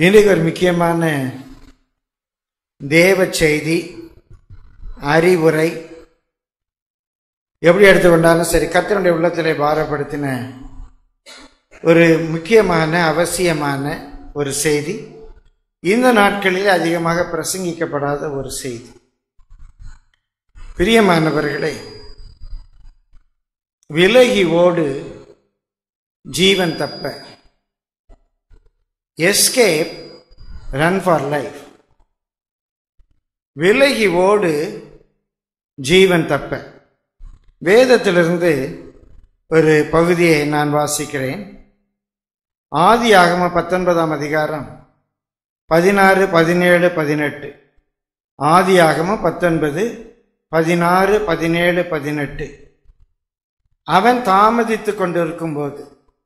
இன்றைக்கு ஒரு முக்கியமான தேவ செய்தி, அறிவுரை எப்படி எடுத்துக்கொண்டாலும் சரி, கர்த்தருடைய உள்ளத்திலே பாரப்படுத்தின ஒரு முக்கியமான அவசியமான ஒரு செய்தி. இந்த நாட்களில் அதிகமாக பிரசங்கிக்கப்படாத ஒரு செய்தி. பிரியமானவர்களே, விலகி ஓடு ஜீவன் தப்ப. Escape, run for life. விலகி ஓடு ஜீவன் தப்ப. வேதத்திலிருந்து ஒரு பகுதியை நான் வாசிக்கிறேன். ஆதியாகமம் 19ஆம் அதிகாரம் 16, 17, 18. ஆதியாகமம் 19, 16, 17, 18. அவன் தாமதித்துக் கொண்டிருக்கும் போது,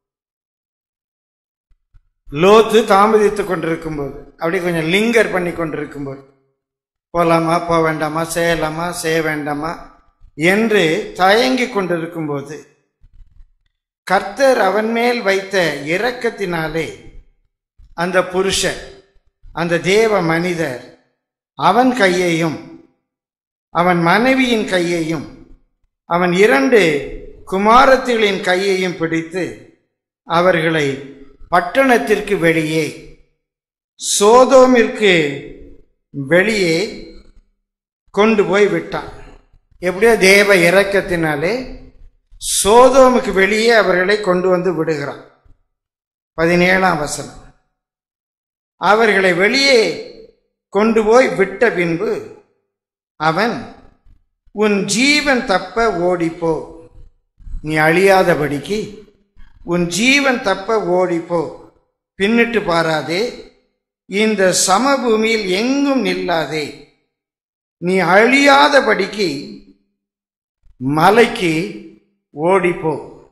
லோத்து தாமதித்துக் கொண்டிருக்கும் போது, அப்படி கொஞ்சம் லிங்கர் பண்ணி கொண்டிருக்கும் போது, போலாமா போக வேண்டாமா, செய்யலாமா செய்ய வேண்டாமா என்று தயங்கி கொண்டிருக்கும் போது, கர்த்தர் அவன் மேல் வைத்த இரக்கத்தினாலே அந்த புருஷன், அந்த தேவ மனிதர், அவன் கையையும் அவன் மனைவியின் கையையும் அவன் 2 குமாரத்திகளின் கையையும் பிடித்து அவர்களை பட்டணத்திற்கு வெளியே, சோதோமிற்கு வெளியே கொண்டு போய் விட்டான். எப்படியோ தேவ இரக்கத்தினாலே சோதோமுக்கு வெளியே அவர்களை கொண்டு வந்து விடுகிறான். 17ஆம் வசனம். அவர்களை வெளியே கொண்டு போய் விட்ட பின்பு அவன், உன் ஜீவன் தப்ப ஓடிப்போ, நீ அழியாதபடிக்கு உன் ஜீவன் தப்ப ஓடிப்போ, பின்னிட்டு பாராதே, இந்த சமபூமியில் எங்கும் நில்லாதே, நீ அழியாதபடிக்கு மலைக்கு ஓடிப்போ.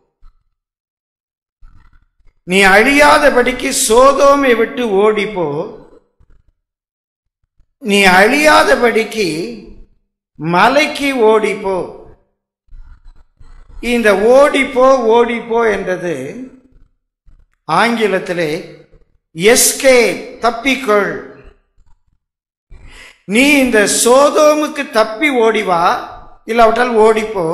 நீ அழியாதபடிக்கு சோதோமை விட்டு ஓடிப்போ, நீ அழியாதபடிக்கு மலைக்கு ஓடிப்போ. இந்த ஓடிப்போ ஓடிப்போ என்றது ஆங்கிலத்திலே எஸ்கேப், தப்பிக்கொள். நீ இந்த சோதோமுக்கு தப்பி ஓடிவா, இல்லாவிட்டால் ஓடிப்போ.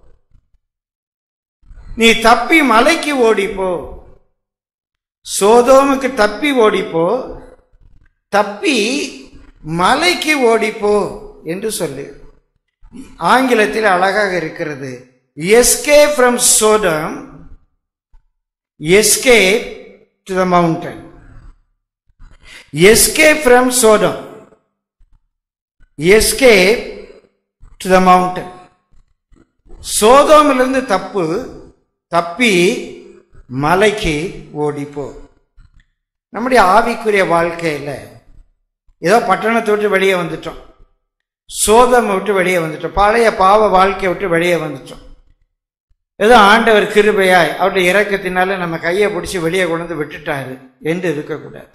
நீ தப்பி மலைக்கு ஓடிப்போ. சோதோமுக்கு தப்பி ஓடிப்போ, தப்பி மலைக்கு ஓடிப்போ என்று சொல்லு. ஆங்கிலத்தில் அழகாக இருக்கிறது. Escape from Sodom, escape to the mountain. Escape from Sodom, escape to the mountain. சோதோமிலிருந்து தப்பி மலைக்கு ஓடிப்போ. நம்முடைய ஆவிக்குரிய வாழ்க்கையில் ஏதோ பட்டணத்தை விட்டு வெளியே வந்துட்டோம், சோதமை விட்டு வெளியே வந்துட்டோம், பழைய பாவ வாழ்க்கையை விட்டு வெளியே வந்துட்டோம். ஏதோ ஆண்டவர் கிருபையாய் அவருடைய இரக்கத்தினால நம்ம கையை பிடிச்சி வெளியே கொண்டு வந்து விட்டுட்டாரு என்று இருக்கக்கூடாது.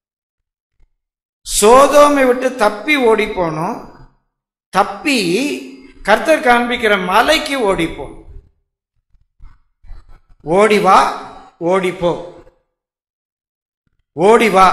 சோதோமை விட்டு தப்பி ஓடி போனோம், தப்பி கர்த்தர் காண்பிக்கிற மலைக்கு ஓடிப்போம். ஓடிவா ஓடிப்போ, ஓடிவா,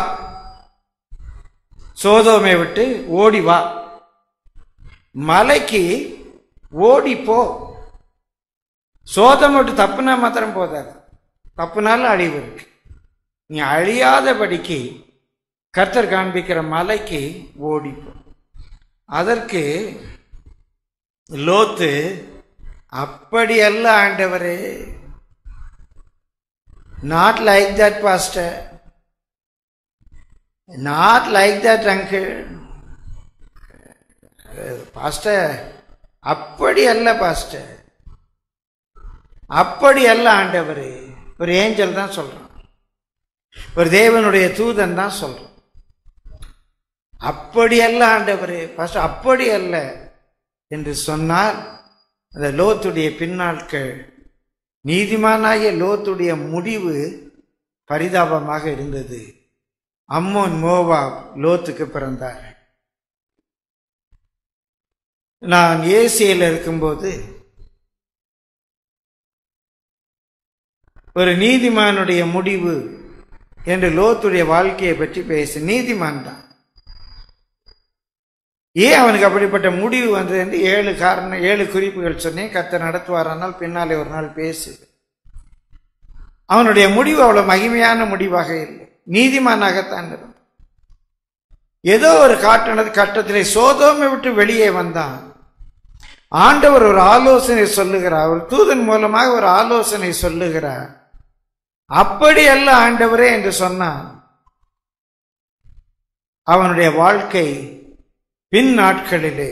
சோதோமை விட்டு ஓடிவா, மலைக்கு ஓடிப்போ. சோதம் விட்டு தப்புனா மாத்திரம் போதாது, தப்புனாலும் அழிவு இருக்கு. நீ அழியாதபடிக்கு கர்த்தர் காண்பிக்கிற மலைக்கு ஓடிப்போ. அதற்கு லோத்து, அப்படியல்ல ஆண்டவரே, not like that pastor, not like that uncle, pastor அப்படி அல்ல, பாஸ்டர் அப்படி அல்ல ஆண்டவரே. ஒரு ஏஞ்சல் தான் சொல்றான், ஒரு தேவனுடைய தூதன் தான் சொல்றான். அப்படி அல்ல ஆண்டவரே, பாஸ்டர் அப்படி அல்ல என்று சொன்னால், அந்த லோத்துடைய பின்னாட்கள், நீதிமானாகிய லோத்துடைய முடிவு பரிதாபமாக இருந்தது. அம்மோன், மோவாப் லோத்துக்கு பிறந்தார். நான் ஏசியில் இருக்கும்போது ஒரு நீதிமானுடைய முடிவு என்று லோத்துடைய வாழ்க்கையை பற்றி பேசு. நீதிமான் தான். ஏன் அவனுக்கு அப்படிப்பட்ட முடிவு வந்தது என்று 7 குறிப்புகள் சொன்னேன். கர்த்தர் நடத்துவாரானால் பின்னாலே ஒரு நாள் பேசு. அவனுடைய முடிவு அவ்வளவு மகிமையான முடிவாக இல்லை. நீதிமானாகத்தான் இருக்கும். ஏதோ ஒரு கட்டத்திலே சோதோமை விட்டு வெளியே வந்தான். ஆண்டவர் ஒரு ஆலோசனை சொல்லுகிறார், ஒரு தூதன் மூலமாக ஒரு ஆலோசனை சொல்லுகிறார். அப்படி அல்ல ஆண்டவரே என்று சொன்னான். அவனுடைய வாழ்க்கை பின் நாட்களிலே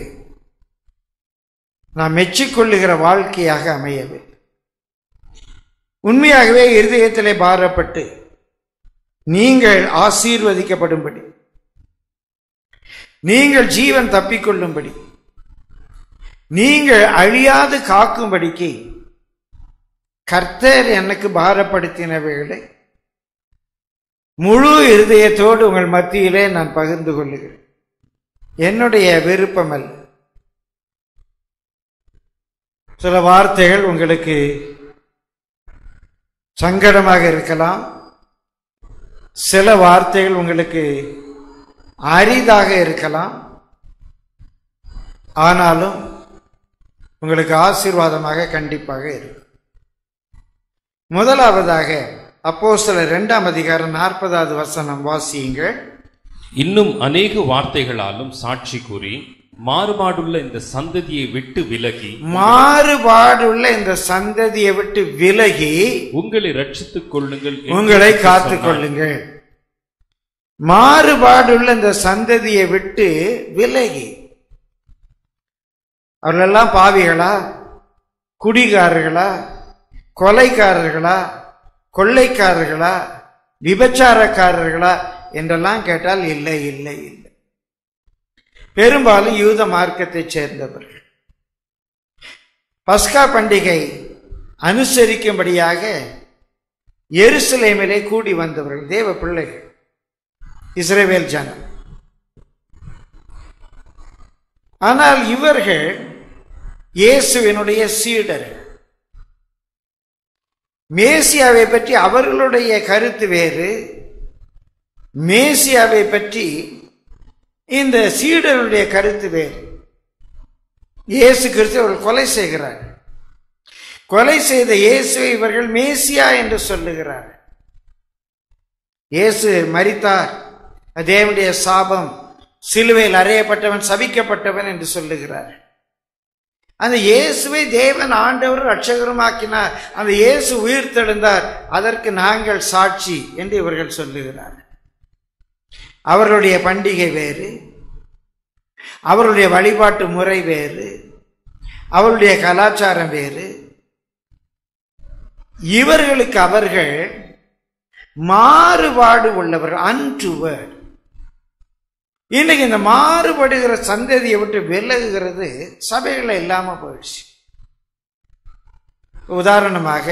நாம் மெச்சிக்கொள்ளுகிற வாழ்க்கையாக அமையவில்லை. உண்மையாகவே இருதயத்திலே பாரப்பட்டு நீங்கள் ஆசீர்வதிக்கப்படும்படி, நீங்கள் ஜீவன் தப்பிக்கொள்ளும்படி, நீங்கள் அழியாது காக்கும்படிக்கு கர்த்தர் எனக்கு பாரப்படுத்தினவைகளை முழு இருதயத்தோடு உங்கள் மத்தியிலே நான் பகிர்ந்து கொள்ளுகிறேன். என்னுடைய விருப்பம் அல்ல. சில வார்த்தைகள் உங்களுக்கு சங்கடமாக இருக்கலாம். சில வார்த்தைகள் உங்களுக்கு அரிதாக இருக்கலாம். ஆனாலும் உங்களுக்கு ஆசீர்வாதமாக கண்டிப்பாக இருக்கும். முதலாவதாக அப்போஸ்தலர் 2ஆம் அதிகாரம் 40வது வசனம் வாசியுங்கள். இன்னும் அநேக வார்த்தைகளாலும் சாட்சி கூறி மாறுபாடுள்ள இந்த சந்ததியை விட்டு விலகி உங்களை ரட்சித்துக் கொள்ளுங்கள், உங்களை காத்துக் கொள்ளுங்கள். மாறுபாடுள்ள இந்த சந்ததியை விட்டு விலகி. அவர்களெல்லாம் பாவிகளா, குடிகாரர்களா, கொலைக்காரர்களா, கொள்ளைக்காரர்களா, விபச்சாரக்காரர்களா என்றெல்லாம் கேட்டால் இல்லை இல்லை இல்லை. பெரும்பாலும் யூத மார்க்கத்தைச் சேர்ந்தவர்கள். பஸ்கா பண்டிகை அனுசரிக்கும்படியாக எருசலேமிலே கூடி வந்தவர்கள், தேவ பிள்ளைகள், இஸ்ரவேல் ஜனம். ஆனால் இவர்கள் இயேசுவினுடைய சீடர்கள். மேசியாவை பற்றி அவர்களுடைய கருத்து வேறு, மேசியாவை பற்றி இந்த சீடருடைய கருத்து வேறு. இயேசு கிறிஸ்து அவர்கள் கொலை செய்கிறார். கொலை செய்த இயேசுவை இவர்கள் மேசியா என்று சொல்லுகிறார். இயேசு மரித்தார், தேவனுடைய சாபம், சிலுவையில் அறையப்பட்டவன், சபிக்கப்பட்டவன் என்று சொல்லுகிறார். அந்த இயேசுவை தேவன் ஆண்டவர் ரட்சகருமாக்கினார். அந்த இயேசு உயிர் தெழுந்தார், அதற்கு நாங்கள் சாட்சி என்று இவர்கள் சொல்லுகிறார். அவர்களுடைய பண்டிகை வேறு, அவர்களுடைய வழிபாட்டு முறை வேறு, அவருடைய கலாச்சாரம் வேறு. இவர்களுக்கு அவர்கள் மாறுபாடு உள்ளவர்கள், அன்டுவர்ட். இன்னைக்கு இந்த மாறுபடுகிற சந்ததியை விட்டு விலகுகிறது சபைகளை இல்லாம போயிடுச்சு. உதாரணமாக,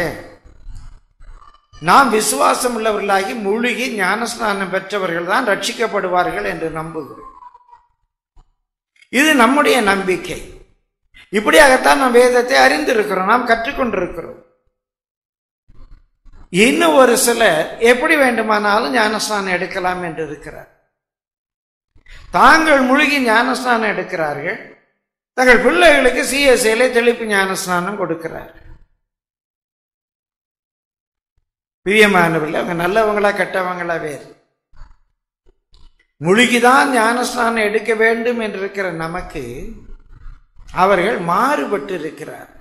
நாம் விசுவாசம் உள்ளவர்களாகி முழுகி ஞானஸ்நானம் பெற்றவர்கள் தான் ரட்சிக்கப்படுவார்கள் என்று நம்புகிறோம். இது நம்முடைய நம்பிக்கை. இப்படியாகத்தான் நாம் வேதத்தை அறிந்திருக்கிறோம், நாம் கற்றுக்கொண்டிருக்கிறோம். இன்னும் ஒரு சிலர் எப்படி வேண்டுமானாலும் ஞானஸ்நானம் எடுக்கலாம் என்று இருக்கிறார். தாங்கள் முழுகி ஞானஸ்நானம் எடுக்கிறார்கள், தங்கள் பிள்ளைகளுக்கு சிஎஸ்ஐல தெளிப்பு ஞானஸ்நானம் கொடுக்கிறார்கள். பிரியமானவர்கள், அவங்க நல்லவங்களா கெட்டவங்களா வேறு. முழுகிதான் ஞானஸ்நானம் எடுக்க வேண்டும் என்று இருக்கிற நமக்கு அவர்கள் மாறுபட்டு இருக்கிறார்.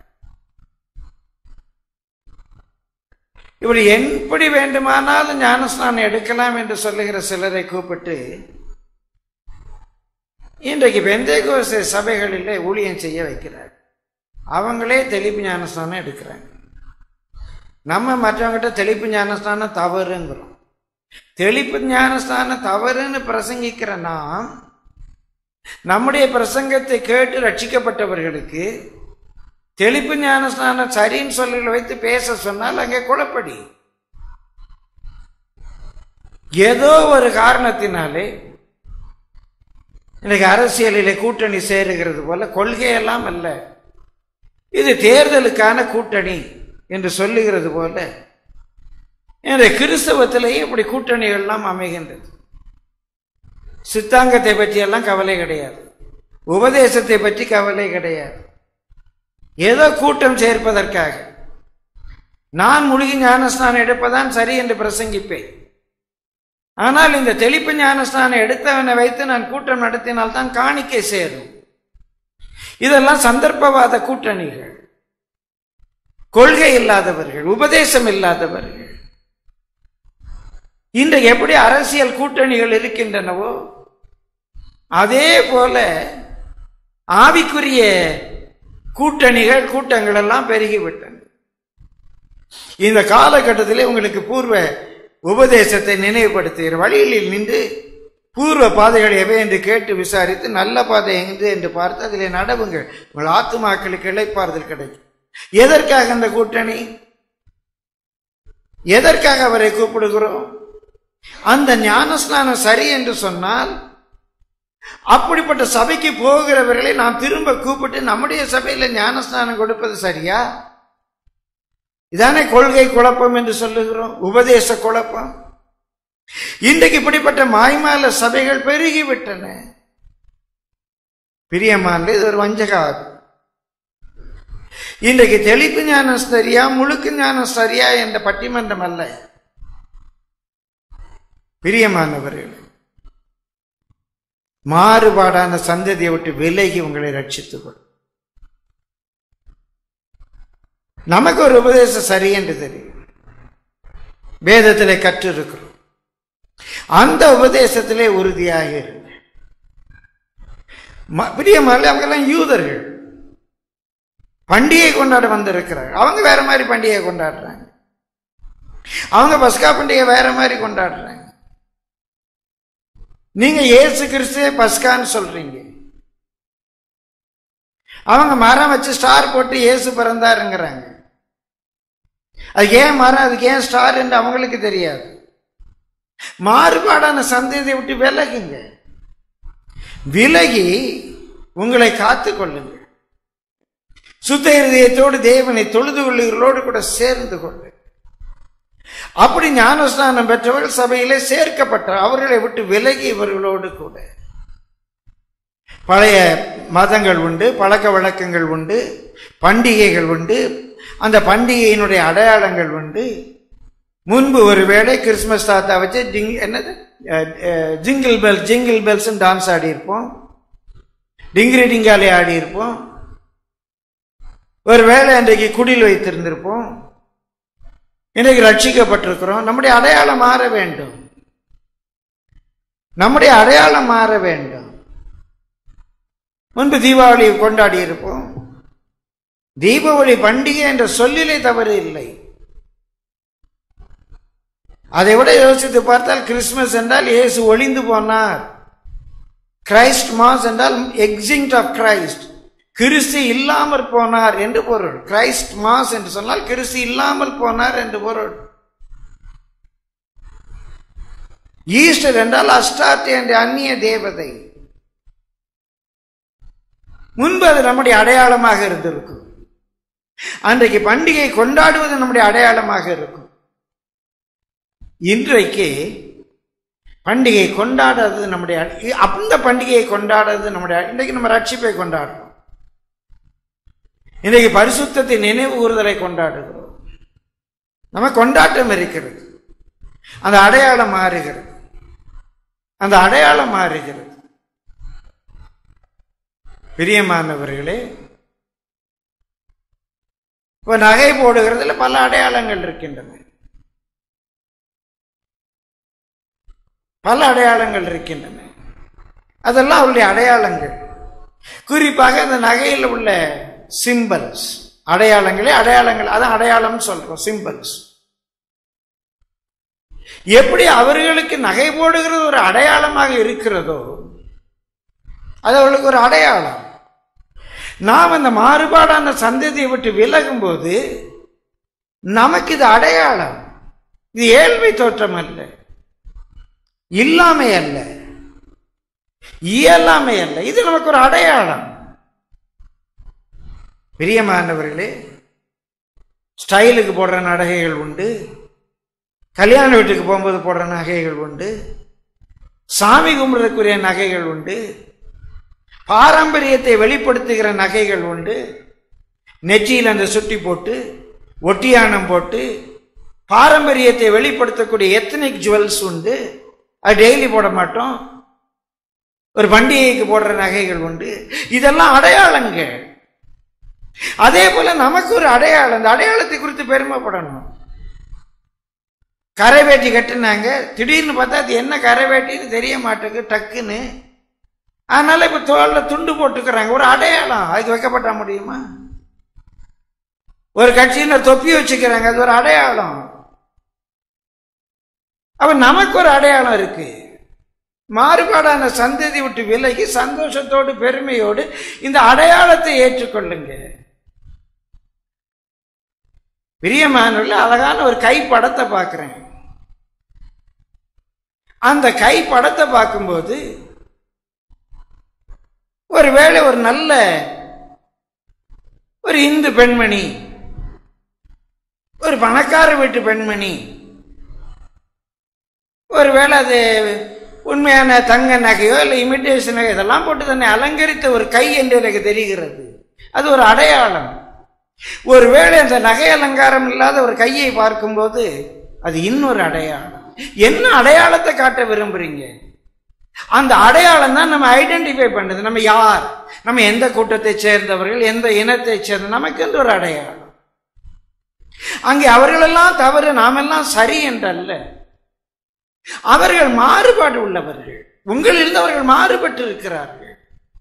இப்படி எப்படி வேண்டுமானாலும் ஞானஸ்நானம் எடுக்கலாம் என்று சொல்லுகிற சிலரை கூப்பிட்டு இன்றைக்கு பெந்தேகோஸ்தே சபைகளிலே ஊழியம் செய்ய வைக்கிறார். அவங்களே தெளிப்பு ஞானஸ்நானம் எடுக்கிறாங்க. நம்ம மற்றவங்கிட்ட தெளிப்பு ஞானஸ்நானம் தவறுங்கிறோம். தெளிப்பு ஞானஸ்நானம் தவறுன்னு பிரசங்கிக்கிற நாம் நம்முடைய பிரசங்கத்தை கேட்டு ரட்சிக்கப்பட்டவர்களுக்கு தெளிப்பு ஞானஸ்நானம் சரின்னு சொல்லி வைத்து பேச சொன்னால் அங்கே குழப்படி. ஏதோ ஒரு காரணத்தினாலே இன்னைக்கு அரசியலிலே கூட்டணி சேருகிறது போல, கொள்கையெல்லாம் அல்ல, இது தேர்தலுக்கான கூட்டணி என்று சொல்லுகிறது போல என்ற கிறிஸ்தவத்திலேயே இப்படி கூட்டணிகள்லாம் அமைகின்றது. சித்தாங்கத்தை பற்றி எல்லாம் கவலை கிடையாது, உபதேசத்தை பற்றி கவலை கிடையாது. ஏதோ கூட்டம் சேர்ப்பதற்காக நான் முழுகி ஞானஸ்நானம் எடுப்பதான் சரி என்று பிரசங்கிப்பேன். ஆனால் இந்த தெளிப்பு ஞானஸ்நானம் எடுத்தவனை வைத்து நான் கூட்டம் நடத்தினால்தான் காணிக்கை சேரும். இதெல்லாம் சந்தர்ப்பவாத கூட்டணிகள், கொள்கை இல்லாதவர்கள், உபதேசம் இல்லாதவர்கள். இன்றைக்கு எப்படி அரசியல் கூட்டணிகள் இருக்கின்றனவோ அதே போல ஆவிக்குரிய கூட்டணிகள், கூட்டங்கள் எல்லாம் பெருகிவிட்டன. இந்த காலகட்டத்திலே உங்களுக்கு பூர்வ உபதேசத்தை நினைவுபடுத்துகிற வழிகளில் நின்று பூர்வ பாதைகள் எவை என்று கேட்டு விசாரித்து நல்ல பாதை எங்கு என்று பார்த்து அதிலே நடவுங்கள். உங்கள் ஆத்துமாக்களுக்கு இளைப்பாறுதல் கிடைக்கும். எதற்காக அந்த கூட்டணி? எதற்காக அவரை கூப்பிடுகிறோம்? அந்த ஞானஸ்நானம் சரி என்று சொன்னால் அப்படிப்பட்ட சபைக்கு போகிறவர்களை நாம் திரும்ப கூப்பிட்டு நம்முடைய சபையில ஞானஸ்நானம் கொடுப்பது சரியா? இதானே கொள்கை குழப்பம் என்று சொல்லுகிறோம், உபதேச குழப்பம். இன்றைக்கு இப்படிப்பட்ட மாய்மால சபைகள் பெருகிவிட்டன. பிரியமானது, இது ஒரு வஞ்சகாது. இன்றைக்கு தெளிப்பு ஞானம் சரியா, முழுக்கு ஞானம் சரியா என்ற பட்டிமன்றம் அல்ல. பிரியமானவர்கள், மாறுபாடான சந்ததியை விட்டு விலகி உங்களை ரட்சித்துக் கொள். நமக்கு ஒரு உபதேசம் சரி என்று தெரியும், வேதத்திலே கற்றிருக்கிறோம். அந்த உபதேசத்திலே உறுதியாக இருங்க. பிரியமான அவங்கெல்லாம் யூதர்கள், பண்டிகை கொண்டாட வந்திருக்கிறாங்க. அவங்க வேற மாதிரி பண்டிகை கொண்டாடுறாங்க, அவங்க பஸ்கா பண்டிகை வேற மாதிரி கொண்டாடுறாங்க. நீங்க இயேசு கிறிஸ்துவே பஸ்கான்னு சொல்றீங்க, அவங்க மரம் வச்சு ஸ்டார் போட்டு இயேசு பிறந்தாருங்கிறாங்க. அதுக்கு ஏன் மரம், அதுக்கு ஏன் ஸ்டார் என்று அவங்களுக்கு தெரியாது. மாறுபாடான சந்ததியை விட்டு விலகுங்க, விலகி உங்களை காத்து கொள்ளுங்க. சுத்த இருதயத்தோடு தேவனை தொழுது கொள்ளுகளோடு கூட சேர்ந்து கொள்ளு. அப்படி ஞானஸ்நானம் பெற்றவர்கள் சபையிலே சேர்க்கப்பட்டார். அவர்களை விட்டு விலகி இவர்களோடு கூட பழைய மதங்கள் உண்டு, பழக்க வழக்கங்கள் உண்டு, பண்டிகைகள் உண்டு, அந்த பண்டிகையினுடைய அடையாளங்கள் உண்டு. முன்பு ஒருவேளை கிறிஸ்துமஸ் தாத்தா வச்சு ஜிங்கிள் பெல்ஸ் டான்ஸ் ஆடி இருப்போம், டிங்கிரி டிங்காலே ஆடி இருப்போம். ஒருவேளை இன்றைக்கு குடில் வைத்திருந்திருப்போம். இன்றைக்கு ரட்சிக்கப்பட்டிருக்கிறோம். நம்முடைய அடையாளம் மாற வேண்டும், நம்முடைய அடையாளம் மாற வேண்டும். முன்பு தீபாவளியை கொண்டாடி இருப்போம். தீபாவளி பண்டிகை என்ற சொல்லிலே தவறு இல்லை. அதை விட யோசித்து பார்த்தால் கிறிஸ்துமஸ் என்றால் இயேசு ஒளிந்து போனார், கிரைஸ்ட் மாஸ் என்றால் எக்ஸிங்க்ட் ஆஃப் கிரைஸ்ட், கிறிஸ்து இல்லாமல் போனார் என்று பொருள். கிரைஸ்ட் மாஸ் என்று சொன்னால் கிறிஸ்து இல்லாமல் போனார் என்று பொருள். ஈஸ்டர் என்றால் அஸ்டார்ட் என்ற அந்நிய தேவதை. முன்பு அது நம்முடைய அடையாளமாக இருந்திருக்கும். அன்றைக்கு பண்டிகை கொண்டாடுவது நம்முடைய அடையாளமாக இருக்கும். இன்றைக்கு பண்டிகை கொண்டாடுறது நம்முடைய, அந்த பண்டிகையை கொண்டாடுறது நம்முடைய, இன்றைக்கு நம்ம ரட்சிப்பை கொண்டாடுறோம். இன்றைக்கு பரிசுத்தத்தை நினைவு கூறுதலை கொண்டாடுகிறோம். நம்ம கொண்டாட்டம் இருக்கிறது, அந்த அடையாளம் மாறுகிறது, அந்த அடையாளம் மாறுகிறது. பிரியமானவர்களே, இப்ப நகை போடுகிறதுல பல அடையாளங்கள் இருக்கின்றன, பல அடையாளங்கள் இருக்கின்றன. அதெல்லாம் அவருடைய அடையாளங்கள். குறிப்பாக அந்த நகையில் உள்ள சிம்பல்ஸ், அடையாளங்களே அடையாளங்கள், அதான் அடையாளம் சொல்றோம், சிம்பல்ஸ். எப்படி அவர்களுக்கு நகை போடுகிறது ஒரு அடையாளமாக இருக்கிறதோ அது அவர்களுக்கு ஒரு அடையாளம். நாம் அந்த மாறுபாடான சந்ததியை விட்டு விலகும் போது நமக்கு இது அடையாளம். இது ஏழ்மை தோற்றம் அல்ல, இல்லாமை அல்ல, இயலாமை அல்ல, இது நமக்கு ஒரு அடையாளம். பிரியமானவர்களே, ஸ்டைலுக்கு போடுற நகைகள் உண்டு, கல்யாண வீட்டுக்கு போகும்போது போடுற நகைகள் உண்டு, சாமி கும்பிடுறதுக்குரிய நகைகள் உண்டு, பாரம்பரியத்தை வெளிப்படுத்துகிற நகைகள் உண்டு. நெற்றியில் அந்த சுட்டி போட்டு ஒட்டியானம் போட்டு பாரம்பரியத்தை வெளிப்படுத்தக்கூடிய எத்தனிக் ஜுவல்ஸ் உண்டு. அது டெய்லி போட மாட்டோம், ஒரு பண்டிகைக்கு போடுற நகைகள் உண்டு. இதெல்லாம் அடையாளங்கள். அதே போல நமக்கு ஒரு அடையாளம், அந்த அடையாளத்தை குறித்து பெருமைப்படணும். கரை வேட்டி கட்டுனாங்க, திடீர்னு பார்த்தா அது என்ன கரை வேட்டின்னு தெரிய மாட்டேங்குது டக்குன்னு. அதனால இப்ப தோல்ல துண்டு போட்டுக்கிறாங்க, ஒரு அடையாளம். அதுக்கு வைக்கப்பட்ட முடியுமா? ஒரு கட்சியினர் தொப்பி வச்சுக்கிறாங்க, அது ஒரு அடையாளம். அப்ப நமக்கு ஒரு அடையாளம் இருக்கு. மாறுபாடான சந்ததி விட்டு விலகி சந்தோஷத்தோடு பெருமையோடு இந்த அடையாளத்தை ஏற்றுக்கொள்ளுங்க. பிரியமானவர்களே, அழகான ஒரு கை படத்தை பார்க்கிறேன். அந்த கை படத்தை பார்க்கும்போது ஒருவேளை ஒரு நல்ல ஒரு இந்து பெண்மணி, ஒரு பணக்கார வீட்டு பெண்மணி, ஒருவேளை அது உண்மையான தங்க நகையோ இல்லை இமிட்டேஷன் நகை இதெல்லாம் போட்டு தன்னை அலங்கரித்த ஒரு கை என்று எனக்கு தெரிகிறது. அது ஒரு அடையாளம். ஒருவேளை அந்த நகை அலங்காரம் இல்லாத ஒரு கையை பார்க்கும்போது அது இன்னொரு அடையாளம். என்ன அடையாளத்தை காட்ட விரும்புறீங்க? அந்த அடையாளம் தான் நம்ம ஐடென்டிஃபை பண்ணுது. நம்ம யார், நம்ம எந்த கூட்டத்தை சேர்ந்தவர்கள், எந்த இனத்தை சேர்ந்த, நமக்கு என்று ஒரு அடையாளம். அங்கே அவர்களெல்லாம் தவறு, நாமெல்லாம் சரி என்றல்ல. அவர்கள் மாறுபாடு உள்ளவர்கள். உங்களிலிருந்து அவர்கள் மாறுபட்டு இருக்கிறார்கள்.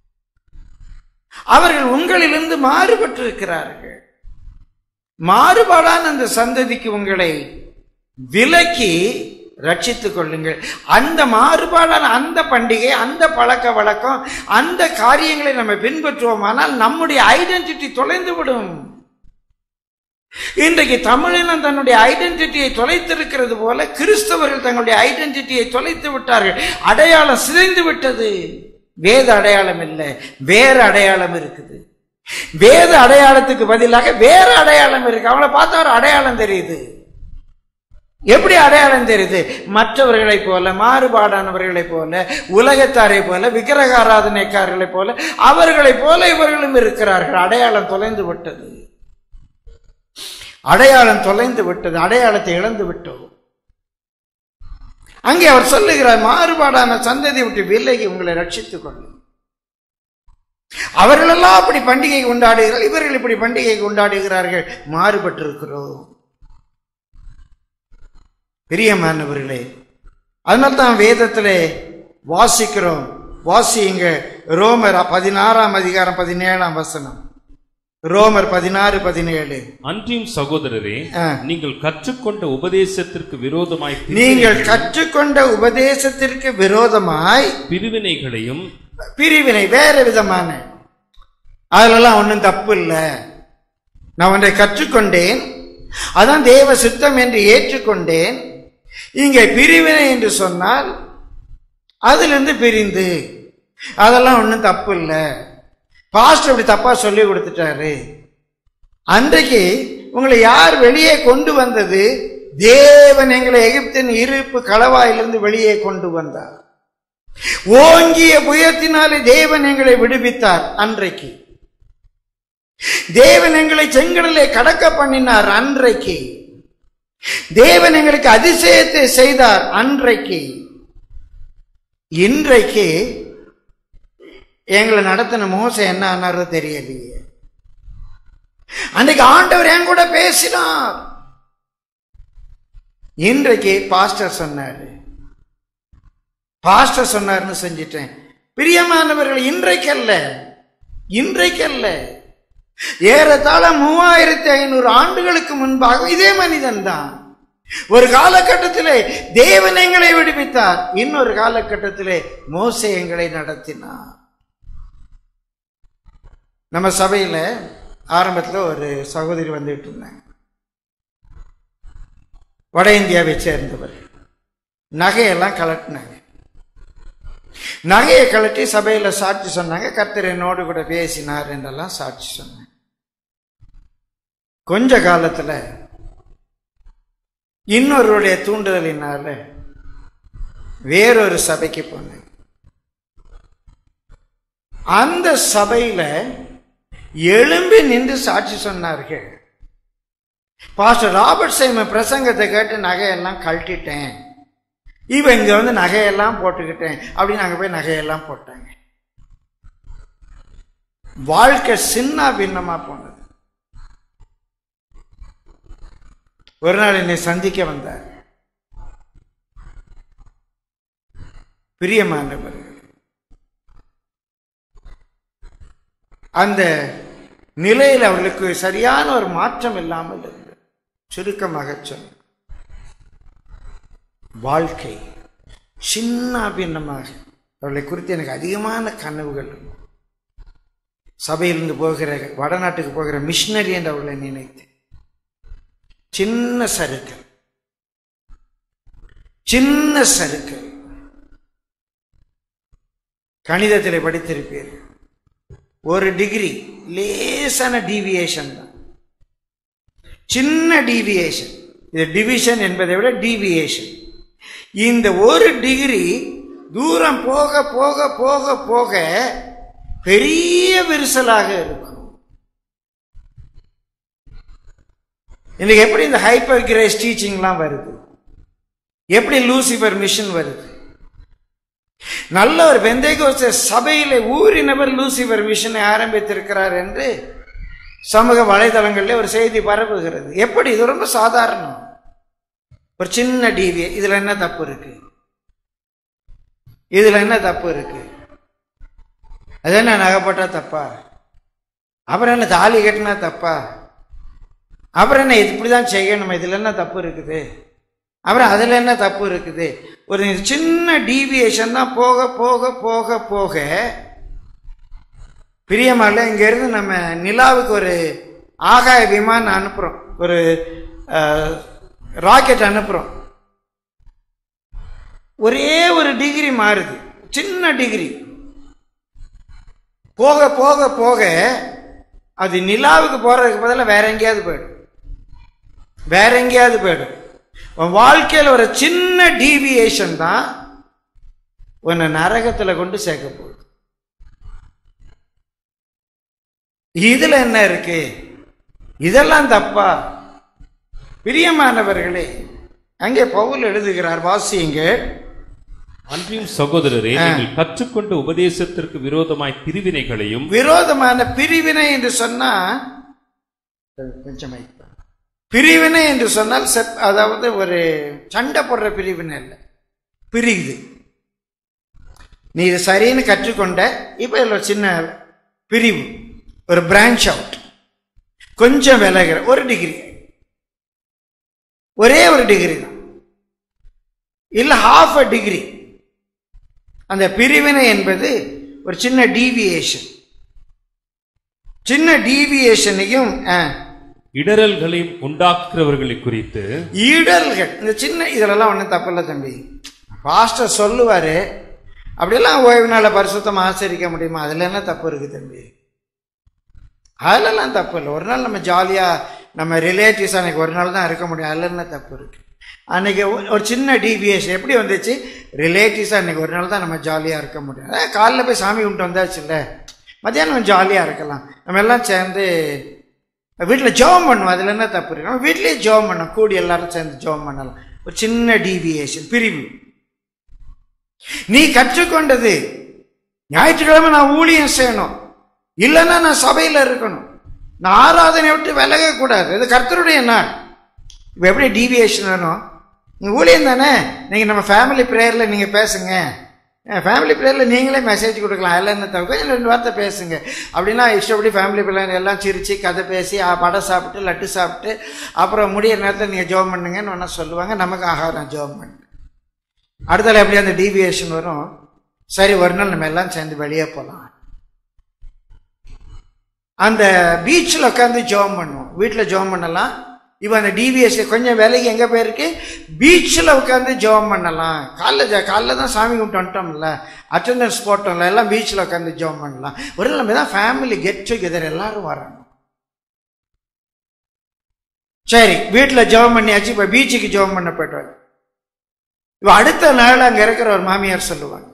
அவர்கள் உங்களிலிருந்து மாறுபட்டு இருக்கிறார்கள். மாறுபாடான அந்த சந்ததிக்கு உங்களை விலக்கி ரட்சித்துக் கொள்ளுங்கள். அந்த மாறுபாடான அந்த பண்டிகை, அந்த பழக்க வழக்கம், அந்த காரியங்களை நம்ம பின்பற்றுவோமானால் நம்முடைய ஐடென்டிட்டி தொலைந்து விடும். இன்றைக்கு தமிழினம் தன்னுடைய ஐடென்டிட்டியை தொலைத்திருக்கிறது போல கிறிஸ்தவர்கள் தங்களுடைய ஐடென்டிட்டியை தொலைத்து விட்டார்கள். அடையாளம் சிதைந்து விட்டது. வேத அடையாளம் இல்லை, வேற அடையாளம் இருக்குது. வேத அடையாளத்துக்கு பதிலாக வேற அடையாளம் இருக்கு. அவங்கள பார்த்தா ஒரு அடையாளம் தெரியுது. எப்படி அடையாளம் தெரியுது? மற்றவர்களை போல, மாறுபாடானவர்களை போல, உலகத்தாரை போல, விக்கிரக ஆராதனைக்காரர்களை போல, அவர்களை போல இவர்களும் இருக்கிறார்கள். அடையாளம் தொலைந்து விட்டது. அடையாளம் தொலைந்து விட்டது. அடையாளத்தை இழந்து விட்டோம். அங்கே அவர் சொல்லுகிறார், மாறுபாடான சந்ததி விட்டு விலகி உங்களை ரட்சித்துக் கொள்ளும். அவர்களெல்லாம் அப்படி பண்டிகை கொண்டாடுகிறார்கள், இவர்கள் இப்படி பண்டிகை கொண்டாடுகிறார்கள். மாறுபட்டிருக்கிறோம். பிரியமானவர்களே, அதனால்தான் வேதத்திலே வாசிக்கிறோம். வாசியுங்க. ரோமர் 16:17. ரோமர் 16:17. அன்றியும் சகோதரரே, நீங்கள் கற்றுக்கொண்ட உபதேசத்திற்கு விரோதமாய் பிரிவினைகளையும், பிரிவினை வேற விதமான, அதெல்லாம் ஒன்றும் தப்பு இல்லை. நான் ஒன்றை கற்றுக்கொண்டேன், அதான் தேவ சித்தம் என்று ஏற்றுக்கொண்டேன். இங்கே பிரிவினை என்று சொன்னால் அதிலிருந்து பிரிந்து, அதெல்லாம் ஒன்றும் தப்பு இல்லை. பாஸ்டர் அப்படி தப்பா சொல்லி கொடுத்துட்டாரு. அன்றைக்கு உங்களை யார் வெளியே கொண்டு வந்தது? தேவன் எங்களை எகிப்தின் இருப்பு களவாயிலிருந்து வெளியே கொண்டு வந்தார். ஓங்கிய புயத்தினாலே தேவன் எங்களை விடுவித்தார். அன்றைக்கு தேவன் எங்களை செங்கடலை கடக்க பண்ணினார். அன்றைக்கு தேவன் எங்களுக்கு அதிசயத்தை செய்தார். அன்றைக்கு. இன்றைக்கு எங்களை நடத்தின மோசை என்ன ஆனாரோ தெரியலையே. அன்றைக்கு ஆண்டவர் என் கூட பேசினார். இன்றைக்கு பாஸ்டர் சொன்னார்னு செஞ்சிட்டேன். பிரியமானவர்கள், இன்றைக்கல்ல, ஏறத்தாழ 3500 ஆண்டுகளுக்கு முன்பாக இதே மனிதன் தான். ஒரு காலகட்டத்திலே தேவன் எங்களை விடுவித்தார். இன்னொரு காலகட்டத்திலே மோசே எங்களை நடத்தினார். நம்ம சபையில ஆரம்பத்தில் ஒரு சகோதரி வந்துட்டு இருந்தாங்க. வட இந்தியாவை சேர்ந்தவர். நகையெல்லாம் கலட்டினாங்க. நகையை கலட்டி சபையில சாட்சி சொன்னாங்க. கர்த்தர் என்னோடு கூட பேசினார் என்றெல்லாம் சாட்சி சொன்னாங்க. கொஞ்ச காலத்துல இன்னொருடைய தூண்டுதலினால வேறொரு சபைக்கு போனேன். அந்த சபையில எழும்பி நின்று சாட்சி சொன்னார்கள். பாஸ்டர் ராபர்ட் சைமன் பிரசங்கத்தை கேட்டு நகையெல்லாம் கழட்டிட்டேன், இவன் இங்க வந்து நகையெல்லாம் போட்டுக்கிட்டேன் அப்படின்னு அங்க போய் நகையெல்லாம் போட்டாங்க. வாழ்க்கை சின்ன பின்னமா போனது. ஒரு நாள் என்னை சந்திக்க வந்தார். பிரியமானவர்கள், அந்த நிலையில் அவர்களுக்கு சரியான ஒரு மாற்றம் இல்லாமல் இருந்தது. சுருக்கமாக சொன்ன வாழ்க்கை சின்ன பின்னமாக அவர்களை குறித்து எனக்கு அதிகமான கனவுகள். சபையிலிருந்து போகிற வடநாட்டுக்கு போகிற மிஷினரி என்று அவர்களை நினைத்தேன். சின்ன சறுக்கல், சின்ன சறுக்கல். கணிதத்தில் படித்திருப்பீர்கள், ஒரு டிகிரி லேசான டீவியேஷன் தான், சின்ன டீவியேஷன். இது டிவிஷன் என்பதை விட டீவியேஷன். இந்த ஒரு டிகிரி தூரம் போக போக போக போக பெரிய விரிசலாக இருக்கும். இன்னைக்கு எப்படி இந்த ஹைப்பர் கிரேஸ் டீச்சிங்லாம் வருது, எப்படி லூசிபர் மிஷன் வருது. நல்ல ஒரு பெந்தேகோஸ்தே சபையில ஊறினவர் லூசிபர் மிஷனை ஆரம்பித்திருக்கிறார் என்று சமூக வலைதளங்களில் ஒரு செய்தி பரவுகிறது. எப்படி? இது ரொம்ப சாதாரணம். ஒரு சின்ன டிவி, இதுல என்ன தப்பு இருக்கு? இதுல என்ன தப்பு இருக்கு? அது என்ன நகைப்பட்டா தப்பா? அப்புறம் என்ன தாலி கட்டினா தப்பா? அப்புறம் என்ன இப்படிதான் செய்யணும், இதுல என்ன தப்பு இருக்குது? அப்புறம் அதுல என்ன தப்பு இருக்குது? ஒரு சின்ன டீவியேஷன் தான் போக போக போக போக. பிரியமால இங்க இருந்து நம்ம நிலாவுக்கு ஒரு ஆகாய விமானம் அனுப்புறோம், ஒரு ராக்கெட் அனுப்புறோம். ஒரே ஒரு டிகிரி மாறுது, சின்ன டிகிரி. போக போக போக அது நிலாவுக்கு போறதுக்கு பதிலாக வேற எங்கேயாவது போயிடும், வேற எங்கேயாவது போயிடும். வாழ்க்கையில் ஒரு சின்ன டீவியேஷன் தான் உன்னை நரகத்துல கொண்டு சேர்க்க போகுது. இதுல என்ன இருக்கு? இதெல்லாம் தப்பா? பிரியமானவர்களே, அங்கே பவுல் எழுதுகிறார், வாசியுங்க. அன்றியும் சகோதரரே, நீங்கள் கற்றுக்கொண்ட உபதேசத்திற்கு விரோதமாய் பிரிவினைகளையும். விரோதமான பிரிவினை என்று சொன்னா கொஞ்சம் பிரிவினை என்று சொன்னால் அதாவது ஒரு சண்டை போடுற பிரிவினை இல்லை, பிரியுது. நீ இது சரின்னு கற்றுக்கொண்ட, இப்ப ஒரு சின்ன பிரிவு, ஒரு பிரான்ச் அவுட், கொஞ்சம் விலகிற ஒரு டிகிரி, ஒரே ஒரு டிகிரி தான், இல்ல ஹாஃப் அ டிகிரி. அந்த பிரிவினை என்பது ஒரு சின்ன டீவியேஷன். சின்ன டீவியேஷனையும் இடரல்களையும் உண்டாக்குறவர்களை குறித்து. இடர்கள், இந்த சின்ன இதெல்லாம் ஒன்றும் தப்பில்லை தம்பி. பாஸ்டர் சொல்லுவாரு, அப்படியெல்லாம் ஓய்வு நாளை பரிசுத்தம் ஆச்சரிக்க முடியுமா? அதுல என்ன தப்பு இருக்கு தம்பி? அதுலலாம் தப்பு இல்லை. ஒரு நாள் நம்ம ஜாலியா நம்ம ரிலேட்டிவ்ஸ் அன்னைக்கு ஒரு நாள் தான் இருக்க முடியும், அதுல என்ன தப்பு இருக்கு? அன்னைக்கு ஒரு சின்ன டிவியேஷன் எப்படி வந்துச்சு? ரிலேட்டிவ்ஸ் அன்னைக்கு ஒரு நாள் தான் நம்ம ஜாலியா இருக்க முடியும். காலைல போய் சாமி கும்பிட்டு வந்தாச்சு இல்லை, மத்தியானம் ஜாலியா இருக்கலாம். நம்ம எல்லாம் சேர்ந்து வீட்டில் ஜெபம் பண்ணுவோம், அதுல என்ன தப்பு இருக்கு? நம்ம வீட்லயே ஜெபம் பண்ணோம், கூடி எல்லாரும் சேர்ந்து ஜெபம் பண்ணலாம். ஒரு சின்ன டீவியேஷன், பிரிவு. நீ கற்றுக்கொண்டது ஞாயிற்றுக்கிழமை நான் ஊழியம் செய்யணும், இல்லைன்னா நான் சபையில இருக்கணும், நான் ஆராதனை விட்டு விலக கூடாது, இது கர்த்தருடைய நாள். இப்ப எப்படி டீவியேஷன் வேணும்? நீங்க ஊழியம் தானே, நீங்க நம்ம ஃபேமிலி பிரேயர்ல நீங்க பேசுங்க, ஃபேமிலி பிரேயர்ல நீங்களே மெசேஜ் கொடுக்கலாம், எல்லாம் என்ன தவிர கொஞ்சம் 2 வார்த்தை பேசுங்க அப்படின்னா இஷ்டப்படி ஃபேமிலி பிள்ளைங்க எல்லாம் சிரிச்சு கதை பேசி படை சாப்பிட்டு லட்டு சாப்பிட்டு அப்புறம் முடியிற நேரத்தில் நீங்க ஜெபம் பண்ணுங்கன்னு ஒன்னா சொல்லுவாங்க. நமக்கு ஆகாரம் ஜெபம் பண்ணு. அடுத்தால எப்படி அந்த டீவியேஷன் வரும்? சரி, ஒரு நாள் நம்ம எல்லாம் சேர்ந்து வெளியே போகலாம், அந்த பீச்சில் உட்காந்து ஜெபம் பண்ணுவோம், வீட்டில் ஜெபம் பண்ணலாம். இப்போ அந்த டிவிஎஸ் கொஞ்சம் வேலைக்கு எங்கே போயிருக்கு? பீச்சில் உட்காந்து ஜெபம் பண்ணலாம். காலைல தான் சாமி கும்பிட்டு வந்துட்டோம்ல, அட்டண்டன்ஸ் போட்டோம்ல, எல்லாம் பீச்சில் உட்காந்து ஜெபம் பண்ணலாம். ஒரு நம்ம தான் ஃபேமிலி கெட் டுகெதர், எல்லாரும் வரணும். சரி, வீட்டில் ஜெபம் பண்ணியாச்சு, இப்போ பீச்சுக்கு ஜெபம் பண்ண போய்ட்டு இப்போ அடுத்த நாள் அங்கே இருக்கிற ஒரு மாமியார் சொல்லுவாங்க,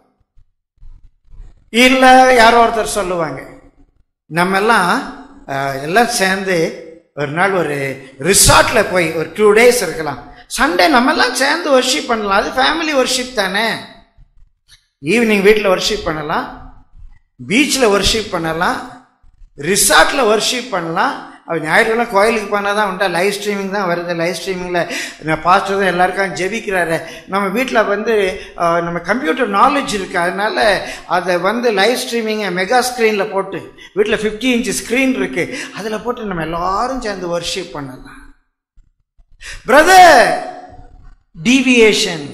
இல்லை யாரோ ஒருத்தர் சொல்லுவாங்க, நம்ம எல்லாம் சேர்ந்து ஒரு நாள் ஒரு ரிசார்ட்ல போய் ஒரு 2 days இருக்கலாம், சண்டே நம்ம எல்லாம் சேர்ந்து வர்ஷிப் பண்ணலாம், அது ஃபேமிலி வர்ஷிப் தானே. ஈவினிங் வீட்டில் வர்ஷிப் பண்ணலாம், பீச்சில் வர்ஷிப் பண்ணலாம், ரிசார்ட்ல வர்ஷிப் பண்ணலாம். அவர் ஞாயிற்றுக்கிழமை கோயிலுக்கு போனால் தான் உண்டா, லைவ் ஸ்ட்ரீமிங் தான் வருது. லைவ் ஸ்ட்ரீமிங்கில் பாஸ்டர் தான் எல்லாருக்கும் ஜெபிக்கிறாரு. நம்ம வீட்டில் நம்ம கம்ப்யூட்டர் நாலேஜ் இருக்குது, அதனால அதை லைவ் ஸ்ட்ரீமிங்கை மெகா ஸ்க்ரீனில் போட்டு, வீட்டில் 50 inch ஸ்க்ரீன் இருக்குது, அதில் போட்டு நம்ம எல்லாரும் சேர்ந்து வர்ஷிப் பண்ணலாம். பிரதர், டீவியேஷன்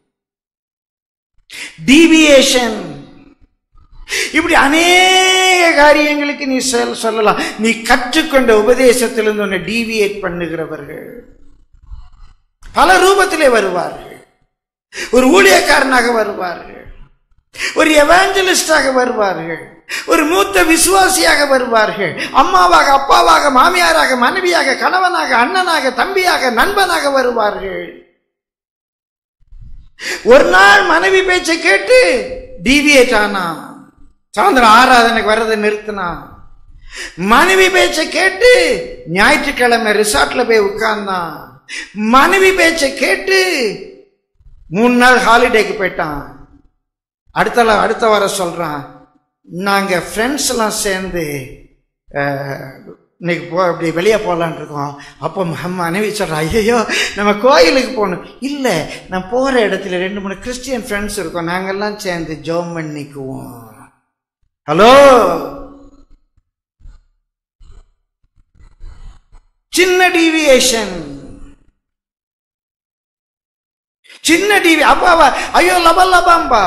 இப்படி அநேக காரியங்களுக்கு நீ சொல்லலாம். நீ கற்றுக்கொண்ட உபதேசத்திலிருந்து உன்னை டீவியேட் பண்ணுகிறவர்கள் பல ரூபத்திலே வருவார்கள். ஒரு ஊழியக்காரனாக வருவார்கள், ஒரு எவாஞ்சலிஸ்டாக வருவார்கள், ஒரு மூத்த விசுவாசியாக வருவார்கள், அம்மாவாக, அப்பாவாக, மாமியாராக, மனைவியாக, கணவனாக, அண்ணனாக, தம்பியாக, நண்பனாக வருவார்கள். ஒரு நாள் மனைவி பேச்சை கேட்டு டீவியேட் ஆனா, சாயந்தரம் ஆராதனைக்கு வர்றதை நிறுத்தினா, மனைவி பேச்சை கேட்டு ஞாயிற்றுக்கிழமை ரிசார்ட்ல போய் உட்கார்ந்தான், மனைவி பேச்சை கேட்டு 3 நாள் ஹாலிடேக்கு போயிட்டான். அடுத்த வாரம் சொல்றான், நாங்க ஃப்ரெண்ட்ஸ் எல்லாம் சேர்ந்து இன்னைக்கு அப்படி வெளியே போகலான் இருக்கோம். அப்போ மனைவி சொல்றா, ஐயோ நம்ம கோயிலுக்கு போகணும். இல்லை, நான் போற இடத்துல 2-3 கிறிஸ்டியன் ஃப்ரெண்ட்ஸ் இருக்கோம், நாங்கெல்லாம் சேர்ந்து ஜெபம் பண்ணிக்குவோம். ஹலோ, சின்ன டீவியேஷன், அப்பாவா, ஐயோ லபம்பா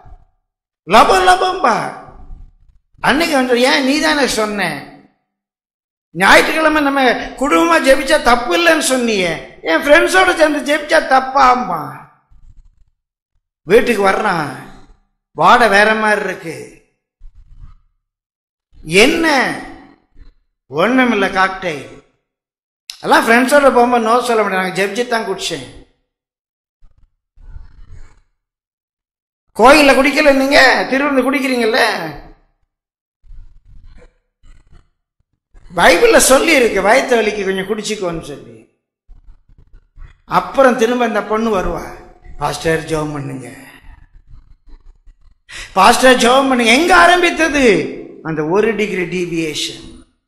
அன்னைக்கு ஏன் நீ தானே சொன்ன, ஞாயிற்றுக்கிழமை நம்ம குடும்பமா ஜெபிச்சா தப்பு இல்லைன்னு சொன்னியே, என் ஃப்ரெண்ட்ஸோட சேர்ந்து ஜெபிச்சா தப்பாம்பா. வீட்டுக்கு வர்றான், வாடை வேற மாதிரி இருக்கு, என்ன ஒண்ணுமில்லை, காக்டெயில் எல்லாம் ஃப்ரெண்ட்ஸோட போகும்போது நோ சொல்ல முடியாது, ஜெபிச்சு தான் குடிச்சேன். கோயில்ல குடிக்கல, நீங்க திருவிழந்து குடிக்கிறீங்கல்ல, பைபிள்ல சொல்லி இருக்கு வயிற்று வலிக்கு கொஞ்சம் குடிச்சுக்கோன்னு சொல்லி. அப்புறம் திரும்ப இந்த பொண்ணு வருவா, பாஸ்டர் ஜெபம் பண்ணுங்க, பாஸ்டர் ஜெபம் பண்ணுங்க. எங்க ஆரம்பித்தது? அந்த 1 degree டீவியேஷன்.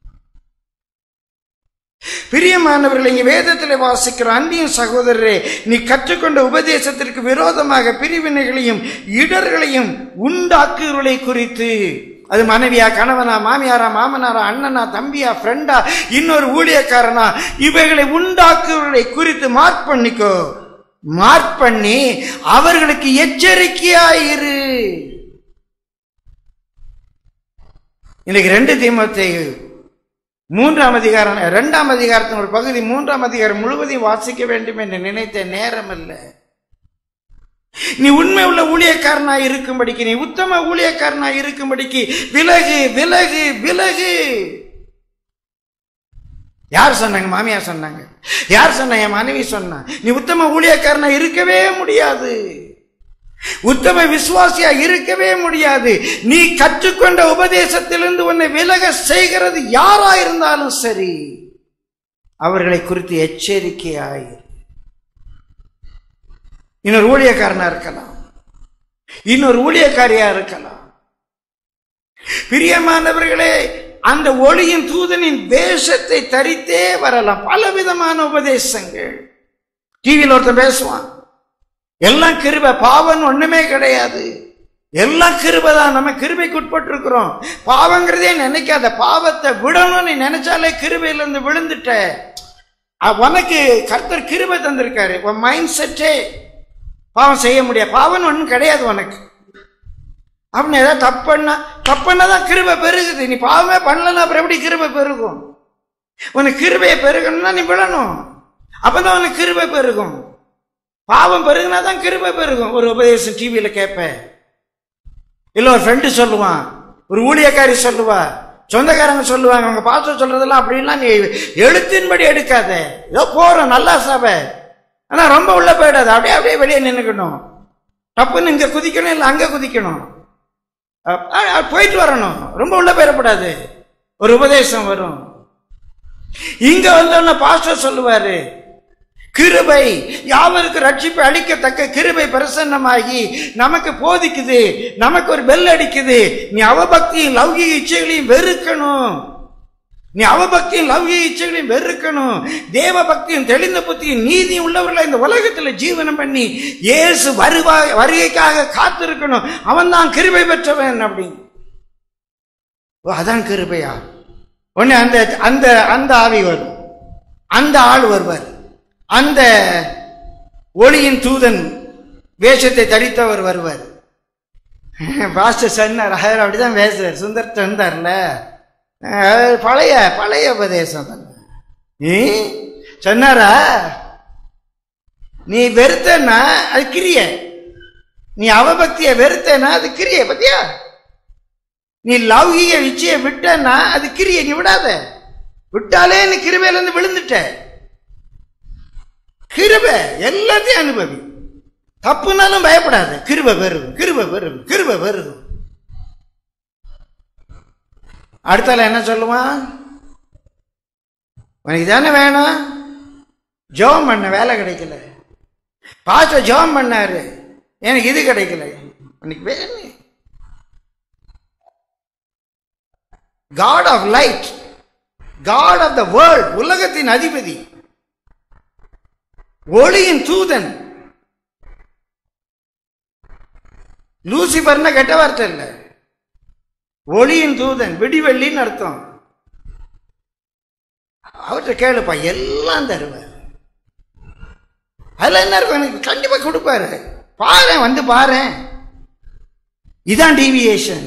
பிரியமானவர்கள், இங்கே வேதத்தில் வாசிக்கிற அன்பின் சகோதரரே, நீ கற்றுக்கொண்ட உபதேசத்திற்கு விரோதமாக பிரிவினைகளையும் இடர்களையும் உண்டாக்குவதை குறித்து, அது மனைவியா, கணவனா, மாமியாரா, மாமனாரா, அண்ணனா, தம்பியா, ஃப்ரெண்டா, இன்னொரு ஊழியக்காரனா, இவைகளை உண்டாக்குவதை குறித்து மார்க் பண்ணிக்கோ. மார்க் பண்ணி அவர்களுக்கு எச்சரிக்கையாயிரு. இன்னைக்கு 2 தீமோத்தேயு 3ஆம் அதிகாரம் 2ஆம் அதிகாரத்தின் ஒரு பகுதி 3ஆம் அதிகாரம் முழுவதையும் வாசிக்க வேண்டும் என்று நினைத்த நேரம் அல்ல. நீ உண்மை உள்ள ஊழியக்காரனாய் இருக்கும்படிக்கு, நீ உத்தம ஊழியக்காரனாய் இருக்கும்படிக்கு விலகு விலகு விலகு. யார் சொன்னாங்க? மாமியார் சொன்னாங்க. யார் சொன்னா? என் மனைவி சொன்னா. நீ உத்தம ஊழியக்காரனா இருக்கவே முடியாது, உத்தம விசுவாசியா இருக்கவே முடியாது. நீ கற்றுக்கொண்ட உபதேசத்திலிருந்து உன்னை விலக செய்கிறது யாரா இருந்தாலும் சரி, அவர்களை குறித்து எச்சரிக்கையாய். இன்னொரு ஊழியக்காரனா இருக்கலாம், இன்னொரு ஊழியக்காரியா இருக்கலாம். பிரியமானவர்களே, அந்த ஒளியின் தூதனின் வேஷத்தை தரித்தே வரலாம். பலவிதமான உபதேசங்கள். டிவியில் ஒருத்தன் பேசுவான், எல்லாம் கிருபை, பாவம் ஒண்ணுமே கிடையாது, எல்லாம் கிருபை தான், நம்ம கிருபைக்கு உட்பட்டு இருக்கிறோம், பாவங்கிறதே நினைக்காத, பாவத்தை விடணும்னு நீ நினைச்சாலே கிருபையிலிருந்து விழுந்துட்ட. உனக்கு கர்த்தர் கிருபை தந்திருக்காரு, உன் மைண்ட் செட்டே பாவம் செய்ய முடியாது, பாவம் ஒன்றும் கிடையாது உனக்கு. அப்படின்னு ஏதாவது தப்புன்னாதான் கிருபை பெருகுது. நீ பாவமே பண்ணலன்னா அப்புறம் எப்படி கிருபை பெருகும்? உனக்கு கிருபையை பெருகணும்னா நீ விழணும், அப்பதான் உனக்கு கிருபை பெருகும். பாவம் பெருகுனா தான் கிருபை பெருகும். ஒரு உபதேசம் டிவியில கேட்பேன், இல்ல ஒரு ஃப்ரெண்டு சொல்லுவான், ஒரு ஊழியக்காரி சொல்லுவா, சொந்தக்காரங்க சொல்லுவாங்க, உங்க பாஸ்டர் சொல்றதெல்லாம் அப்படின்லாம் நீ எழுத்தின்படி எடுக்காத. ஏதோ போறோம் நல்லா சபை, ஆனா ரொம்ப உள்ள போயிடாது. அப்படியே அப்படியே வெளியே நின்னுக்கணும். தப்புன்னு இங்க குதிக்கணும், இல்லை அங்க குதிக்கணும், போயிட்டு வரணும். ரொம்ப உள்ள போயிடக்கூடாது. ஒரு உபதேசம் வரும். இங்க வந்தோன்னா பாஸ்டர் சொல்லுவாரு, கிருபை யாவருக்கு ரட்சிப்பை அளிக்கத்தக்க கிருபை பிரசன்னமாகி நமக்கு போதிக்குது, நமக்கு ஒரு பெல் அடிக்குது. நீ அவபக்தியும் லௌகிக இச்சைகளையும் வெறுக்கணும். நீ அவபக்தியும் லௌகிக இச்சைகளையும் வெறுக்கணும். தேவ பக்தியும் தெளிந்த புத்தியும் நீதியும் உள்ளவர்களை இந்த உலகத்துல ஜீவனம் பண்ணி இயேசு வருகைக்காக காத்திருக்கணும். அவன் தான் கிருபை பெற்றவன் அப்படின்னு. அதான் கிருபையா? உடனே அந்த அந்த அந்த ஆவி வரும், அந்த ஆள் வருவார், அந்த ஒளியின் தூதன் வேஷத்தை தரித்தவர் வருவார். பாஸ்டர் சொன்னார், அப்படிதான் பேசுவார். சுந்தர் சொன்னார்ல, பழைய பழைய உபதேசம் சொன்னாரா, நீ வெறுத்தனா அது கிரிய, நீ அவபக்திய வெறுத்தனா அது கிரிய. பத்தியா, நீ லௌகிக இச்சையை விட்டனா அது கிரிய. நீ விடாத, விட்டாலே நீ கிருபையில இருந்து விழுந்துட்ட. கிருபை எல்லாத்தையும் அனுபவி, தப்புனாலும் பயப்படாது. கிருபை பெருகும், கிருபை பெருகும், கிருபை பெருகும். அடுத்தால என்ன சொல்லுவான், உனக்கு தானே வேணும், ஜெபம் பண்ண, வேலை கிடைக்கல. பாஸ்டர் ஜெபம் பண்ணாரு, எனக்கு இது கிடைக்கல, உனக்கு வேணும். God of light, God of the world, உலகத்தின் அதிபதி, ஒளியின் தூதன். லூசிபர்னா கெட்ட வார்த்தை இல்ல, ஒளியின் தூதன், விடிவெள்ளின்னு அர்த்தம். அவர்கிட்ட கேளுப்பா, எல்லாம் தருவார். அதுல என்ன இருக்கும், எனக்கு கண்டிப்பா கொடுப்பாரு. பாரு, வந்து பாரு. இதான் டீவியேஷன்.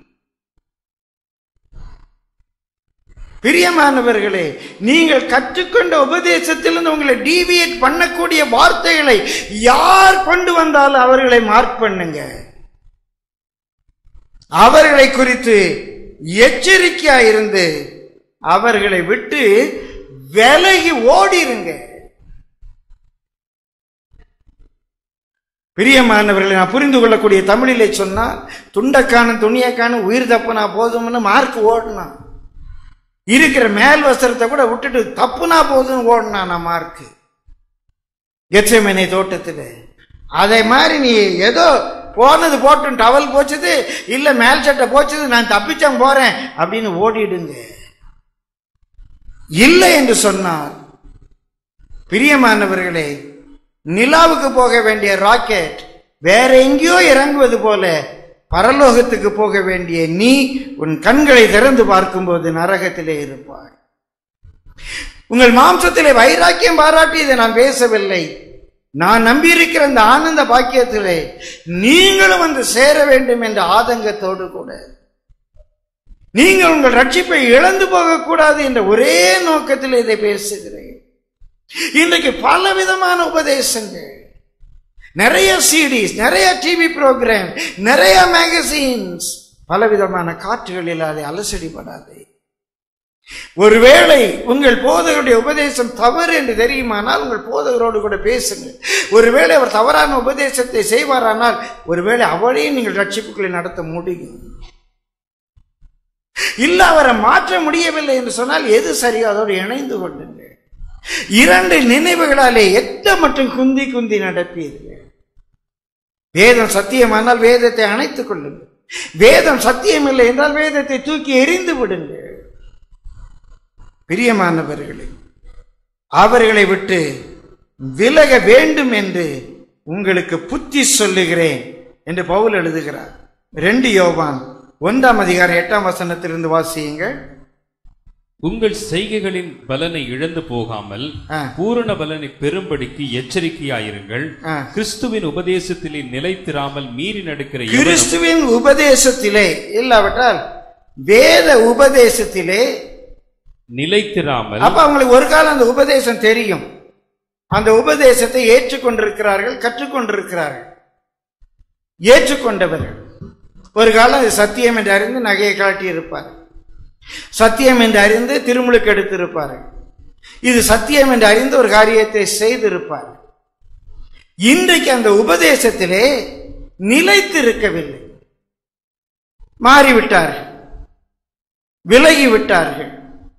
பிரியமானவர்களே, நீங்கள் கற்றுக்கொண்ட உபதேசத்திலிருந்து உங்களை டீவியேட் பண்ணக்கூடிய வார்த்தைகளை யார் கொண்டு வந்தாலும் அவர்களை மார்க் பண்ணுங்க. அவர்களை குறித்து எச்சரிக்கையா இருந்து அவர்களை விட்டு விலகி ஓடிருங்க. பிரியமானவர்களை, நான் புரிந்து கொள்ளக்கூடிய தமிழிலே சொன்னால், துண்டக்கான துணியக்கான உயிர் தப்புனா போதும்னு மார்க் ஓடணும். இருக்கிற மேல் வஸ்திரத்தை கூட விட்டுட்டு தப்புனா போதும் ஓடனா நான் மார்க்கு. கெத்செமனே தோட்டத்தில் அதே மாதிரி நீ ஏதோ போனது போட்டும், டவல் போச்சது இல்ல மேல் சட்டை போச்சது, நான் தப்பிச்சம் போறேன் அப்படின்னு ஓடிடுங்க. இல்லை என்று சொன்னார், பிரியமானவர்களே, நிலாவுக்கு போக வேண்டிய ராக்கெட் வேற எங்கேயோ இறங்குவது போல பரலோகத்துக்கு போக வேண்டிய நீ உன் கண்களை திறந்து பார்க்கும்போது நரகத்திலே இருப்பாய். உங்கள் மாம்சத்திலே வைராக்கியம் பாராட்டி இதை நான் பேசவில்லை. நான் நம்பியிருக்கிற இந்த ஆனந்த பாக்கியத்திலே நீங்களும் வந்து சேர வேண்டும் என்ற ஆதங்கத்தோடு கூட, நீங்கள் உங்கள் ரட்சிப்பை இழந்து போகக்கூடாது என்ற ஒரே நோக்கத்தில் இதை பேசுகிறேன். இன்றைக்கு பல விதமான உபதேசங்கள், நிறைய சிடிஸ், நிறைய டிவி ப்ரோக்ராம், நிறைய மேகசின்ஸ், பலவிதமான காற்றுகளில் அதை அலசடிப்படாது. ஒருவேளை உங்கள் போதகருடைய உபதேசம் தவறு என்று தெரியுமானால் உங்கள் போதகரோடு கூட பேசுங்க. ஒருவேளை அவர் தவறான உபதேசத்தை செய்வாரானால் ஒருவேளை அவளையும் நீங்கள் ரட்சிப்புகளை நடத்த முடியும். இல்ல அவரை மாற்ற முடியவில்லை என்று சொன்னால் எது சரியோ அதோடு இணைந்து கொள்ளுங்க. இரண்டு நினைவுகளாலே எட்ட மற்றும் குந்தி குந்தி நடப்பீர்கள். வேதம் சத்தியமானால் வேதத்தை அணைத்துக் கொள்ளுங்கள். வேதம் சத்தியம் இல்லை என்றால் வேதத்தை தூக்கி எறிந்து விடுங்க. பிரியமானவர்களே, அவர்களை விட்டு விலக வேண்டும் என்று உங்களுக்கு புத்தி சொல்லுகிறேன் என்று பவுல் எழுதுகிறார். 2 யோவான் 1:8 வாசியுங்கள். உங்கள் செய்கைகளின் பலனை இழந்து போகாமல் பூரண பலனை பெறும்படிக்கு எச்சரிக்கையாயிருங்கள். கிறிஸ்துவின் உபதேசத்திலே நிலைத்திராமல் மீறி நடக்கிற, கிறிஸ்துவின் உபதேசத்திலே இல்லாவிட்டால் வேத உபதேசத்திலே நிலைத்திராமல். அப்ப அவங்களுக்கு ஒரு காலம் அந்த உபதேசம் தெரியும், அந்த உபதேசத்தை ஏற்றுக்கொண்டிருக்கிறார்கள், கற்றுக்கொண்டிருக்கிறார்கள். ஏற்றுக்கொண்டவர்கள் ஒரு காலம் அது சத்தியம் என்று அறிந்து நகையை காட்டி இருப்பார். சத்தியம் என்று அறிந்து திருமுழுக்கு எடுத்திருப்பார்கள். இது சத்தியம் என்று அறிந்து ஒரு காரியத்தை செய்திருப்பார்கள். இன்றைக்கு அந்த உபதேசத்திலே நிலைத்திருக்கவில்லை, மாறிவிட்டார்கள், விலகிவிட்டார்கள்.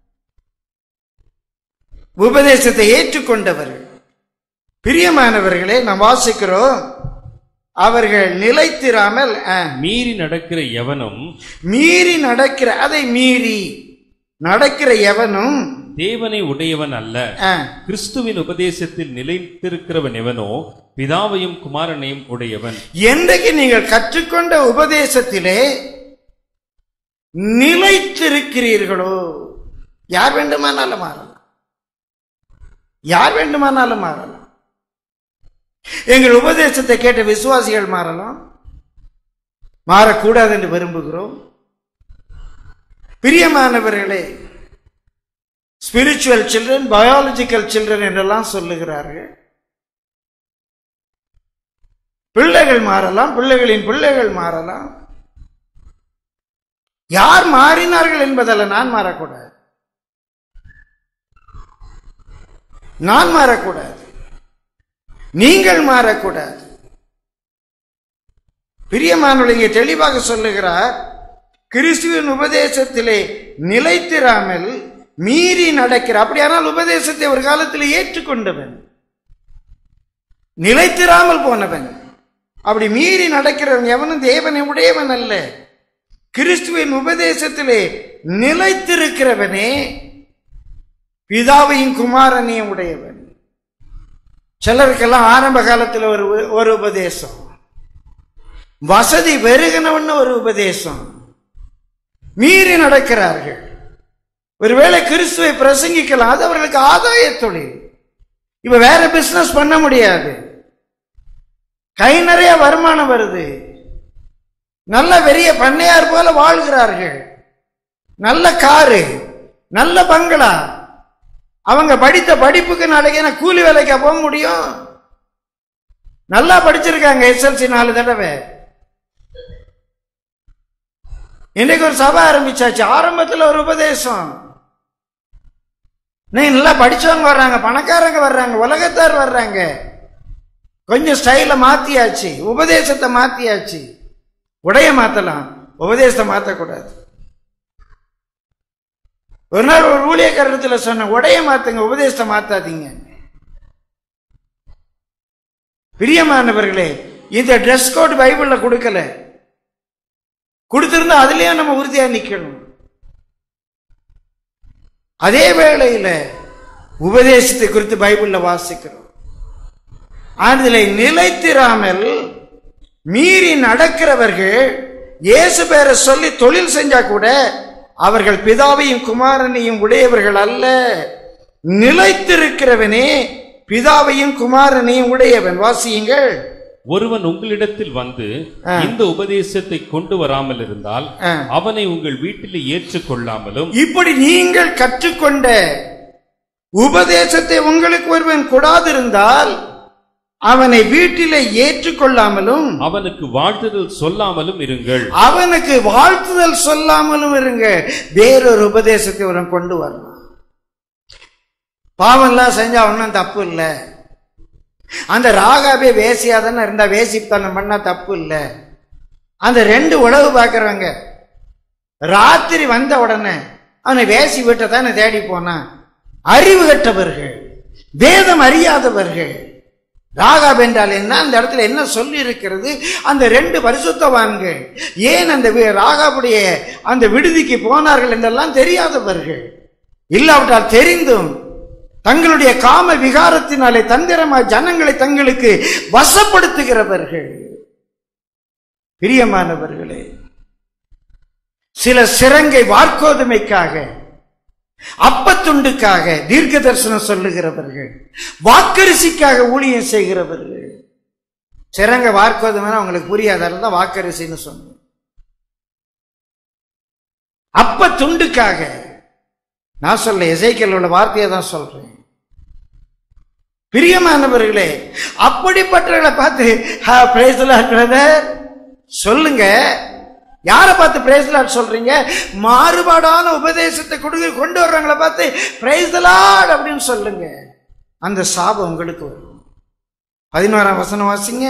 உபதேசத்தை ஏற்றுக்கொண்டவர்கள், பிரியமானவர்களே, நாம் வாசிக்கிறோம், அவர்கள் நிலைத்திராமல் மீறி நடக்கிற எவனும், மீறி நடக்கிற, அதை மீறி நடக்கிற எவனும் தேவனை உடையவன் அல்ல. கிறிஸ்துவின் உபதேசத்தில் நிலைத்திருக்கிறவன் எவனோ பிதாவையும் குமாரனையும் உடையவன். என்றைக்கு நீங்கள் கற்றுக்கொண்ட உபதேசத்திலே நிலைத்திருக்கிறீர்களோ, யார் வேண்டுமானாலும் மாறலாம், யார் வேண்டுமானாலும் மாறலாம். எங்கள் உபதேசத்தை கேட்ட விசுவாசிகள் மாறலாம், மாறக்கூடாது என்று விரும்புகிறோம். பிரியமானவர்களே, ஸ்பிரிச்சுவல் சில்ட்ரன், பயாலஜிக்கல் சில்ட்ரன் என்றெல்லாம் சொல்லுகிறார்கள். பிள்ளைகள் மாறலாம், பிள்ளைகளின் பிள்ளைகள் மாறலாம். யார் மாறினார்கள் என்பதல்ல, நான் மாறக்கூடாது, நான் மாறக்கூடாது, நீங்கள் மாறக்கூடாது. பிரியமானவர்களே, இங்கே தெளிவாக சொல்லுகிறார், கிறிஸ்துவின் உபதேசத்திலே நிலைத்திராமல் மீறி நடக்கிற, அப்படியானால் உபதேசத்தை ஒரு காலத்தில் ஏற்றுக்கொண்டவன், நிலைத்திராமல் போனவன், அப்படி மீறி நடக்கிறவன் எவனும் தேவனை உடையவன் அல்ல. கிறிஸ்துவின் உபதேசத்திலே நிலைத்திருக்கிறவனே பிதாவையும் குமாரனையும் உடையவன். சிலருக்கெல்லாம் ஆரம்ப காலத்தில் ஒரு உபதேசம், வசதி பெருகினவன்னு ஒரு உபதேசம், மீறி நடக்கிறார்கள். ஒருவேளை கிறிஸ்துவை பிரசங்கிக்கலாம், அது அவர்களுக்கு ஆதாய தொழில். இப்ப வேற பிசினஸ் பண்ண முடியாது, கை நிறைய வருமானம் வருது, நல்ல பெரிய பண்ணையார் போல வாழ்கிறார்கள், நல்ல காரு, நல்ல பங்களா. அவங்க படித்த படிப்புக்கு நாளைக்கு என்ன கூலி வேலைக்கா போக முடியும்? நல்லா படிச்சிருக்காங்க, SLC 4 தடவை. இன்னைக்கு ஒரு சபை ஆரம்பிச்சாச்சு, ஆரம்பத்தில் ஒரு உபதேசம், நீ நல்லா படிச்சவங்க வர்றாங்க, பணக்காரங்க வர்றாங்க, உலகத்தார் வர்றாங்க, கொஞ்சம் ஸ்டைல மாத்தியாச்சு, உபதேசத்தை மாத்தியாச்சு. உடைய மாத்தலாம், உபதேசத்தை மாத்தக்கூடாது. ஒரு நாள் ஒரு ஊழியக்காரத்தில் சொன்ன, உடைய மாத்துங்க, உபதேசத்தை மாத்தாதீங்க. பிரியமானவர்களே, இந்த ட்ரெஸ் கோட் பைபிள்ல கொடுக்கல, கொடுத்திருந்தா அதுலயே நம்ம உறுதியா நிக்கணும். அதே வேளையில உபதேசத்தை குறித்து பைபிள்ல வாசிக்கிறோம், அதில் நிலைத்திராமல் மீறி நடக்கிறவர்கள் இயேசு பேரை சொல்லி தொழில் செஞ்சா கூட அவர்கள் பிதாவையும் குமாரனையும் உடையவர்கள் அல்ல. நிலைத்திருக்கிறவனே பிதாவையும் குமாரனையும் உடையவன். வாசியுங்கள். ஒருவன் உங்களிடத்தில் வந்து இந்த உபதேசத்தை கொண்டு வராமல் இருந்தால் அவனை உங்கள் வீட்டில் ஏற்றுக்கொள்ளாமலும், இப்படி நீங்கள் கற்றுக்கொண்ட உபதேசத்தை உங்களுக்கு ஒருவன் கொடாதிருந்தால் அவனை வீட்டிலே ஏற்றுக்கொள்ளாமலும் அவனுக்கு வாழ்த்துதல் சொல்லாமலும் இருங்கள். அவனுக்கு வாழ்த்துதல் சொல்லாமலும் இருங்க. வேறொரு உபதேசத்தை அவன் கொண்டு வரலாம். பாவம்லாம் செஞ்சா ஒன்னும் தப்பு இல்லை. அந்த ராகாபே வேசியாதானே இருந்தா, வேசித்தனம் பண்ணா தப்பு இல்லை. அந்த 2 உழவு பார்க்கறவங்க ராத்திரி வந்த உடனே அவனை வேசி விட்ட தானே தேடி போனான். அறிவு கட்டவர்கள், வேதம் அறியாதவர்கள். ராகாப் என்றால் என்ன, அந்த இடத்துல என்ன சொல்லி இருக்கிறது? அந்த 2 பரிசுத்தவான்கள் ஏன் அந்த ராகாபுடைய அந்த விடுதிக்கு போனார்கள் என்றெல்லாம் தெரியாதவர்கள். இல்லாவிட்டால் தெரிந்தும் தங்களுடைய காம விகாரத்தினாலே தந்திரமாய் ஜனங்களை தங்களுக்கு வசப்படுத்துகிறவர்கள். பிரியமானவர்களே, சில சிரங்கை வார்க்கோதுமைக்காக, அப்பத்துண்டுக்காக தீர்க்க தரிசனம் சொல்லுகிறவர்கள், வாக்கரிசிக்காக ஊழியம் செய்கிறவர்கள். சிரங்க வார்க்கோதுமை அவங்களுக்கு புரியாதால தான் வாக்கரிசின்னு சொன்ன. அப்பத்துண்டுக்காக நான் சொல்ல, எசேக்கியேல் உள்ள வார்த்தையை தான் சொல்றேன். பிரியமானவர்களே, அப்படிப்பட்டவர்களை பார்த்து பிரதர் சொல்லுங்க, யாரை பார்த்து பிரைஸ் தி லார்ட் சொல்றீங்க? மாறுபாடான உபதேசத்தை கொண்டு வர்றவங்களை பார்த்து பிரைஸ் தி லார்ட் அப்படின்னு சொல்லுங்க. அந்த சாபம் உங்களுக்கு வரும். 11ஆம் வசனம் வாசிங்க.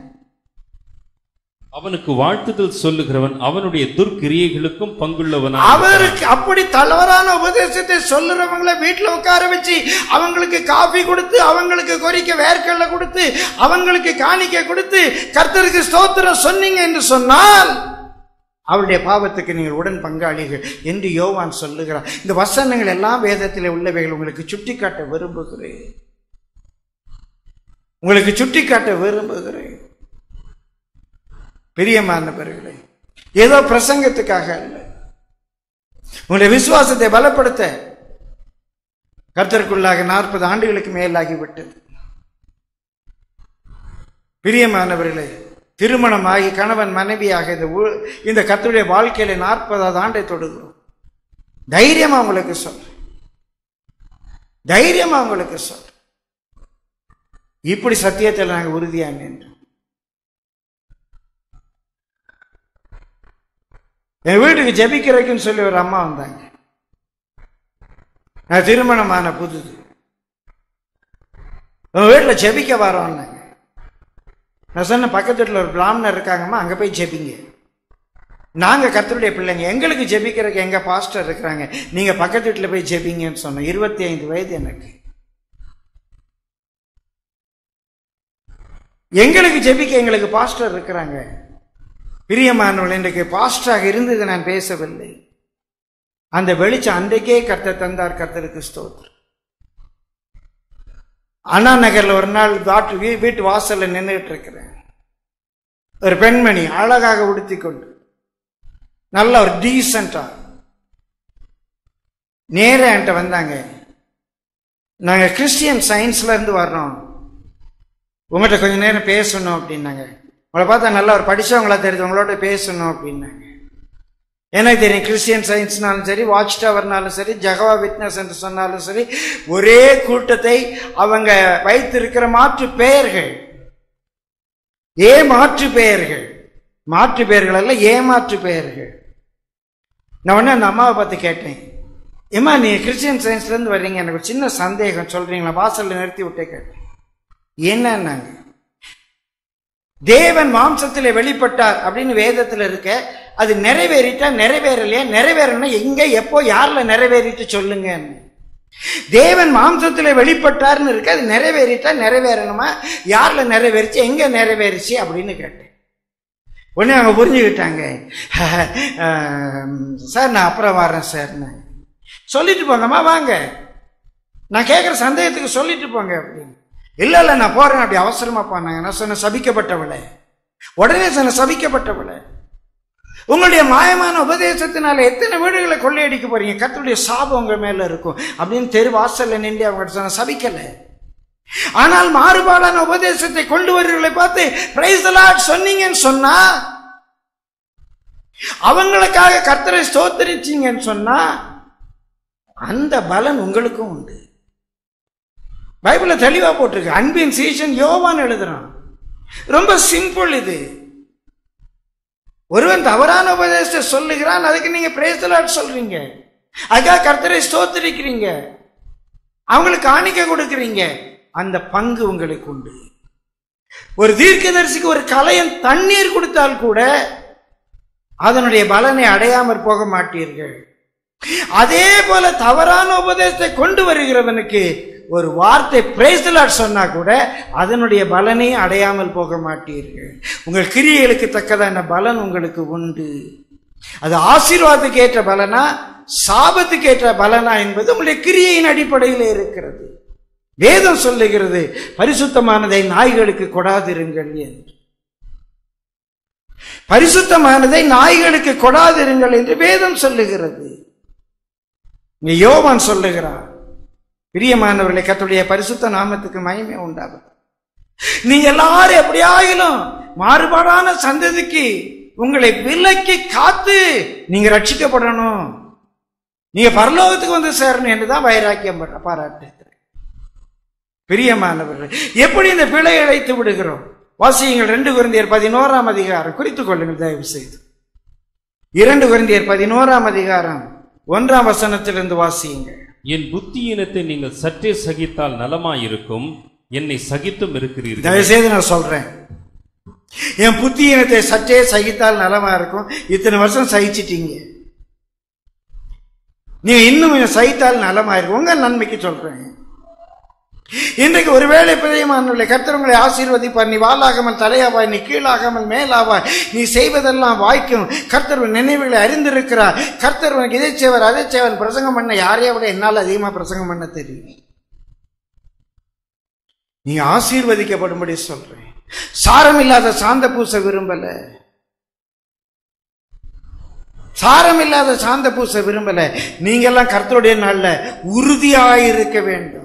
அவனுக்கு வாழ்த்துதல் சொல்லுகிறவன் அவனுடைய துர்க்கிரியைகளுக்கும் பங்குள்ளவன். அவருக்கு அப்படி தவறான உபதேசத்தை சொல்லுறவங்களை வீட்டுல உட்கார வச்சு அவங்களுக்கு காபி கொடுத்து, அவங்களுக்கு கொறிக்க வேர்க்கடலை கொடுத்து, அவங்களுக்கு காணிக்கை கொடுத்து கர்த்தருக்கு ஸ்தோத்திரம் சொன்னீங்க என்று சொன்னால் அவருடைய பாவத்துக்கு நீங்கள் உடன் பங்காளிகள் என்று யோவான் சொல்லுகிறார். இந்த வசனங்கள் எல்லாம் வேதத்தில் உள்ளவைகள். உங்களுக்கு சுட்டிக்காட்ட விரும்புகிறேன், உங்களுக்கு சுட்டிக்காட்ட விரும்புகிறேன். பிரியமானவர்களே, ஏதோ பிரசங்கத்துக்காக அல்ல, உங்களுடைய விசுவாசத்தை பலப்படுத்த. கர்த்தருக்குள்ளாக 40 ஆண்டுகளுக்கு மேலாகிவிட்டது. பிரியமானவர்களே, திருமணமாகி கணவன் மனைவியாக இந்த கர்த்தருடைய வாழ்க்கையில 40வது ஆண்டை தொடுகிறோம். தைரியமா உங்களுக்கு சொல்றேன், தைரியமா உங்களுக்கு சொல்றேன். இப்படி சத்தியத்தில் நாங்கள் உறுதியா நின்றோம். என் வீட்டுக்கு ஜெபிக்கிறதுக்குன்னு சொல்லி ஒரு அம்மா வந்தாங்க. நான் திருமணமான புதுது. உங்க வீட்டில் ஜெபிக்க வரோன்னாங்க. நான் சொன்ன பக்கத்து வீட்டில் ஒரு பிராமணர் இருக்காங்கம்மா, அங்கே போய் ஜெபிங்க. நாங்கள் கர்த்தருடைய பிள்ளைங்க, எங்களுக்கு ஜெபிக்கிறதுக்கு எங்க பாஸ்டர் இருக்கிறாங்க, நீங்க பக்கத்து வீட்டில் போய் ஜெபிங்கன்னு சொன்னோம். 25 வயது எனக்கு. எங்களுக்கு ஜெபிக்க எங்களுக்கு பாஸ்டர் இருக்கிறாங்க. பிரியமானவர்கள், இன்றைக்கு பாஸ்டராக இருந்தது நான் பேசவில்லை. அந்த வெளிச்சம் அன்றைக்கே கர்த்தர் தந்தார். கர்த்தருக்கு ஸ்தோத்திரம். அண்ணா நகர்ல ஒரு நாள் வீட்டு வாசல்ல நின்றுட்டு இருக்கிறேன். ஒரு பெண்மணி அழகாக உடுத்தி கொண்டு நல்ல ஒரு டீசென்டா நேர என்கிட்ட வந்தாங்க. நாங்க கிறிஸ்டியன் சயின்ஸ்ல இருந்து வர்றோம், உங்கள்கிட்ட கொஞ்ச நேரம் பேசணும் அப்படின்னாங்க. உங்களை பார்த்தா நல்லா ஒரு படிச்சவங்களா தெரியுது, உங்களோட பேசணும் அப்படின்னாங்க. எனக்கு தெரியும், கிறிஸ்டியன் சயின்ஸ்னாலும் சரி, வாட்ச் டவர்னாலும் சரி, ஜெகவா விட்னஸ் என்று சொன்னாலும் சரி, ஒரே கூட்டத்தை அவங்க வைத்திருக்கிற மாற்று பெயர்கள், மாற்று பெயர்கள், மாற்று பெயர்கள் அல்ல, ஏமாற்று பெயர்கள். நான் உடனே அந்த அம்மாவை பார்த்து கேட்டேன், ஏமா நீ கிறிஸ்டியன் சயின்ஸ்ல இருந்து வர்றீங்க, எனக்கு ஒரு சின்ன சந்தேகம், சொல்றீங்களா? வாசல்ல நிறுத்தி விட்டே கேட்டேன். என்னன்னாங்க, தேவன் மாம்சத்திலே வெளிப்பட்டார் அப்படின்னு வேதத்துல இருக்க, அது நிறைவேறிட்டா நிறைவேறலையா? நிறைவேறணும் எங்க, எப்போ, யாருல நிறைவேறிட்டு சொல்லுங்க. தேவன் மாம்சத்திலே வெளிப்பட்டார்னு இருக்கு, அது நிறைவேறிட்டா நிறைவேறணுமா? யாருல நிறைவேறிச்சு, எங்க நிறைவேறிச்சு அப்படின்னு கேட்டேன். உடனே அவங்க புரிஞ்சுக்கிட்டாங்க. சார் நான் அப்புறம் வர்றேன் சார். சொல்லிட்டு போங்கம்மா, வாங்க, நான் கேட்குற சந்தேகத்துக்கு சொல்லிட்டு போங்க அப்படின்னு. இல்ல இல்ல நான் போறேன் அப்படி அவசரமா போனாங்க. நான் சொன்ன சபிக்கப்பட்டவளே, உடனே சொன்ன சபிக்கப்பட்டவளே, உங்களுடைய மாயமான உபதேசத்தினால எத்தனை வீடுகளை கொள்ளையடிக்க போறீங்க, கர்த்தருடைய சாபம் உங்க மேல இருக்கும் அப்படின்னு தெரு வாசல்ல நின்று அவங்க சொன்ன சபிக்கல. ஆனால் மாறுபாடான உபதேசத்தை கொண்டு வருவர்களை பார்த்து பிரைஸ் தி லார்ட் சொன்னீங்கன்னு சொன்னா, அவங்களுக்காக கர்த்தரை ஸ்தோத்திரிச்சீங்கன்னு சொன்னா, அந்த பலன் உங்களுக்கும் உண்டு. பைபிள்ல தெளிவா போட்டிருக்கு. அன்பின் சீசன் யோவான் எழுதுறான். ரொம்ப சிம்பிள் இது. ஒருவன் தவறான உபதேசத்தை சொல்லுகிறான், அதுக்கு நீங்க பிரைஸ் தி லார்ட் சொல்றீங்க, அதுக்காக கர்த்தரை ஸ்தோத்திரிக்கிறீங்க, அவங்களுக்கு காணிக்கை கொடுக்கிறீங்க, அந்த பங்கு உங்களுக்கு உண்டு. ஒரு தீர்க்கதரிசிக்கு ஒரு கலையன் தண்ணீர் கொடுத்தால் கூட அதனுடைய பலனை அடையாமற் போக மாட்டீர்கள். அதே போல தவறான உபதேசத்தை கொண்டு வருகிறவனுக்கு ஒரு வார்த்தை பிரைஸ் தி லார்ட் சொன்னா கூட அதனுடைய பலனை அடையாமல் போக மாட்டீர்கள். உங்கள் கிரியைகளுக்கு தக்கதான பலன் உங்களுக்கு உண்டு. அது ஆசீர்வாதத்துக்கு ஏற்ற பலனா, சாபத்துக்கு ஏற்ற பலனா என்பது உங்களுடைய கிரியையின் அடிப்படையில் இருக்கிறது. வேதம் சொல்லுகிறது, பரிசுத்தமானதை நாய்களுக்கு கொடாதிருங்கள் என்று. பரிசுத்தமானதை நாய்களுக்கு கொடாதிருங்கள் என்று வேதம் சொல்லுகிறது. யோவான் சொல்லுகிறார். பிரியமானவர்களை, கர்த்தருடைய பரிசுத்த நாமத்துக்கு மகிமை உண்டாகும். நீங்க எல்லாரும் எப்படியாயிலும் மாறுபாடான சந்ததிக்கு உங்களை விலக்கி காத்து நீங்க ரட்சிக்கப்படணும், நீங்க பரலோகத்துக்கு வந்து சேரணும் என்றுதான் வைராக்கியம் பாராட்டுகிறேன். பிரியமானவர்கள், எப்படி இந்த பிழை அழைத்து விடுகிறோம்? வாசியுங்கள் 2 கொரிந்தியர் 11ஆம் அதிகாரம், குறித்துக் கொள்ளுங்கள் தயவு செய்து. 2 கொரிந்தியர் 11ஆம் அதிகாரம் 1ஆம் வசனத்திலிருந்து வாசியுங்க. என் புத்தியினத்தை நீங்கள் சற்றே சகித்தால் நலமாயிருக்கும், என்னை சகித்தும் இருக்கிறீர்கள். தயவுசெய்து நான் சொல்றேன், என் புத்தியினத்தை சற்றே சகித்தால் நலமா இருக்கும். இத்தனை வருஷம் சகிச்சிட்டீங்க, நீங்க இன்னும் கொஞ்சம் சகித்தால் நலமா இருக்கும். உங்க நன்மைக்கு சொல்றேன். இன்றைக்கு ஒருவேளை பிரியமானவர்களே, கர்த்தர் உங்களை ஆசீர்வதிப்பார். நீ வாளாகாமல் தலையாவாய், நீ கீழாகாமல் மேலாவாய், நீ செய்வதெல்லாம் வாய்க்கும். கர்த்தர் நினைவுகளை அறிந்திருக்கிறார். கர்த்தர் உனக்கு இதை செய்வார் அதை செய்வார். பிரசங்கம் பண்ண யாரையா விட என்னால் அதிகமா பிரசங்கம் பண்ண தெரியும். நீ ஆசீர்வதிக்கப்படும்படி சொல்றேன். சாரம் இல்லாத சாந்த பூச விரும்பல, சாரம் இல்லாத சாந்த பூச விரும்பல. நீங்கெல்லாம் கர்த்தருடைய நாள்ல உறுதியாயிருக்க வேண்டும்,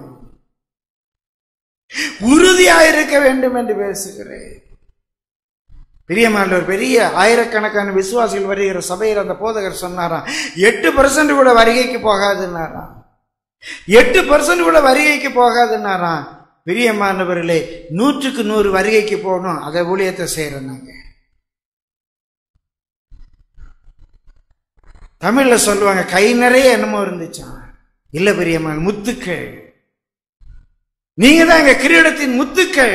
உறுதியாயிருக்க வேண்டும் என்று பேசுகிறேன். பிரியமான ஒரு பெரிய ஆயிரக்கணக்கான விசுவாசிகள் வருகிற சபையில் அந்த போதகர் சொன்னாராம், 8% கூட வருகைக்கு போகாதுன்னாராம், 8% கூட வருகைக்கு போகாதுன்னாராம். பிரியமானவர்களே, 100க்கு 100 வருகைக்கு போகணும். அதை ஊழியத்தை செய்யறாங்க. தமிழ்ல சொல்லுவாங்க, கை நிறைய என்னமோ இருந்துச்சான். இல்ல பிரியமான, முத்துக்கள். நீங்க தான் எங்க கிரீடத்தின் முத்துக்கள்.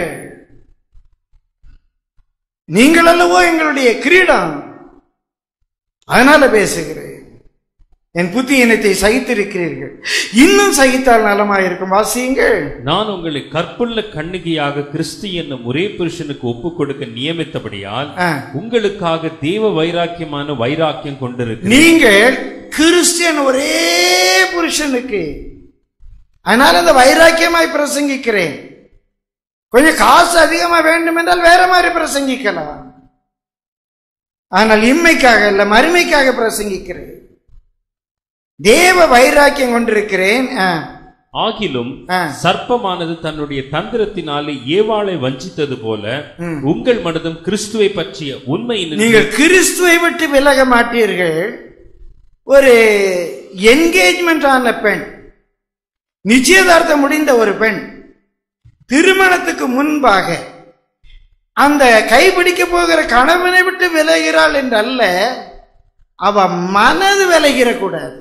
நீங்கள் அல்லவோ எங்களுடைய கிரீடம். அதனால பேசுகிறேன். என் புத்தியினத்தை சகித்திருக்கிறீர்கள், இன்னும் சகித்தால் நலமாயிருக்கும். வாசியுங்கள். நான் உங்களை கற்புள்ள கன்னிகையாக கிறிஸ்து என்னும் ஒரே புருஷனுக்கு ஒப்புக் கொடுக்க நியமித்தபடியால் உங்களுக்காக தேவ வைராக்கியமான வைராக்கியம் கொண்டிருக்க. நீங்கள் கிறிஸ்டியன் ஒரே புருஷனுக்கு, அதனால அந்த வைராக்கியமாய் பிரசங்கிக்கிறேன். கொஞ்சம் காசு அதிகமா வேண்டும் என்றால் வேற மாதிரி பிரசங்கிக்கலாம். ஆனால் இம்மைக்காக இல்ல, மறுமைக்காக பிரசங்கிக்கிறேன். தேவ வைராக்கியம் கொண்டிருக்கிறேன். ஆகிலும் சர்ப்பமானது தன்னுடைய தந்திரத்தினாலே ஏவாளை வஞ்சித்தது போல உங்கள் மனதும் கிறிஸ்துவை பற்றிய உண்மை. நீங்கள் கிறிஸ்துவை விட்டு விலக மாட்டீர்கள். ஒரு என்கேஜ்மெண்ட் ஆன பெண், நிச்சயதார்த்தம் முடிந்த ஒரு பெண் திருமணத்துக்கு முன்பாக அந்த கைபிடிக்க போகிற கணவனை விட்டு விலகிறாள் என்றல்ல, அவ மனது விலகிற கூடாது.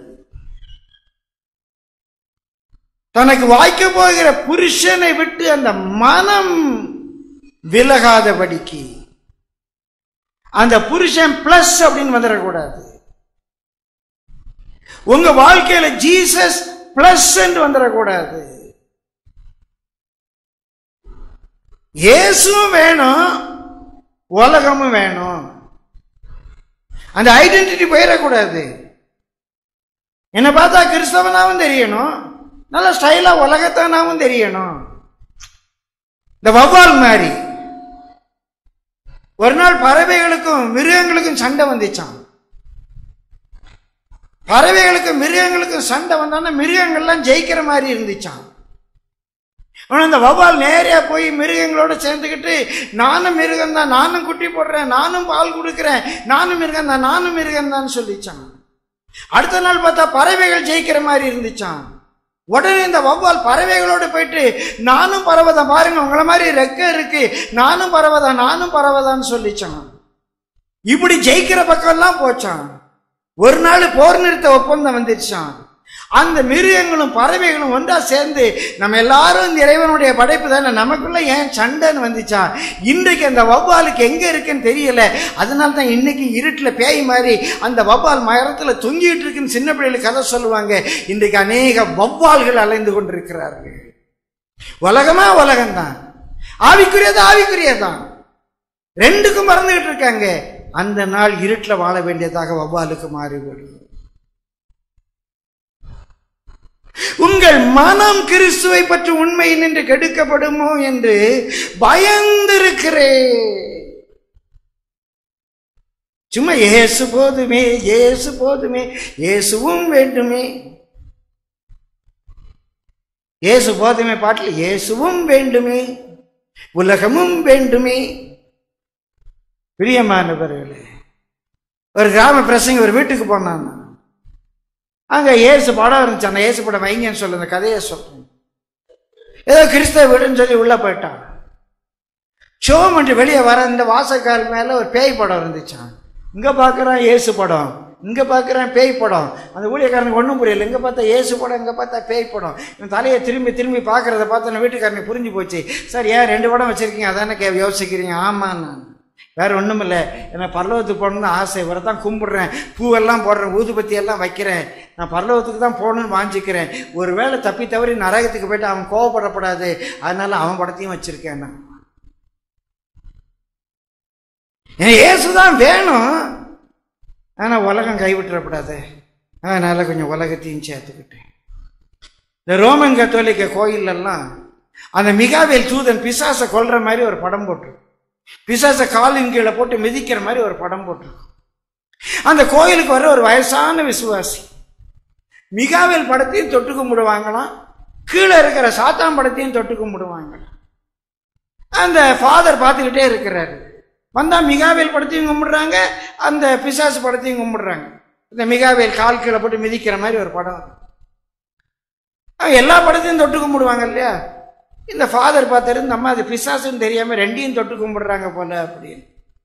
தனக்கு வாய்க்க போகிற புருஷனை விட்டு அந்த மனம் விலகாதபடிக்கு, அந்த புருஷன் பிளஸ் அப்படின்னு வந்துடக்கூடாது. உங்க வாழ்க்கையில ஜீசஸ் பிளஸ் என்று வந்துடக்கூடாது. இயேசுவும் வேணும், உலகமும் வேணும். அந்த ஐடென்டிட்டி போயிடக்கூடாது. என்ன பார்த்தா கிறிஸ்தவனாவும் தெரியணும், நல்ல ஸ்டைலா உலகத்தானாவும் தெரியணும். இந்த வௌவால் மாதிரி ஒரு நாள் பறவைகளுக்கும் மிருகங்களுக்கும் சண்டை வந்துச்சான். பறவைகளுக்கும் மிருகங்களுக்கும் சண்டை வந்தான்னா மிருகங்கள்லாம் ஜெயிக்கிற மாதிரி இருந்துச்சான். அந்த வௌவால் நேரா போய் மிருகங்களோட சேர்ந்துக்கிட்டு, நானும் மிருகம் தான், நானும் குட்டி போடுறேன், நானும் பால் கொடுக்கிறேன், நானும் மிருகம் தான், நானும் மிருகம் தான் சொல்லிச்சான். அடுத்த நாள் பார்த்தா பறவைகள் ஜெயிக்கிற மாதிரி இருந்துச்சான். உடனே இந்த வௌவால் பறவைகளோடு போயிட்டு, நானும் பறவைதான், பாருங்க உங்களை மாதிரி ரெக்க இருக்கு, நானும் பறவைதான், நானும் பறவைதான்னு சொல்லிச்சான். இப்படி ஜெயிக்கிற பக்கம் எல்லாம் போச்சான். ஒரு நாள் போர் நிறுத்த ஒப்பந்தம் வந்துருச்சான். அந்த மிருகங்களும் பறவைகளும் ஒன்றா சேர்ந்து, நம்ம எல்லாரும் இந்த இறைவனுடைய படைப்பு தானே, நமக்குள்ள ஏன் சண்டைன்னு வந்துச்சா. இன்றைக்கு அந்த வௌவாலுக்கு எங்க இருக்குன்னு தெரியல. அதனால தான் இன்னைக்கு இருட்டுல பேய் மாதிரி அந்த வௌவால் மரத்துல தொங்கிட்டு இருக்குன்னு சின்ன பிள்ளைகளுக்கு கதை சொல்லுவாங்க. இன்றைக்கு அநேக வௌவால்கள் அலைந்து கொண்டிருக்கிறார்கள். உலகமா உலகம்தான், ஆவிக்குரியது ஆவிக்குரியதான், ரெண்டுக்கும் மறந்துகிட்டு இருக்காங்க. அந்த நாள் இருட்டுல வாழ வேண்டியதாக வௌவாலுக்கு மாறிவிடும். உங்கள் மனம் கிறிஸ்துவை பற்றி உண்மை நின்று கெடுக்கப்படுமோ என்று பயந்திருக்கிறேன். சும்மா இயேசு போதுமே, இயேசு போதுமே, இயேசுவும் வேண்டுமே, இயேசு போதுமே பாட்டில் இயேசுவும் வேண்டுமே, உலகமும் வேண்டுமே. பிரியமானவர்களே, ஒரு கிராம பிரசங்க ஒரு வீட்டுக்கு போனான். அங்க இயேசு படம் இருந்துச்சு. அந்த இயேசு படம் வைங்கன்னு சொல்லு, அந்த கதையை சொல்றேன். ஏதோ கிறிஸ்தவ வீடுன்னு சொல்லி உள்ள போயிட்டான். ஷோம் என்று வெளியே வர இந்த வாசக்கால் மேல ஒரு பேய் படம் இருந்துச்சான். இங்கே பார்க்குறான் இயேசு படம், இங்கே பார்க்குறான் பேய் படம். அந்த ஊழியக்காரனுக்கு ஒன்றும் புரியல. இங்கே பார்த்தா இயேசு படம், இங்கே பார்த்தா பேய் படம். இவன் தலையை திரும்பி திரும்பி பார்க்குறத பார்த்து நான் வீட்டுக்காரனுக்கு புரிஞ்சு போச்சு. சார் ஏன் 2 படம் வச்சுருக்கீங்க அதானே யோசிக்கிறீங்க? ஆமாம், நான் வேறு ஒன்றும் இல்லை, எனக்கு பரலோகத்துக்கு போகணுன்னு ஆசை. இவரை தான் கும்பிடுறேன், பூவெல்லாம் போடுறேன், ஊதுபத்தி எல்லாம் வைக்கிறேன், நான் பரலோகத்துக்கு தான் போகணுன்னு வாஞ்சிக்கிறேன். ஒரு வேளை தப்பி தவறி நரகத்துக்கு போய்ட்டு அவன் கோவப்படப்படாது, அதனால அவன் படத்தையும் வச்சுருக்கேன். நான் எனக்கு இயேசுதான் வேணும், ஆனால் உலகம் கைவிட்டுறப்படாது, அதனால் கொஞ்சம் உலகத்தையும் சேர்த்துக்கிட்டேன். இந்த ரோமன் கத்தோலிக்க கோயிலெல்லாம் அந்த மிகாவேல் தூதன் பிசாசை கொல்ற மாதிரி ஒரு படம் போட்டிருக்கும், பிசாசை காலின் கீழே போட்டு மிதிக்கிற மாதிரி ஒரு படம் போட்டிருக்கும். அந்த கோயிலுக்கு வர ஒரு வயசான விசுவாசி மிகாவேல் படத்தையும் தொட்டு கும்பிடுவாங்களாம், கீழே இருக்கிற சாத்தான் படத்தையும் தொட்டு கும்பிடுவாங்களாம். அந்த ஃபாதர் பார்த்துக்கிட்டே இருக்கிறாரு. வந்தா மிகாவேல் படத்தையும் கும்பிடுறாங்க, அந்த பிசாசு படத்தையும் கும்பிடுறாங்க. இந்த மிகாவேல் கால் கீழே போட்டு மிதிக்கிற மாதிரி ஒரு படம். எல்லா படத்தையும் தொட்டு கும்பிடுவாங்க இல்லையா? இந்த ஃபாதர் பார்த்தாரு, இந்த அம்மா அது பிசாசுன்னு தெரியாம 2ஐயும் தொட்டு கும்பிடுறாங்க போல அப்படின்னு.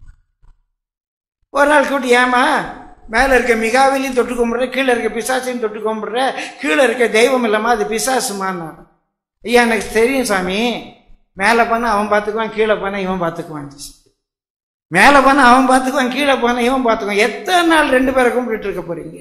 ஒரு நாள் கூட்டி, ஏமா மேலே இருக்க மிகாவேலையும் தொட்டு கும்பிடுற, கீழே இருக்க பிசாசையும் தொட்டு கும்பிடுற, கீழே இருக்க தெய்வம் இல்லைம்மா அது பிசாசுமான்னு. ஐயா எனக்கு தெரியும் சாமி, மேலே போனால் அவன் பார்த்துக்குவான், கீழே போனால் இவன் பார்த்துக்குவான். மேலே போனால் அவன் பார்த்துக்குவான், கீழே போனால் இவன் பார்த்துக்குவான். எத்தனை நாள் 2 பேரை கும்பிட்டு இருக்க போறீங்க?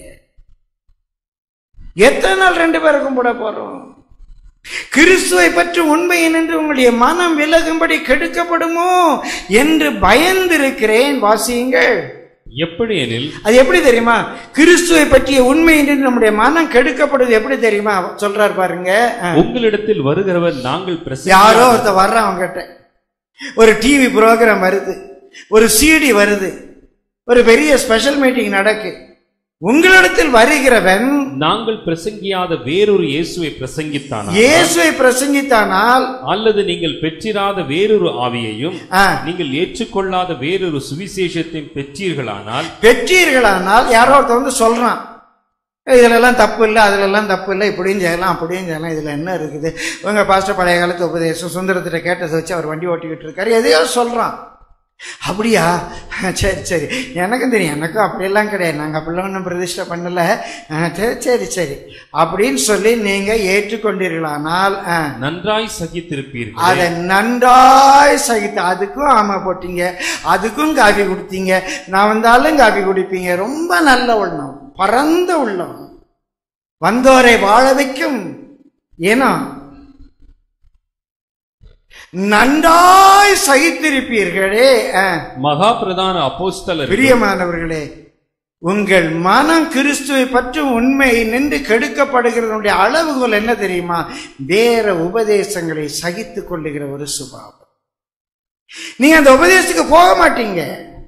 எத்தனை நாள் 2 பேரை கும்பிட போறோம்? கிறிஸ்துவை பற்றி உண்மை என்று உங்களுடைய மனம் விலகும்படி கெடுக்கப்படுமோ என்று பயந்திருக்கிறேன். வாசியுங்கள். எப்படி எனில், அது எப்படி தெரியுமா? கிறிஸ்துவை பற்றிய உண்மை என்று நம்முடைய மனம் கெடுக்கப்படுது எப்படி தெரியுமா? சொல்றாரு பாருங்க. உங்களிடத்தில் வருகிறவர் நாங்கள் யாரோ ஒருத்தர் வர்றான், அவங்க கிட்ட ஒரு டிவி ப்ரோக்ராம் வருது, ஒரு சிடி வருது, ஒரு பெரிய ஸ்பெஷல் மீட்டிங் நடக்கு. உங்களிடத்தில் வருகிறவன் நாங்கள் பிரசங்கியாத வேறொரு இயேசுவை பிரசங்கித்தானால் அல்லது நீங்கள் பெற்றிராத வேறொரு ஆவியையும் நீங்கள் ஏற்றுக்கொள்ளாத வேறொரு சுவிசேஷத்தையும் பெற்றீர்களானால் யாரோ ஒருத்தர் வந்து சொல்றான், இதுல எல்லாம் தப்பு இல்லை, அதுல எல்லாம் தப்பு இல்லை, இப்படியும் செய்யலாம் அப்படியும் செய்யலாம், இதுல என்ன இருக்குது? உங்க பாஸ்டர் பழைய காலத்து உபதேசம் சுந்தரத்திட்ட கேட்டதை வச்சு அவர் வண்டி ஓட்டிக்கிட்டு இருக்காரு, எதையோ சொல்றான். அப்படியா? சரி சரி, எனக்கும் தெரியும், எனக்கும் அப்படியெல்லாம் கிடையாது, நாங்கள் அப்படிலாம் ஒன்றும் பிரதிஷ்டை பண்ணல. சரி சரி அப்படின்னு சொல்லி நீங்க ஏற்றுக்கொண்டீர்களானால் நன்றாய் சகித்திருப்பீர்கள். அதை நன்றாய் சகித்து, அதுக்கும் ஆமா போட்டீங்க, அதுக்கும் காஃபி கொடுத்தீங்க, நான் வந்தாலும் காஃபி குடிப்பீங்க. ரொம்ப நல்ல உள்ளம், பரந்த உள்ளம், வந்தோரை வாழ வைக்கும். ஏன்னா நன்றாய் சகித்திருப்பீர்களே. மகா பிரதான அப்போஸ்தலர், பிரியமானவர்களே, உங்கள் மனம் கிறிஸ்துவை பற்றி உண்மை நின்று கெடுக்கப்படுகிறதுடைய அளவுகோல் என்ன தெரியுமா? வேற உபதேசங்களை சகித்துக் கொள்ளுகிற ஒரு சுபாவம். நீங்க அந்த உபதேசத்துக்கு போக மாட்டீங்க,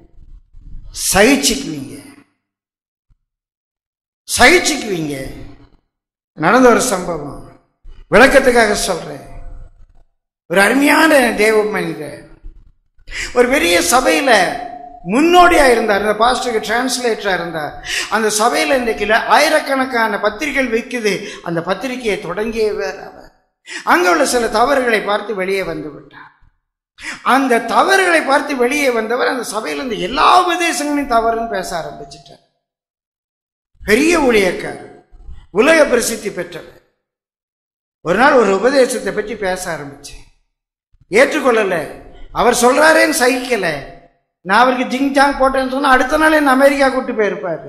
சகிச்சுக்குவீங்க. நடந்த ஒரு சம்பவம், விளக்கத்துக்காக சொல்றேன். ஒரு அருமையான தேவ மனிதர் ஒரு பெரிய சபையில முன்னோடியா இருந்தார், இந்த பாஸ்டருக்கு டிரான்ஸ்லேட்டரா இருந்தார். அந்த சபையில இன்றைக்கு ஆயிரக்கணக்கான பத்திரிகைகள் விற்குது. அந்த பத்திரிகையை தொடங்கியவர் அவர். அங்க உள்ள சில தவறுகளை பார்த்து வெளியே வந்து விட்டார். அந்த தவறுகளை பார்த்து வெளியே வந்தவர் அந்த சபையில இருந்து எல்லா உபதேசங்களையும் தவறுன்னு பேச ஆரம்பிச்சிட்டார். பெரிய ஊழியக்காரர், உலக பிரசித்தி பெற்றவர். ஒரு நாள் ஒரு உபதேசத்தை பற்றி பேச ஆரம்பிச்சேன், ஏற்றுக்கொள்ளல. அவர் சொல்றாரேன்னு சகிக்கல. நான் அவருக்கு ஜிங் ஜாங் போட்டேன்னு சொன்னா அடுத்த நாள் என்ன அமெரிக்கா கூட்டு போயிருப்பாரு.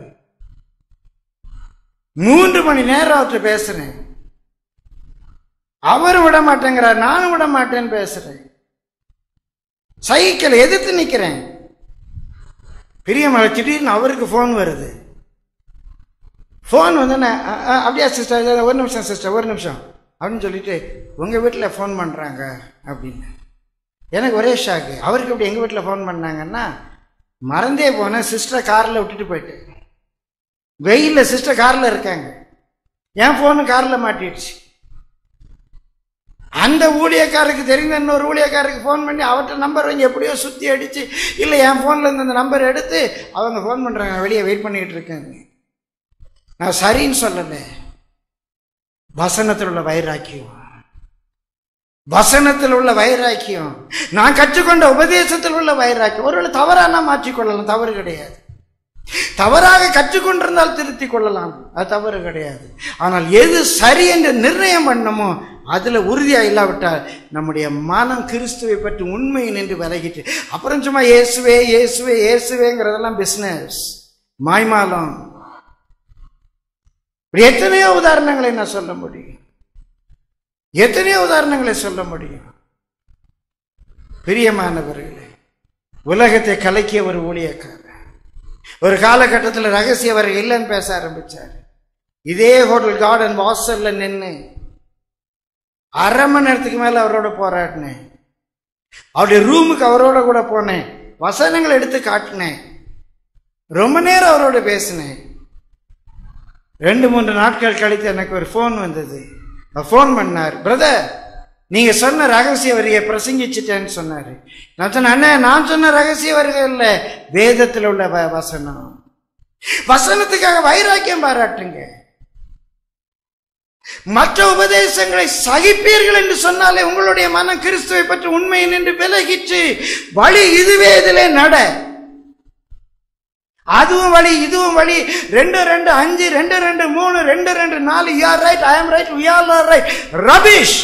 3 மணி நேரம் அவர்கிட்ட பேசுறேன், அவரும் விட மாட்டேங்கிறார், நானும் விட மாட்டேன்னு பேசுறேன். சகிக்கல, எதிர்த்து நிக்கிறேன். பிரியமலை திடீர்னு அவருக்கு போன் வருது. போன் வந்து அப்படியா சிஸ்டர், ஒரு நிமிஷம் சிஸ்டர், ஒரு நிமிஷம் அப்படின்னு சொல்லிட்டு, உங்க வீட்டில் ஃபோன் பண்றாங்க அப்படின்னு. எனக்கு ஒரே ஷாக்கு. அவருக்கு எப்படி எங்க வீட்டில் ஃபோன் பண்ணாங்கன்னா, மறந்தே போனேன், சிஸ்டரை காரில் விட்டுட்டு போயிட்டு, வெயிலில் சிஸ்டர் காரில் இருக்காங்க, என் ஃபோனு காரில் மாட்டிடுச்சு. அந்த ஊழியக்காரருக்கு தெரிந்த இன்னொரு ஊழியக்காரருக்கு ஃபோன் பண்ணி அவர்கிட்ட நம்பர் வாங்கி எப்படியோ சுற்றி அடிச்சு, இல்லை என் ஃபோனில் இருந்து அந்த நம்பர் எடுத்து அவங்க ஃபோன் பண்ணுறாங்க, வெளியே வெயிட் பண்ணிட்டு இருக்காங்க. நான் சரின்னு சொல்லலை. வசனத்தில் உள்ள வைராக்கியம், வசனத்தில் உள்ள வைராக்கியம், நான் கற்றுக்கொண்ட உபதேசத்தில் உள்ள வைராக்கியம். ஒருவேளை தவறானா மாற்றிக்கொள்ளலாம், தவறு கிடையாது. தவறாக கற்றுக்கொண்டிருந்தால் திருத்திக் கொள்ளலாம், அது தவறு கிடையாது. ஆனால் எது சரி என்று நிர்ணயம் பண்ணமோ அதுல உறுதியா இல்லாவிட்டால் நம்முடைய மனம் கிறிஸ்துவை பற்றி உண்மை நின்று விலகிட்டு அப்புறம் சும்மா இயேசுவே இயேசுவே இயேசுவேங்கிறதெல்லாம் பிசினஸ், மாய்மாலம். எத்தனையோ உதாரணங்களை நான் சொல்ல முடியும், எத்தனையோ உதாரணங்களை சொல்ல முடியும். பிரியமானவர்களே, உலகத்தை கலக்கிய ஒரு ஊழியக்காரர் ஒரு காலகட்டத்தில் ரகசிய வரை இல்லைன்னு பேச ஆரம்பிச்சார். இதே ஹோட்டல் கார்டன் வாசல்ல நின்று அரை மணி நேரத்துக்கு மேல அவரோட போராடினேன். அவருடைய ரூமுக்கு அவரோட கூட போனேன், வசனங்களை எடுத்து காட்டினேன், ரொம்ப நேரம் அவரோட பேசினேன். 2-3 நாட்கள் கழித்து எனக்கு ஒரு ஃபோன் வந்தது. ஃபோன் பண்ணார், பிரதர் நீங்க சொன்ன ரகசிய வரியை பிரசங்கிச்சுட்டேன்னு சொன்னாரு. நான் சொன்னேன், அண்ணே நான் சொன்ன ரகசிய வரிகள் இல்லை, வேதத்தில் உள்ள வசனம். வசனத்துக்காக வைராக்கியம் பாராட்டுங்க. மற்ற உபதேசங்களை சகிப்பீர்கள் என்று சொன்னாலே உங்களுடைய மனம் கிறிஸ்துவை பற்றி உண்மையை நின்று விலகிட்டு வழி இதுவே, இதிலே நட, அதுவும் வழி இதுவும் வழி, 2-2 5 2-2 3 2-2 4 you are right, I am right, we all are right, rubbish.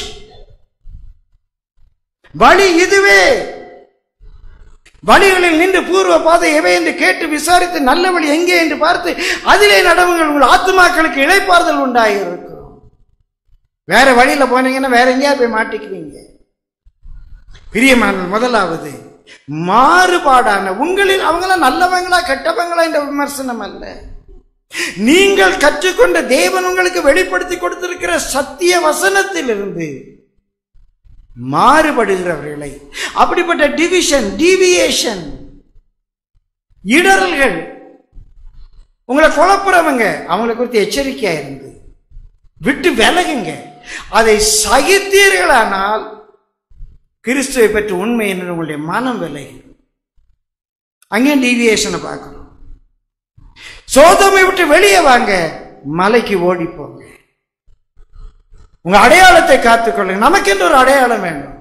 வழி இதுவே. வழிகளில் நின்று பூர்வ பாதை எவை என்று கேட்டு விசாரித்து நல்ல வழி எங்கே என்று பார்த்து அதிலே நடவுங்கள், உங்கள் ஆத்துமாக்களுக்கு இளைப்பாறுதல் உண்டாயிருக்கும். வேற வழியில போனீங்கன்னா வேற எங்கேயா போய் மாட்டிக்குவீங்க. பிரியமான, முதலாவது மாறுபாடான உங்களில் அவங்களாம் நல்லவங்களா கெட்டவங்களா என்ற விமர்சனம் அல்ல. நீங்கள் கற்றுக்கொண்ட தேவன் உங்களுக்கு வெளிப்படுத்தி கொடுத்திருக்கிற சத்திய வசனத்திலிருந்து மாறுபடுகிறவர்களை, அப்படிப்பட்ட டிவிஷன் டீவியேஷன் இடரல்கள் உங்களை குழப்புறவங்க, அவங்களை குறித்து எச்சரிக்கையா இருந்து விட்டு விலகுங்க. அதை சகித்தீர்களானால் கிறிஸ்துவை பற்றி உண்மை என்று உங்களுடைய மனம் விலகி. அங்கே டீவியேஷனை பார்க்கணும். சோதோமை விட்டு வெளியே வாங்க, மலைக்கு ஓடி போங்க. உங்க அடையாளத்தை காத்துக்கொள்ளுங்க. நமக்கு என்று ஒரு அடையாளம் வேணும்,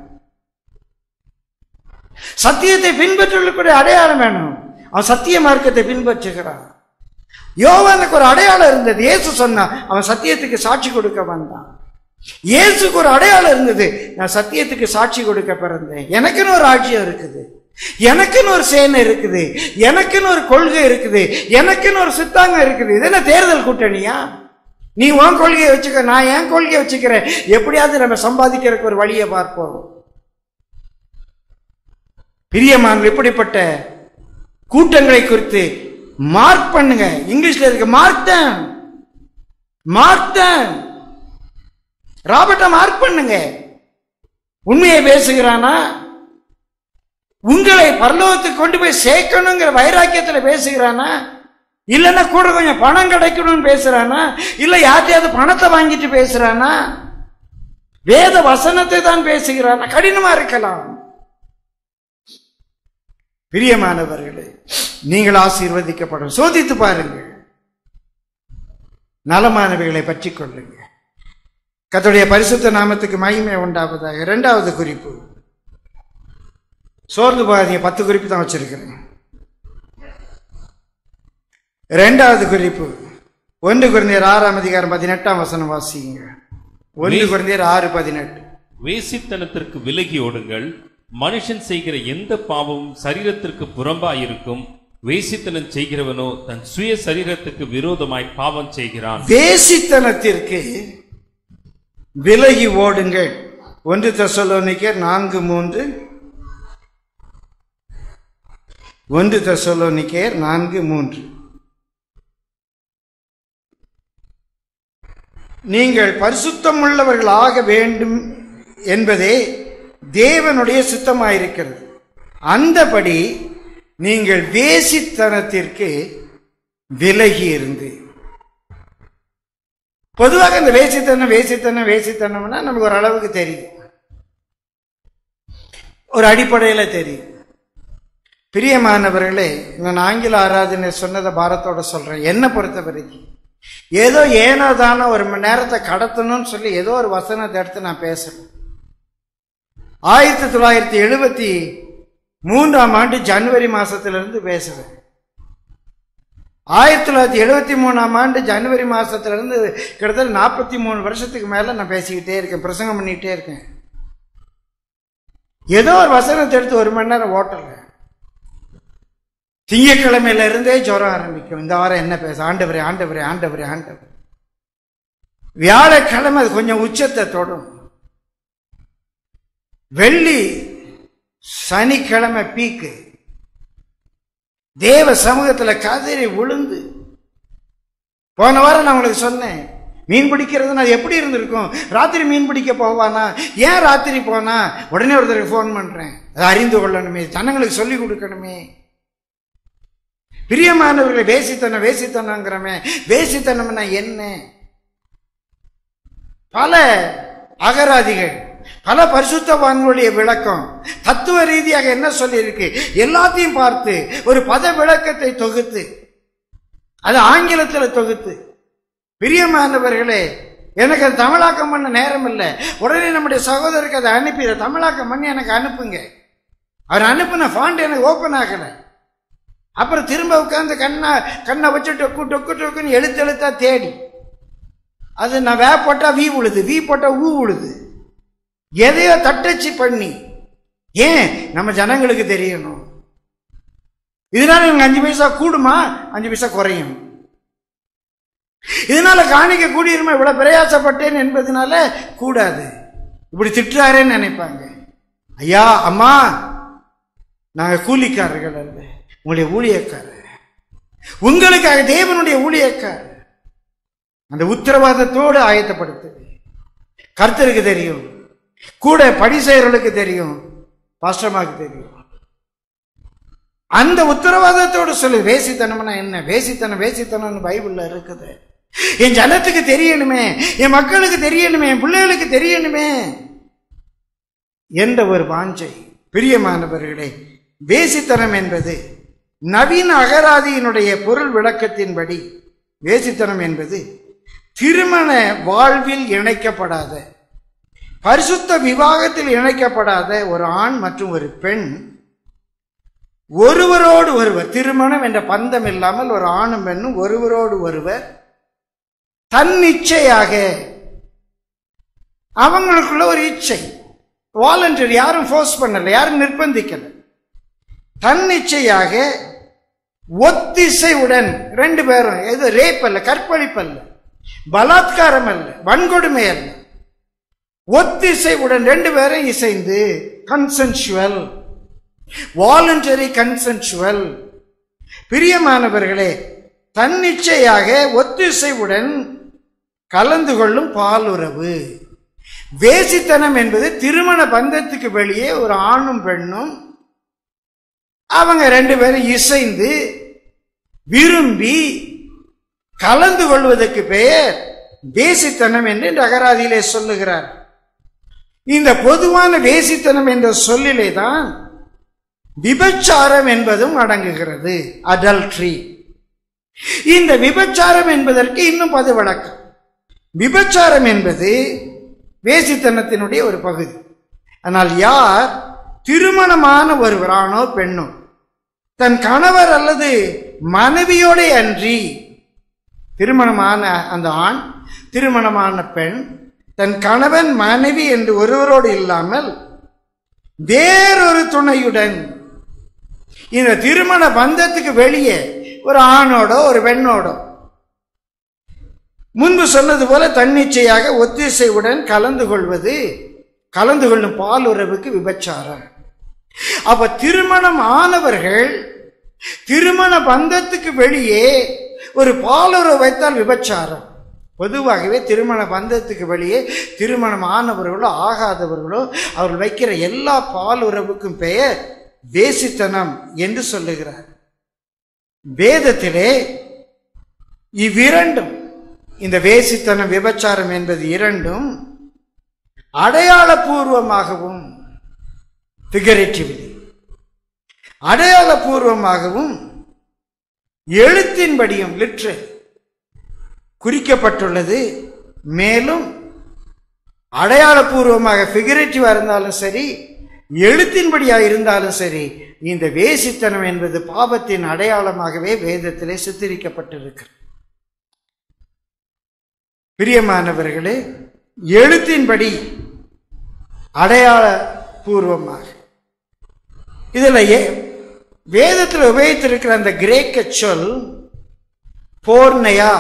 சத்தியத்தை பின்பற்றக்கூடிய அடையாளம் வேணும். அவன் சத்திய மார்க்கத்தை பின்பற்றுகிறான். யோவானுக்கு ஒரு அடையாளம் இருந்தது, இயேசு சொன்னா அவன் சத்தியத்துக்கு சாட்சி கொடுக்க வந்தான். இயேசுக்கு ஒரு அடையாளம் இருந்தது, நான் சத்தியத்துக்கு சாட்சி கொடுக்க பிறந்தேன். எனக்குன்னு ஒரு ராஜ்யம் இருக்குது, எனக்குன்னு ஒரு சேனை இருக்குது, எனக்குன்னு ஒரு கொள்கை இருக்குது, எனக்குன்னு ஒரு சித்தாங்கம் இருக்குது. இது என்ன தேர்தல் கூட்டணியா? நீ உன் கொள்கையை வச்சுக்க, நான் என் கொள்கையை வச்சுக்கிறேன், எப்படியாவது நம்ம சம்பாதிக்கிறதுக்கு ஒரு வழியை பார்ப்போம். பிரியமான, இப்படிப்பட்ட கூட்டங்களை குறித்து மார்க் பண்ணுங்க. இங்கிலீஷ்ல இருக்கு மார்க்டன், மார்க்டன். ராபர்ட்டை மார்க் பண்ணுங்க. உண்மையை பேசுகிறானா? உங்களை பரலோகத்துக்கு கொண்டு போய் சேர்க்கணுங்கிற வைராக்கியத்தில் பேசுகிறானா? இல்லைன்னா கூட கொஞ்சம் பணம் கிடைக்கணும்னு பேசுறானா? இல்ல யார்ட்டையாவது பணத்தை வாங்கிட்டு பேசுறானா? வேத வசனத்தை தான் பேசுகிறானா? கடினமா இருக்கலாம். பிரியமானவர்களே, நீங்கள் ஆசீர்வதிக்கப்படும். சோதித்து பாருங்கள், நலமானவைகளை பற்றி கொள்ளுங்க. கர்த்தருடைய பரிசுத்த நாமத்துக்கு மகிமை உண்டாவதாக. 2வது குறிப்பு, சோர்ந்து போகாதீங்க. 10 குறிப்பு தான் வச்சிருக்கிறேன். 2வது குறிப்பு 1 கொரிந்தியர் 6ஆம் அதிகாரம் 18ஆம் வசனம் வாசிங்க. 1 கொரிந்தியர் 6:18. வேசித்தனத்திற்கு விலகி ஓடுங்கள். மனுஷன் செய்கிற எந்த பாவமும் சரீரத்திற்கு புறம்பாயிருக்கும். வேசித்தனம் செய்கிறவனோ தன் சுய சரீரத்துக்கு விரோதமாய் பாவம் செய்கிறான். வேசித்தனத்திற்கு விலகி ஓடுங்கள். 1 தெசலோனிக்கேயர் 4:3. 1 தெசலோனிக்கேயர் 4:3. நீங்கள் பரிசுத்தம் உள்ளவர்களாக வேண்டும் என்பதே தேவனுடைய சித்தமாயிருக்கிறது. அந்தபடி நீங்கள் வேசித்தனத்திற்கு விலகி இருந்து. பொதுவாக இந்த வேசித்தனம்னா நமக்கு ஒரு அளவுக்கு தெரியும், ஒரு அடிப்படையில தெரியும். பிரியமானவர்களே, நான் ஆங்கில ஆராதனை சொன்னதை பாரத்தோட சொல்றேன். என்ன பொறுத்த வரைக்கும் ஏதோ ஏனோதானோ ஒரு மணி நேரத்தை கடத்தணும்னு சொல்லி ஏதோ ஒரு வசனத்தை எடுத்து நான் பேசுறேன். 1973ஆம் ஆண்டு ஜனவரி மாசத்திலிருந்து பேசுறேன். 1973 ஜனவரி மாசத்திலிருந்து கிட்டத்தட்ட 43 வருஷத்துக்கு மேல நான் பேசிக்கிட்டே இருக்கேன், பிரசங்கம் பண்ணிக்கிட்டே இருக்கேன். ஏதோ ஒரு வசனத்தை எடுத்து 1 மணி நேரம் ஓட்டல. திங்கட்கிழமையில இருந்தே ஜுரம் ஆரம்பிக்கும். இந்த வாரம் என்ன பேச, ஆண்டவரே ஆண்டவரே ஆண்டவரே ஆண்டவரே. வியாழக்கிழமை அது கொஞ்சம் உச்சத்தை தொடும். வெள்ளி சனிக்கிழமை பீக்கு. தேவ சமூகத்துல கதறி விழுந்து. போன வாரம் நான் உங்களுக்கு சொன்னேன், மீன் பிடிக்கிறதுனா அது எப்படி இருந்திருக்கும். ராத்திரி மீன் பிடிக்க போவானா, ஏன் ராத்திரி போனா, உடனே ஒருத்தருக்கு போன் பண்றேன். அதை அறிந்து கொள்ளணுமே, ஜனங்களுக்கு சொல்லி கொடுக்கணுமே. பிரியமானவர்களை, வேசித்தனம் வேசித்தனங்கிறமே, வேசித்தனம்னா என்ன? பல அகராதிகள், பல பரிசுத்தவான்களுடைய விளக்கம், தத்துவ ரீதியாக என்ன சொல்லி இருக்கு எல்லாத்தையும் பார்த்து ஒரு பத விளக்கத்தை தொகுத்து, அது ஆங்கிலத்தில் தொகுத்து. பிரியமானவர்களே, எனக்கு அது தமிழாக்கம் பண்ண நேரம் இல்லை. உடனே நம்முடைய சகோதரருக்கு அதை அனுப்பி தமிழாக்கம் பண்ணி எனக்கு அனுப்புங்க. அவர் அனுப்புன ஃபாண்ட் எனக்கு ஓப்பன் ஆகல. அப்புறம் திரும்ப உட்கார்ந்து கண்ணை வச்சு டொக்கு டொக்கு டொக்குன்னு எழுத்தா தேடி, அது நான் வே போட்டா வி உழுது, வி போட்டா ஊ உழுது, எதையோ தட்டச்சு பண்ணி. ஏன்? நம்ம ஜனங்களுக்கு தெரியணும். இதனால இவங்க 5 பைசா கூடுமா, 5 பைசா குறையும். இதனால காணிக்க கூடியிருமா, இவ்வளவு பிரயாசப்பட்டேன் என்பதனால கூடாது. இப்படி திட்டுறாரேன்னு நினைப்பாங்க. ஐயா அம்மா, நாங்க கூலிக்காரர்கள் அல்ல, உங்களுடைய ஊழியக்காரர், உங்களுக்காக தேவனுடைய ஊழியக்காரர். அந்த உத்தரவாதத்தோடு ஆயத்தப்படுத்து. கர்த்தருக்கு தெரியும், கூட படி செய்யறவர்களுக்கு தெரியும், பாஸ்டர்மாக்கு தெரியும். அந்த உத்தரவாதத்தோடு சொல்லு. வேசித்தனம்னா என்ன? வேசித்தனம் வேசித்தனம் பைபிள்ல இருக்குது. என் ஜனத்துக்கு தெரியணுமே, என் மக்களுக்கு தெரியணுமே, என் பிள்ளைகளுக்கு தெரியணுமே என்ற ஒரு வாஞ்சை. பிரியமானவர்களே, வேசித்தனம் என்பது நவீன அகராதியினுடைய பொருள் விளக்கத்தின்படி, வேசித்தனம் என்பது திருமண வாழ்வில் இணைக்கப்படாத, பரிசுத்த விவாகத்தில் இணைக்கப்படாத ஒரு ஆண் மற்றும் ஒரு பெண் ஒருவரோடு ஒருவர், திருமணம் என்ற பந்தம் இல்லாமல் ஒரு ஆணும் பெண்ணும் ஒருவரோடு ஒருவர் தன்னிச்சையாக, அவங்களுக்குள்ள ஒரு இச்சை, வாலண்டரி, யாரும் ஃபோர்ஸ் பண்ணல, யாரும் நிர்பந்திக்கல, தன்னிச்சையாக ஒத்திசைவுடன் 2 பேரும், எது ரேப் அல்ல, கற்பழிப்பு அல்ல, பலாத்காரம் அல்ல, வன்கொடுமை அல்ல, ஒத்திசைவுடன் 2 பேரும் இசைந்து, கன்சென்சுவல், வாலண்டரி கன்சென்சுவல். பிரியமானவர்களே, தன்னிச்சையாக ஒத்திசைவுடன் கலந்து கொள்ளும் பாலுறவு. வேசித்தனம் என்பது திருமண பந்தத்துக்கு வெளியே ஒரு ஆணும் பெண்ணும் அவங்க 2 பேரும் இசைந்து விரும்பி கலந்து கொள்வதற்கு பெயர் வேசித்தனம் என்று அகராதியிலே சொல்லுகிறார். இந்த பொதுவான வேசித்தனம் என்ற சொல்லிலே தான் விபச்சாரம் என்பதும் அடங்குகிறது, அடல்ட்ரி. இந்த விபச்சாரம் என்பதற்கு இன்னும் பது விளக்கம். விபச்சாரம் என்பது வேசித்தனத்தினுடைய ஒரு பகுதி. ஆனால் யார் திருமணமான ஒருவர், ஆணோ பெண்ணோ, தன் கணவர் அல்லது மனைவியோட அன்றி, திருமணமான அந்த ஆண், திருமணமான பெண் தன் கணவன் மனைவி என்று ஒருவரோடு இல்லாமல் வேறொரு துணையுடன், இந்த திருமண பந்தத்துக்கு வெளியே ஒரு ஆணோட ஒரு பெண்ணோட முன்பு சொன்னது போல தன்னிச்சையாக ஒத்திசைவுடன் கலந்து கொள்ளும் பாலுறவுக்கு விபச்சாரம். அப்ப திருமணம் ஆனவர்கள் திருமண பந்தத்துக்கு வெளியே ஒரு பாலுறவு வைத்தால் விபச்சாரம். பொதுவாகவே திருமண பந்தத்துக்கு வெளியே திருமணம் ஆனவர்களோ ஆகாதவர்களோ அவர்கள் வைக்கிற எல்லா பாலுறவுக்கும் பெயர் வேசித்தனம் என்று சொல்லுகிறார். வேதத்திலே இவ்விரண்டும், இந்த வேசித்தனம் விபச்சாரம் என்பது இரண்டும் அடையாளபூர்வமாகவும், ஃபிகரேட்டிவ்லி அடையாளபூர்வமாகவும், எழுத்தின்படியும் லிட்ரல் குறிக்கப்பட்டுள்ளது. மேலும் அடையாளபூர்வமாக ஃபிகரேட்டிவா இருந்தாலும் சரி, எழுத்தின்படியாக இருந்தாலும் சரி, இந்த வேசித்தனம் என்பது பாவத்தின் அடையாளமாகவே வேதத்திலே சித்தரிக்கப்பட்டிருக்கிறது. பிரியமானவர்களே, எழுத்தின்படி அடையாள பூர்வமாக இதுல வேதத்தில் உபயோகித்திருக்கிற அந்த கிரேக்க சொல் போர்னையா,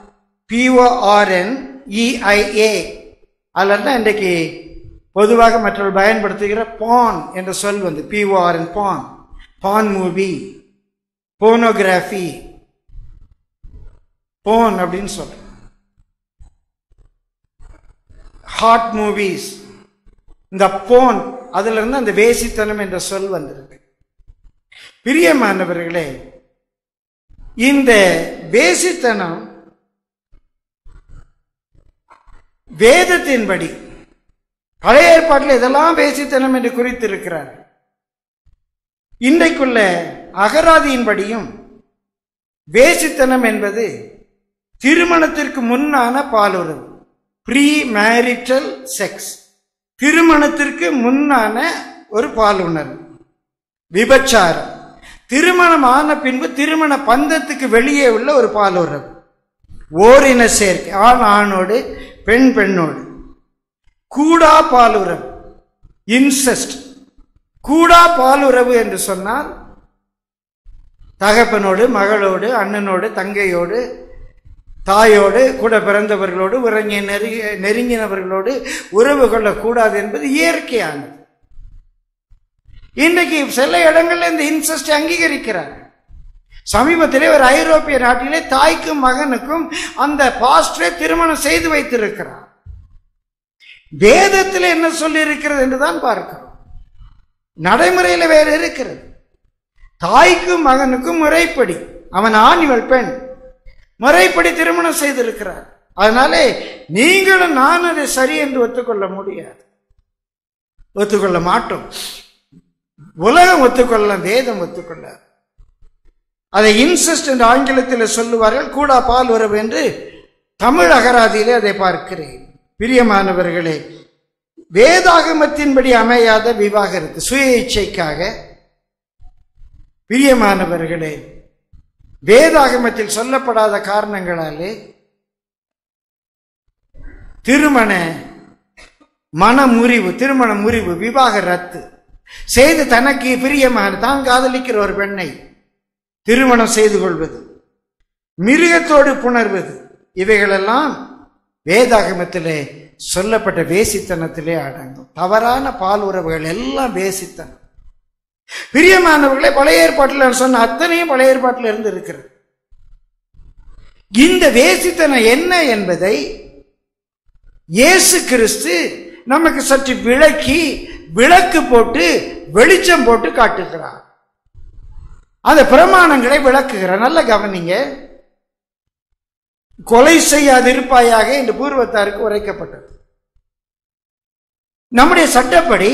PORNEIA, அல்லது இன்றைக்கு பொதுவாக மற்றவர்கள் பயன்படுத்துகிற பான் என்ற சொல் வந்து PORN, porn, porn movie, pornography, porn அப்படின்னு சொல்ற, ஹாட் மூவிஸ், இந்த போன், அதுல இருந்து அந்த வேசித்தனம் என்ற சொல் வந்திருக்கு. பிரியமானவர்களே, இந்த வேசித்தனம் வேதத்தின்படி பழைய ஏற்பாட்டில் இதெல்லாம் வேசித்தனம் என்று குறித்திருக்கிறார். இன்றைக்குள்ள அகராதியின்படியும் வேசித்தனம் என்பது திருமணத்திற்கு முன்னான பாலுறவு, ப்ரீ மேரிட்டல் செக்ஸ், திருமணத்திற்கு முன்னான ஒரு பாலுணர்வு, விபச்சாரம், திருமணம் ஆன பின்பு திருமண பந்தத்துக்கு வெளியே உள்ள ஒரு பாலுறவு, ஓரின சேர்க்கை, ஆண் ஆணோடு பெண் பெண்ணோடு, கூடா பாலுறவு, இன்செஸ்ட். கூடா பாலுறவு என்று சொன்னால் தகப்பனோடு மகளோடு அண்ணனோடு தங்கையோடு தாயோடு கூட பிறந்தவர்களோடு நெருங்கினவர்களோடு உறவு கொள்ளக்கூடாது என்பது இயற்கையானது. இன்றைக்கு சில இடங்களில் இந்த இன்செஸ்ட் அங்கீகரிக்கிறார். சமீபத்திலே ஒரு ஐரோப்பிய நாட்டிலே தாய்க்கும் மகனுக்கும் அந்த பாஸ்டரை திருமணம் செய்து வைத்திருக்கிறார். வேதத்தில் என்ன சொல்லி இருக்கிறது என்றுதான் பார்க்கிறோம். நடைமுறையில் வேற இருக்கிறது. தாய்க்கும் மகனுக்கும் முறைப்படி, அவன் ஆண் இவள் பெண், முறைப்படி திருமணம் செய்திருக்கிறார். அதனாலே நீங்களும் நான் அதை சரி என்று ஒத்துக்கொள்ள முடியாது, ஒத்துக்கொள்ள மாட்டோம். உலகம் ஒத்துக்கொள்ளலாம், வேதம் ஒத்துக்கொள்ள. அதை இன்செஸ்ட் என்று ஆங்கிலத்தில் சொல்லுவார்கள், கூடா பால் உறவு என்று தமிழ் அகராதியிலே அதை பார்க்கிறேன். பிரியமானவர்களே, வேதாகமத்தின்படி அமையாத விவாகரத்து, சுய இச்சைக்காக, பிரியமானவர்களே, வேதாகமத்தில் சொல்லப்படாத காரணங்களாலே திருமண மனமுறிவு, திருமண முறிவு, விவாகரத்து செய்து தனக்கு பிரியமான தான் காதலிக்கிற ஒரு பெண்ணை திருமணம் செய்து கொள்வது, மிருகத்தோடு புணர்வது, இவைகளெல்லாம் வேதாகமத்திலே சொல்லப்பட்ட வேசித்தனத்திலே அடங்கும். தவறான பால் உறவுகள் எல்லாம் வேசித்தனம். பிரியமானவர்களே, பழைய ஏற்பாட்டில் சொன்ன அத்தனையும் பழைய ஏற்பாட்டில் இருந்து இருக்கிறது. இந்த வேசித்தனம் என்ன என்பதை இயேசு கிறிஸ்து நமக்கு சற்று விளக்கி விளக்கு போட்டு வெளிச்சம் போட்டு காட்டுகிறார். அந்த பிரமாணங்களை விளக்குகிறார். நல்ல கவனிங்க. கொலை செய்யாதிருப்பாயாக என்று பூர்வத்தாருக்கு உரைக்கப்பட்டது. நம்முடைய சட்டப்படி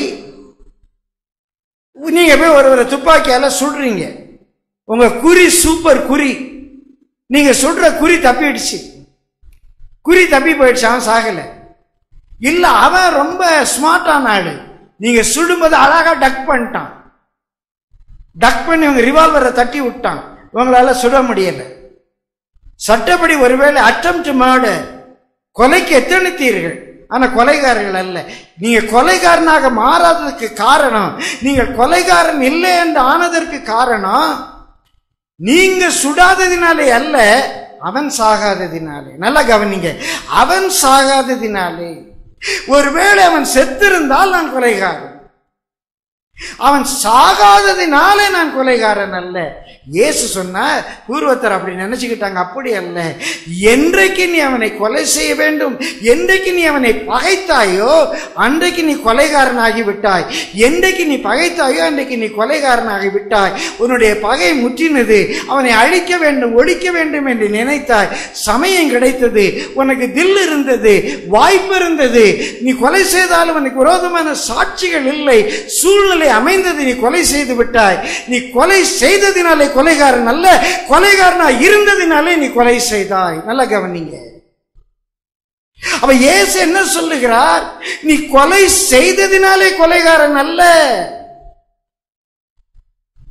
நீங்க போய் ஒருவரை துப்பாக்கியால சுடுறீங்க, உங்க குறி சூப்பர் குறி, நீங்க சுடுற குறி தப்பிடுச்சு, குறி தப்பி போயிடுச்சு, அவன் சாகல. இல்ல, அவன் ரொம்ப ஸ்மார்ட்டான ஆளு, நீங்க சுடும்போது அழகா டக் பண்ணிட்டான், டக் பண்ணி உங்க ரிவால்வரை தட்டி விட்டான், உங்களால சுட முடியல. சட்டப்படி ஒருவேளை அட்டெம்ப்ட் மர்டர், கொலைக்கு எத்தனித்தீர்கள், ஆனா கொலைகாரர்கள் அல்ல. நீங்க கொலைகாரனாக மாறாததுக்கு காரணம், நீங்கள் கொலைகாரன் இல்லை என்று ஆனதற்கு காரணம் நீங்க சுடாததினாலே அல்ல, அவன் சாகாததினாலே. நல்லா கவனிங்க, அவன் சாகாததினாலே. ஒருவேளை அவன் செத்திருந்தால் நான் கொலைகாரன், அவன் சாகாததினாலே நான் கொலைகாரன் அல்ல. இயேசு சொன்னார், பூர்வத்தர் அப்படி நினைச்சுக்கிட்டாங்க, அப்படி அல்ல. என்றைக்கு நீ அவனை கொலை செய்ய வேண்டும், என்றைக்கு நீ அவனை பகைத்தாயோ அன்றைக்கு நீ கொலைகாரனாகி விட்டாய். என்றைக்கு நீ பகைத்தாயோ அன்றைக்கு நீ கொலைகாரனாகி விட்டாய். உன்னுடைய பகை முற்றினது, அவனை அழிக்க வேண்டும், ஒழிக்க வேண்டும் என்று நினைத்தாய். சமயம் கிடைத்தது, உனக்கு தில் இருந்தது, வாய்ப்பு இருந்தது, நீ கொலை செய்தாலும் உனக்கு விரோதமான சாட்சிகள் இல்லை, சூழ்நிலை அமைந்தது, நீ கொலை செய்து விட்டாய். நீ கொலை செய்ததினாலே கொலைகாரன் அல்ல, கொலைகாரனா இருந்ததினாலே நீ கொலை செய்தாய். நல்ல கவனிங்க. அப்ப இயேசு என்ன சொல்லுகிறார்? நீ கொலை செய்ததினாலே கொலைகாரன் அல்ல,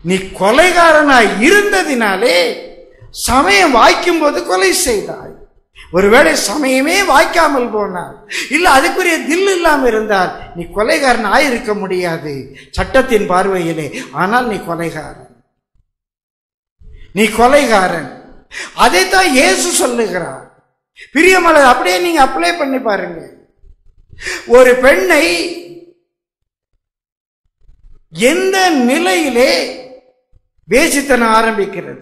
நீ கொலைகாரனாய் இருந்ததினாலே சமயம் வாய்க்கும் போது கொலை செய்தாய். ஒருவேளை சமயமே வாய்க்காமல் போனார், இல்ல அதுக்குரிய தில் இல்லாமல் இருந்தால் நீ கொலைகாரன் ஆயிருக்க முடியாது சட்டத்தின் பார்வையிலே. ஆனால் நீ கொலைகாரன், நீ கொலைகாரன். அதைத்தான் இயேசு சொல்லுகிறார். பிரியமானவர்களே, அப்படியே நீங்க அப்ளை பண்ணி பாருங்க. ஒரு பெண்ணை எந்த நிலையிலே வேசித்தனம் ஆரம்பிக்கிறது?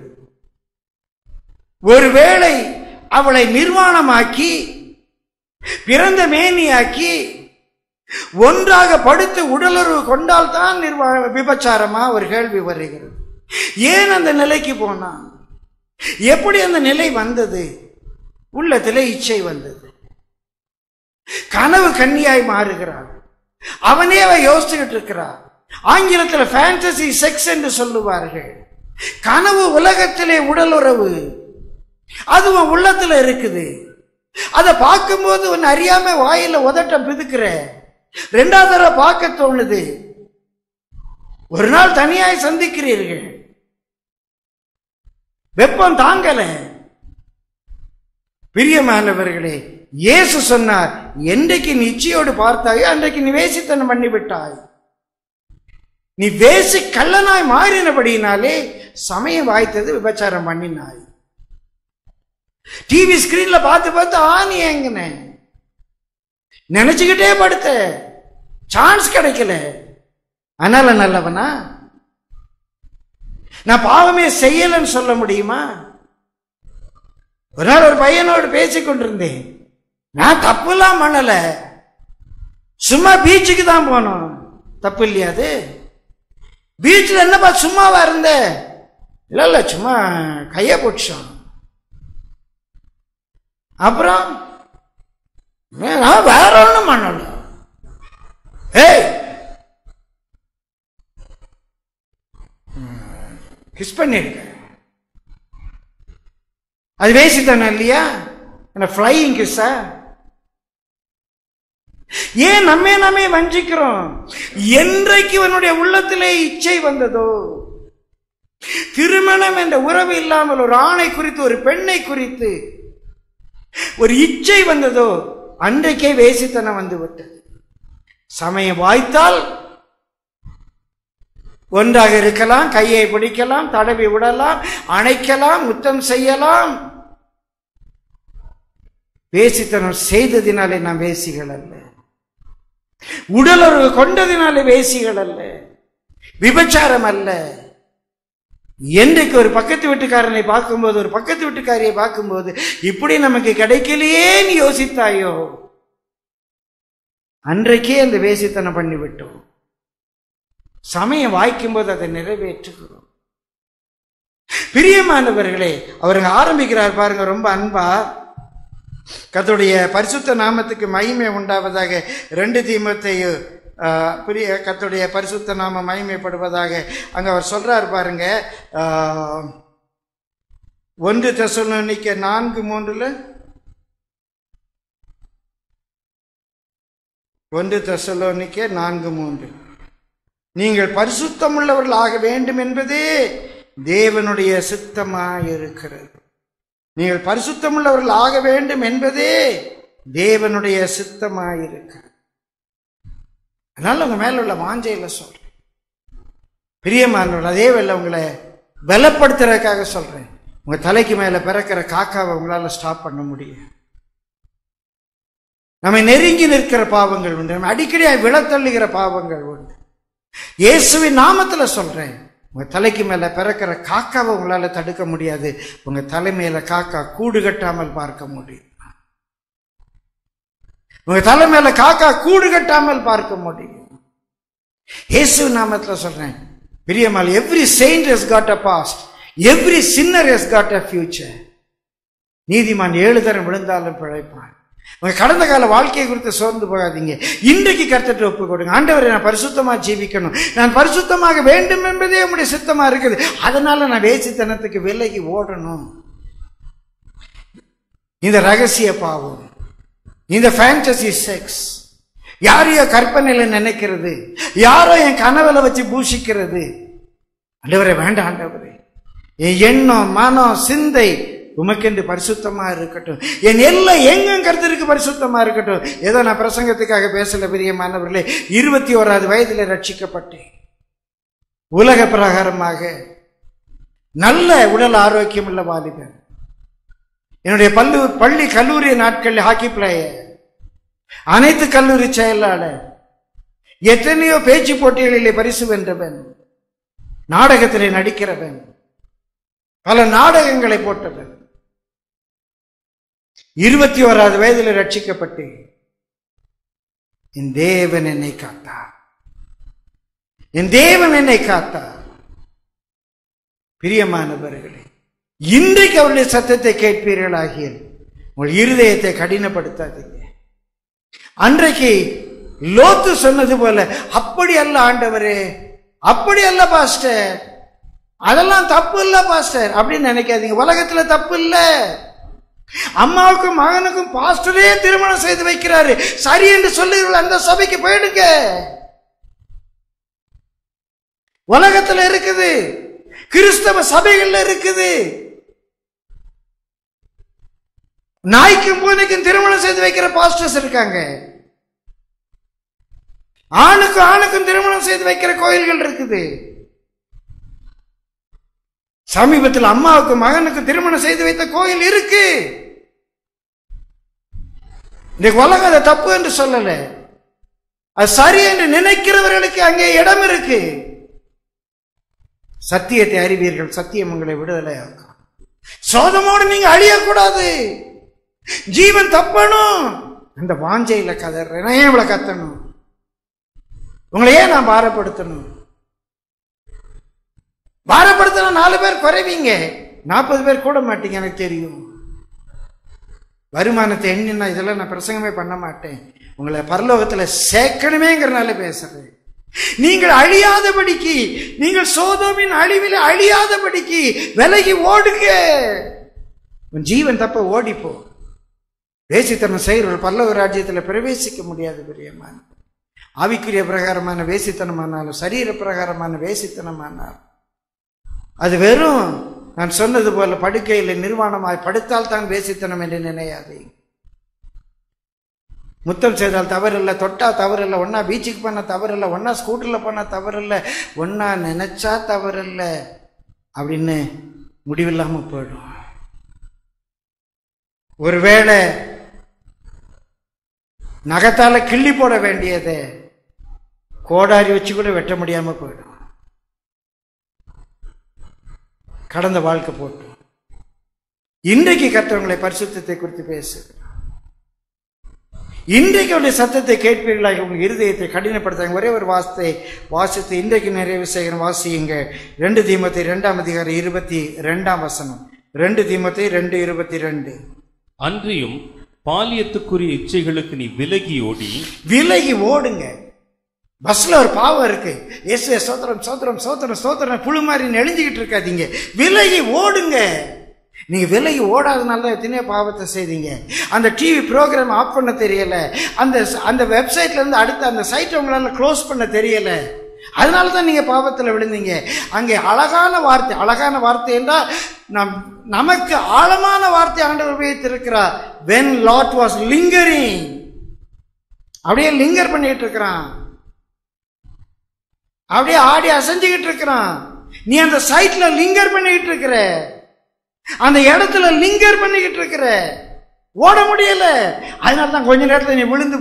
ஒருவேளை அவளை நிர்வாணமாக்கி பிறந்த மேனியாக்கி ஒன்றாக படுத்து உடலுறவு கொண்டால்தான் விபச்சாரமா ஒரு கேள்வி வருகிறது. ஏன் அந்த நிலைக்கு போனான்? எப்படி அந்த நிலை வந்தது? உள்ளத்திலே இச்சை வந்தது. கனவு கன்னியாய் மாறுகிறார். அவனே அவ யோசிச்சுக்கிட்டு இருக்கிறார். ஆங்கிலத்தில் ஃபேண்டசி செக்ஸ் என்று சொல்லுவார்கள். கனவு உலகத்திலே உடலுறவு, அதுவும் உள்ளத்துல இருக்குது. அதை பார்க்கும்போது ஒன்னு அறியாம வாயில உதட்டம் பிதுக்கிற, ரெண்டாவது தடவை பார்க்க தோணுது. ஒரு நாள் தனியாய் சந்திக்கிறீர்கள், வெப்பம் தாங்கல. பிரியமானவர்களே, இயேசு சொன்னார், என்றைக்கு நீ இச்சையோடு பார்த்தாயோ அன்றைக்கு நீ வேசித்தனம் பண்ணிவிட்டாய். நீ வேசி கள்ளனாய் மாறினபடினாலே சமயம் வாய்த்தது, விபச்சாரம் பண்ணினாய். டிவி ஸ்கிரீன்ல பார்த்து பார்த்து ஆணி எங்கன நினைச்சுக்கிட்டே படுத்த, சான்ஸ் கிடைக்கல. அதனால நல்லவனா? நான் பாவமே செய்யலன்னு சொல்ல முடியுமா? ஒரு நாள் ஒரு பையனோடு பேசிக் கொண்டிருந்தேன். நான் தப்புலாம் பண்ணல, சும்மா பீச்சுக்கு தான் போனோம். தப்பு இல்லையா அது? பீச்சில் என்னப்பா சும்மாவா இருந்த? இல்ல சும்மா கைய போட்டுச்சோம். அப்புறம் வேற ஒண்ணும் பண்ணல. கிஸ் பண்ணிருக்க, அது வேசித்தனம் இல்லையா? என்ன ஃப்ளையிங் கிஸ்ஸா? ஏன் நம்மை வஞ்சிக்கிறோம்? என்றைக்கு அவனுடைய உள்ளத்திலே இச்சை வந்ததோ, திருமணம் என்ற உறவு இல்லாமல் ஒரு ஆணை குறித்து ஒரு பெண்ணை குறித்து ஒரு இச்சை வந்ததோ, அன்றைக்கே வேசித்தனம் வந்து விட்டது. சமயம் வாய்த்தால் ஒன்றாக இருக்கலாம், கையை பிடிக்கலாம், தடவி விடலாம், அணைக்கலாம், முத்தம் செய்யலாம். வேசித்தனம் செய்ததினாலே நாம் வேசிகள் அல்ல, உடலுறவு கொண்டதினாலே வேசிகள் அல்ல, விபச்சாரம் அல்ல. என்றைக்கு ஒரு பக்கத்து வீட்டுக்காரனை பார்க்கும்போது, ஒரு பக்கத்து வீட்டுக்காரியை பார்க்கும்போது இப்படி நமக்கு கிடைக்கலையே நீ யோசித்தாயோ, அன்றைக்கே அந்த வேசித்தனம் பண்ணிவிட்டோம். சமயம் வாய்க்கும் போது அதை நிறைவேற்றுகிறோம். பிரியமானவர்களே, அவருங்க ஆரம்பிக்கிறார் பாருங்க, ரொம்ப அன்பா. கர்த்தருடைய பரிசுத்த நாமத்துக்கு மகிமை உண்டாவதாக. 2 தீமோத்தேயு கர்த்தருடைய பரிசுத்த நாம மகிமைப்படுவதாக. அங்க அவர் சொல்றார் பாருங்க, 1 தெசலோனிக்கேயர் 4:3, 1 தெசலோனிக்கேயர் 4:3, நீங்கள் பரிசுத்தமுள்ளவர்கள் ஆக வேண்டும் என்பதே தேவனுடைய சித்தமாயிருக்கிறது. நீங்கள் பரிசுத்தமுள்ளவர்கள் ஆக வேண்டும் என்பதே தேவனுடைய சித்தமாயிருக்கிறது. அதனால உங்க மேல உள்ள வாஞ்சையில சொல்றேன். பிரியமானவர்கள், அதே வேளை உங்களை பலப்படுத்துறதுக்காக சொல்றேன். உங்க தலைக்கு மேல பிறக்கிற காக்காவை உங்களால ஸ்டாப் பண்ண முடியும். நம்மை நெருங்கி நிற்கிற பாவங்கள் உண்டு, நம்ம அடிக்கடி விழத்தள்ளுகிற பாவங்கள் உண்டு. இயேசுவின் நாமத்துல சொல்றேன், உங்க தலைக்கு மேல பிறக்கிற காக்காவை உங்களால தடுக்க முடியாது. உங்க தலைமையில காக்கா கூடு கட்டாமல் பார்க்க முடியும். உங்க தலை மேல காக்கா கூடு கட்டாமல் பார்க்க முடியும். இயேசுவின் நாமத்துல சொல்றேன், பிரியமால், every saint has got a past, every sinner has got a future. நீதிமான் 7 தரம் விழுந்தாலும் பிழைப்பான். உங்க கடந்த கால வாழ்க்கையை குறித்து சோர்ந்து போகாதீங்க. இன்றைக்கு கர்த்தரை ஒப்பு கொடுங்க. ஆண்டவரே, நான் பரிசுத்தமா ஜீவிக்கணும், நான் பரிசுத்தமாக வேண்டும் என்பதே உங்களுடைய சித்தமா இருக்குது. அதனால நான் வேசித்தனத்துக்கு விலகி ஓடணும். இந்த ரகசிய பாவம், இந்த ஃபேண்டசி செக்ஸ், யாரையோ கற்பனையில நினைக்கிறது, யாரோ என் கனவுல வச்சு பூஷிக்கிறது, ஆண்டவரே வேண்டாம் ஆண்டவரே, என் எண்ணம் மனம் சிந்தை உமக்கென்று பரிசுத்தமா இருக்கட்டும், என் எல்லாம் எங்கும் கர்த்தருக்கு பரிசுத்தமா இருக்கட்டும். ஏதோ நான் பிரசங்கத்துக்காக பேசல பிரியமானவர்களே. 21வது வயதில் ரட்சிக்கப்பட்டேன். உலக பிரகாரமாக நல்ல உடல் ஆரோக்கியம் உள்ள வாலிபன். என்னுடைய பள்ளி கல்லூரி நாட்களில் ஹாக்கி பிளேயர், அனைத்து கல்லூரி செயலாளர், எத்தனையோ பேச்சு போட்டிகளிலே பரிசு வென்றவன், நாடகத்திலே நடிக்கிறவன், பல நாடகங்களை போட்டவன். 21வது வயதில் ரட்சிக்கப்பட்டு என் தேவன் என்னை காத்தார். என் தேவன் என்னை காத்தார். பிரியமானவர்களே, இன்றைக்கு அவருடைய சத்தத்தை கேட்பீர்களாகிய உங்கள் இருதயத்தை கடினப்படுத்தாதீங்க. அன்றைக்கு லோத்து சொன்னது போல, அப்படி அல்ல ஆண்டவரே, அப்படி அல்ல பாஸ்டர், அதெல்லாம் தப்பு இல்ல பாஸ்டர் அப்படின்னு நினைக்காதீங்க. உலகத்துல தப்பு இல்ல. அம்மாவுக்கும் மகனுக்கும் பாஸ்டரே திருமணம் செய்து வைக்கிறாரு, சரி என்று சொல்லுங்கள், அந்த சபைக்கு போயிடுங்க. உலகத்துல இருக்குது, கிறிஸ்தவ சபைகள்ல இருக்குது. நாய்க்கும் பூனைக்கும் திருமணம் செய்து வைக்கிற பாஸ்டர்ஸ் இருக்காங்க. ஆணுக்கும் ஆணுக்கும் திருமணம் செய்து வைக்கிற கோயில்கள் இருக்குது. சமீபத்தில் அம்மாவுக்கு மகனுக்கு திருமணம் செய்து வைத்த கோயில் இருக்கு. இந்த உலகம் அதை தப்பு என்று சொல்லல, அது சரி என்று நினைக்கிறவர்களுக்கு அங்கே இடம் இருக்கு. சத்தியத்தை அறிவீர்கள், சத்தியம் உங்களை விடுதலை ஆக்கும். சோதமோடு நீங்க அழியக்கூடாது. ஜீவன் தப்பணும். அந்த வாஞ்சையில கதறேன், ஏன் இவ்வளவு கத்தணும்? உங்களை ஏன் நான் பாரப்படுத்தணும்? பாரப்படுத்தினா 4 பேர் குறைவீங்க, 40 பேர் கூட மாட்டீங்க. எனக்கு தெரியும். வருமானத்தை எண்ணினா இதெல்லாம் நான் பிரசங்கமே பண்ண மாட்டேன். உங்களை பரலோகத்தில் சேர்க்கணுமேங்கிறனால பேசுறேன். நீங்கள் அழியாதபடிக்கு, நீங்கள் சோதோமின் அழிவில் அழியாதபடிக்கு விலகி ஓடுங்க. உன் ஜீவன் தப்ப ஓடிப்போ. வேசித்தனம் செய்கிறவர்கள் பரலோக ராஜ்யத்தில் பிரவேசிக்க முடியாது. பிரியமான ஆவிக்குரிய பிரகாரமான வேசித்தனமானாலும் சரீர பிரகாரமான வேசித்தனமானாலும் அது வெறும் நான் சொன்னது போல படுக்கையில் நிர்வாணமாய் படுத்தால் தான் வேசித்தனம் என்று நினையாதே. முத்தம் செய்தால் தவறில்லை, தொட்டா தவறில்லை, ஒன்னா பீச்சுக்கு போனா தவறில்லை, ஒன்னா ஸ்கூட்டர்ல போனா தவறில்லை, ஒன்னா நினைச்சா தவறில்லை அப்படின்னு முடிவில்லாம போயிடும். ஒருவேளை நகத்தால கிள்ளி போட வேண்டியதை கோடாரி வச்சு கூட வெட்ட முடியாம போயிடும். கடந்த வாழ்க்கை போட்டு இன்றைக்கு கர்த்தவங்களை பரிசுத்தத்தை குறித்து பேசு. இன்றைக்கு அவருடைய சத்தத்தை கேட்பீர்களாக உங்கள் இருதயத்தை கடினப்படுத்தாங்க. ஒரே ஒரு வார்த்தை வாசித்து இன்றைக்கு நிறைவு செய்கிற வாசியுங்க. 2 தீமோத்தேயு 2ஆம் அதிகாரம் 22ஆம் வசனம். 2 தீமோத்தேயு 2:22. அன்றியும் பாலியத்துக்குரிய இச்சைகளுக்கு நீ விலகி ஓடுங்க. பஸ்ல ஒரு பாவம் இருக்கு, இயேசுவே ஸ்தோத்திரம் ஸ்தோத்திரம் ஸ்தோத்திரம் ஸ்தோத்திரம் புழு மாதிரி நெளிஞ்சுக்கிட்டு இருக்காதீங்க, விலகி ஓடுங்க. நீங்க விலகி ஓடாதனால எத்தனையோ பாவத்தை செய்தீங்க. அந்த டிவி ப்ரோக்ராம் ஆஃப் பண்ண தெரியல, அந்த வெப்சைட்ல இருந்து அடுத்த அந்த சைட்டை உங்களால க்ளோஸ் பண்ண தெரியல, அதனால தான் நீங்க பாவத்தில் விழுந்தீங்க. அங்கே அழகான வார்த்தை என்றால் நமக்கு ஆழமான வார்த்தை ஆண்டவர் உபயோகித்திருக்கிறார். when Lot was lingering, அப்படியே லிங்கர் பண்ணிட்டு இருக்கிறான், அப்படியே ஆடி அசைஞ்சுக்கிட்டு இருக்கிறான். நீ அந்த சைட்ல லிங்கர் பண்ணிக்கிட்டு இருக்கிற, அந்த இடத்துல லிங்கர் பண்ணிக்கிட்டு இருக்கிற, ஓட முடியல. அதனால தான் கொஞ்ச நேரத்தில் நீ விழுந்து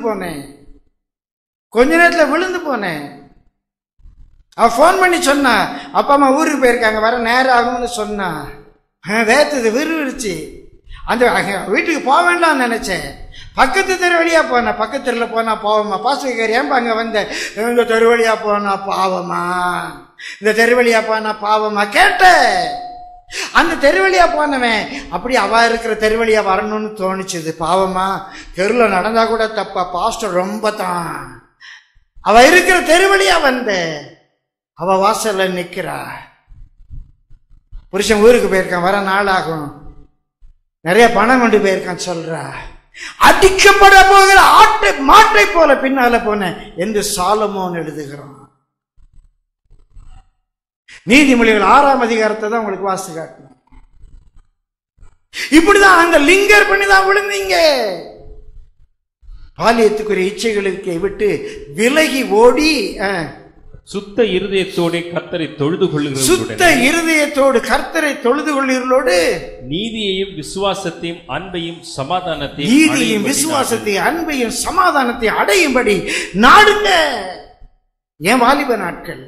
போனேன். அவ போன் பண்ணி சொன்னா, அப்பா அம்மா ஊருக்கு போயிருக்காங்க, வர நேரம் ஆகும்னு சொன்னா, வேத்தது விறுவிறுச்சு. அந்த வீட்டுக்கு போக வேண்டாம்னு நினைச்சேன். பக்கத்து தெரு வழியா போனா, பக்கத்து தெருவில் போனா பாவமா? பாஸ்டர் ஏன்பா அங்க வந்த? இந்த தெரு வழியா போனா பாவமா, இந்த தெரு வழியா போனா பாவமா கேட்ட. அந்த தெரு வழியா போனவன் அப்படி அவ இருக்கிற தெரு வழியா வரணும்னு தோணுச்சுது. பாவமா? தெருவில் நடந்தா கூட தப்பா? பாஸ்டர் ரொம்ப தான். அவ இருக்கிற தெரு வழியா வந்த, அவ வாசல்ல நிக்கிறா. புருஷன் ஊருக்கு போயிருக்கான், வர நாள் ஆகும், நிறைய பணம் கொண்டு போயிருக்கான் சொல்றா. அடிக்கப்பட போகிற மாட்டை போல பின்னால போன என்று சாலமோன் எழுதுகிறான். நீதிமொழிகள் 6ஆம் அதிகாரத்தை தான் உங்களுக்கு வாசி காட்டணும். இப்படிதான் அந்த லிங்கர் பண்ணி தான் விழுந்தீங்க. பாலியத்துக்குரிய இச்சைகளுக்கு விட்டு விலகி ஓடி சுத்த இருதயத்தோடு கர்த்தரை தொழுது கொள்ளுகிறவர்களோடு, சுத்த இருதயத்தோடு கர்த்தரை தொழுது கொள்ளுகிறவர்களோடு நீதியையும் விசுவாசத்தையும் அன்பையும் சமாதானத்தையும், நீதியையும் விசுவாசத்தையும் அன்பையும் சமாதானத்தையும் அடையும்படி நாடுங்க. என் வாலிப நாட்கள்ல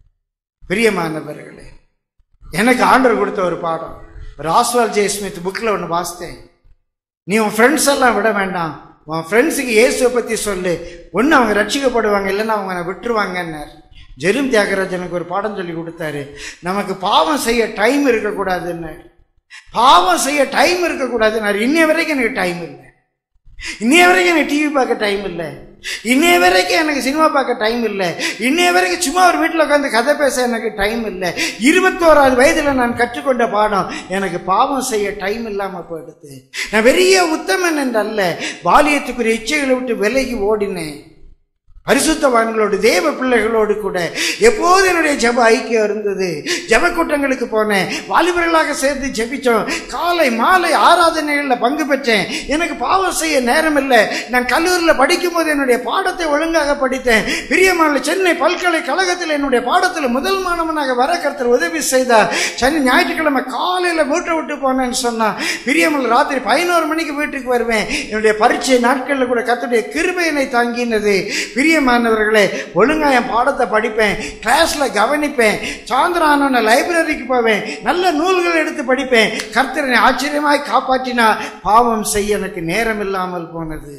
பிரியமானவர்களே, எனக்கு ஆண்டவர் கொடுத்த ஒரு பாடம், ராஸ்வால் ஜே ஸ்மித் புக்ல ஒன்று வாசித்தேன். நீ உன் ஃப்ரெண்ட்ஸ் எல்லாம் விட வேண்டாம், உன் ஃப்ரெண்ட்ஸுக்கு இயேசுவை பத்தி சொல்லு, ஒன்று அவங்க ரட்சிக்கப்படுவாங்க, இல்லைன்னா அவங்க விட்டுருவாங்கன்னார். ஜெரும் தியாகராஜனுக்கு ஒரு பாடம் சொல்லி கொடுத்தாரு. நமக்கு பாவம் செய்ய டைம் இருக்கக்கூடாதுன்னு, பாவம் செய்ய டைம் இருக்கக்கூடாதுன்னாரு. இன்னைய வரைக்கும் எனக்கு டைம் இல்லை, இன்னைய வரைக்கும் எனக்கு டிவி பார்க்க டைம் இல்லை, இன்னைய வரைக்கும் எனக்கு சினிமா பார்க்க டைம் இல்லை, இன்னைய வரைக்கும் சும்மா ஒரு வீட்டில் உட்காந்து கதை பேச எனக்கு டைம் இல்லை. 21வது வயதில் நான் கற்றுக்கொண்ட பாடம், எனக்கு பாவம் செய்ய டைம் இல்லாமல் போயிடுது. நான் பெரிய உத்தமன் என்றல்ல, பாலியத்துக்குரிய இச்சைகளை விட்டு விலகி ஓடினேன். பரிசுத்தவான்களோடு தேவ பிள்ளைகளோடு கூட எப்போது என்னுடைய ஜப ஐக்கியம் இருந்தது. ஜப கூட்டங்களுக்கு போனேன், வாலிபர்களாக சேர்ந்து ஜபிச்சோம், காலை மாலை ஆராதனைகளில் பங்கு பெற்றேன். எனக்கு பாவம் செய்ய நேரம் இல்லை. நான் கல்லூரியில் படிக்கும் போது என்னுடைய பாடத்தை ஒழுங்காக படித்தேன். பிரியமான சென்னை பல்கலைக்கழகத்தில் என்னுடைய பாடத்தில் முதல் மாணவனாக வர கர்த்தர் உதவி செய்தார். சென்னை ஞாயிற்றுக்கிழமை காலையில் வீட்டை விட்டு போனேன்னு சொன்னா, பிரியமான ராத்திரி 11 மணிக்கு வீட்டுக்கு வருவேன். என்னுடைய பரீட்சை நாட்களில் கூட கர்த்தருடைய கிருபை என்னை தாங்கினது. மாணவர்களே, ஒழுங்கா என் பாடத்தை படிப்பேன், கிளாஸ்ல கவனிப்பேன், சாயந்தரம் லைப்ரரிக்கு போவேன், நல்ல நூல்கள் எடுத்து படிப்பேன். கர்த்தரை ஆச்சரியமாய் காப்பாற்றினா பாவம் செய்ய எனக்கு நேரம் இல்லாமல் போனது.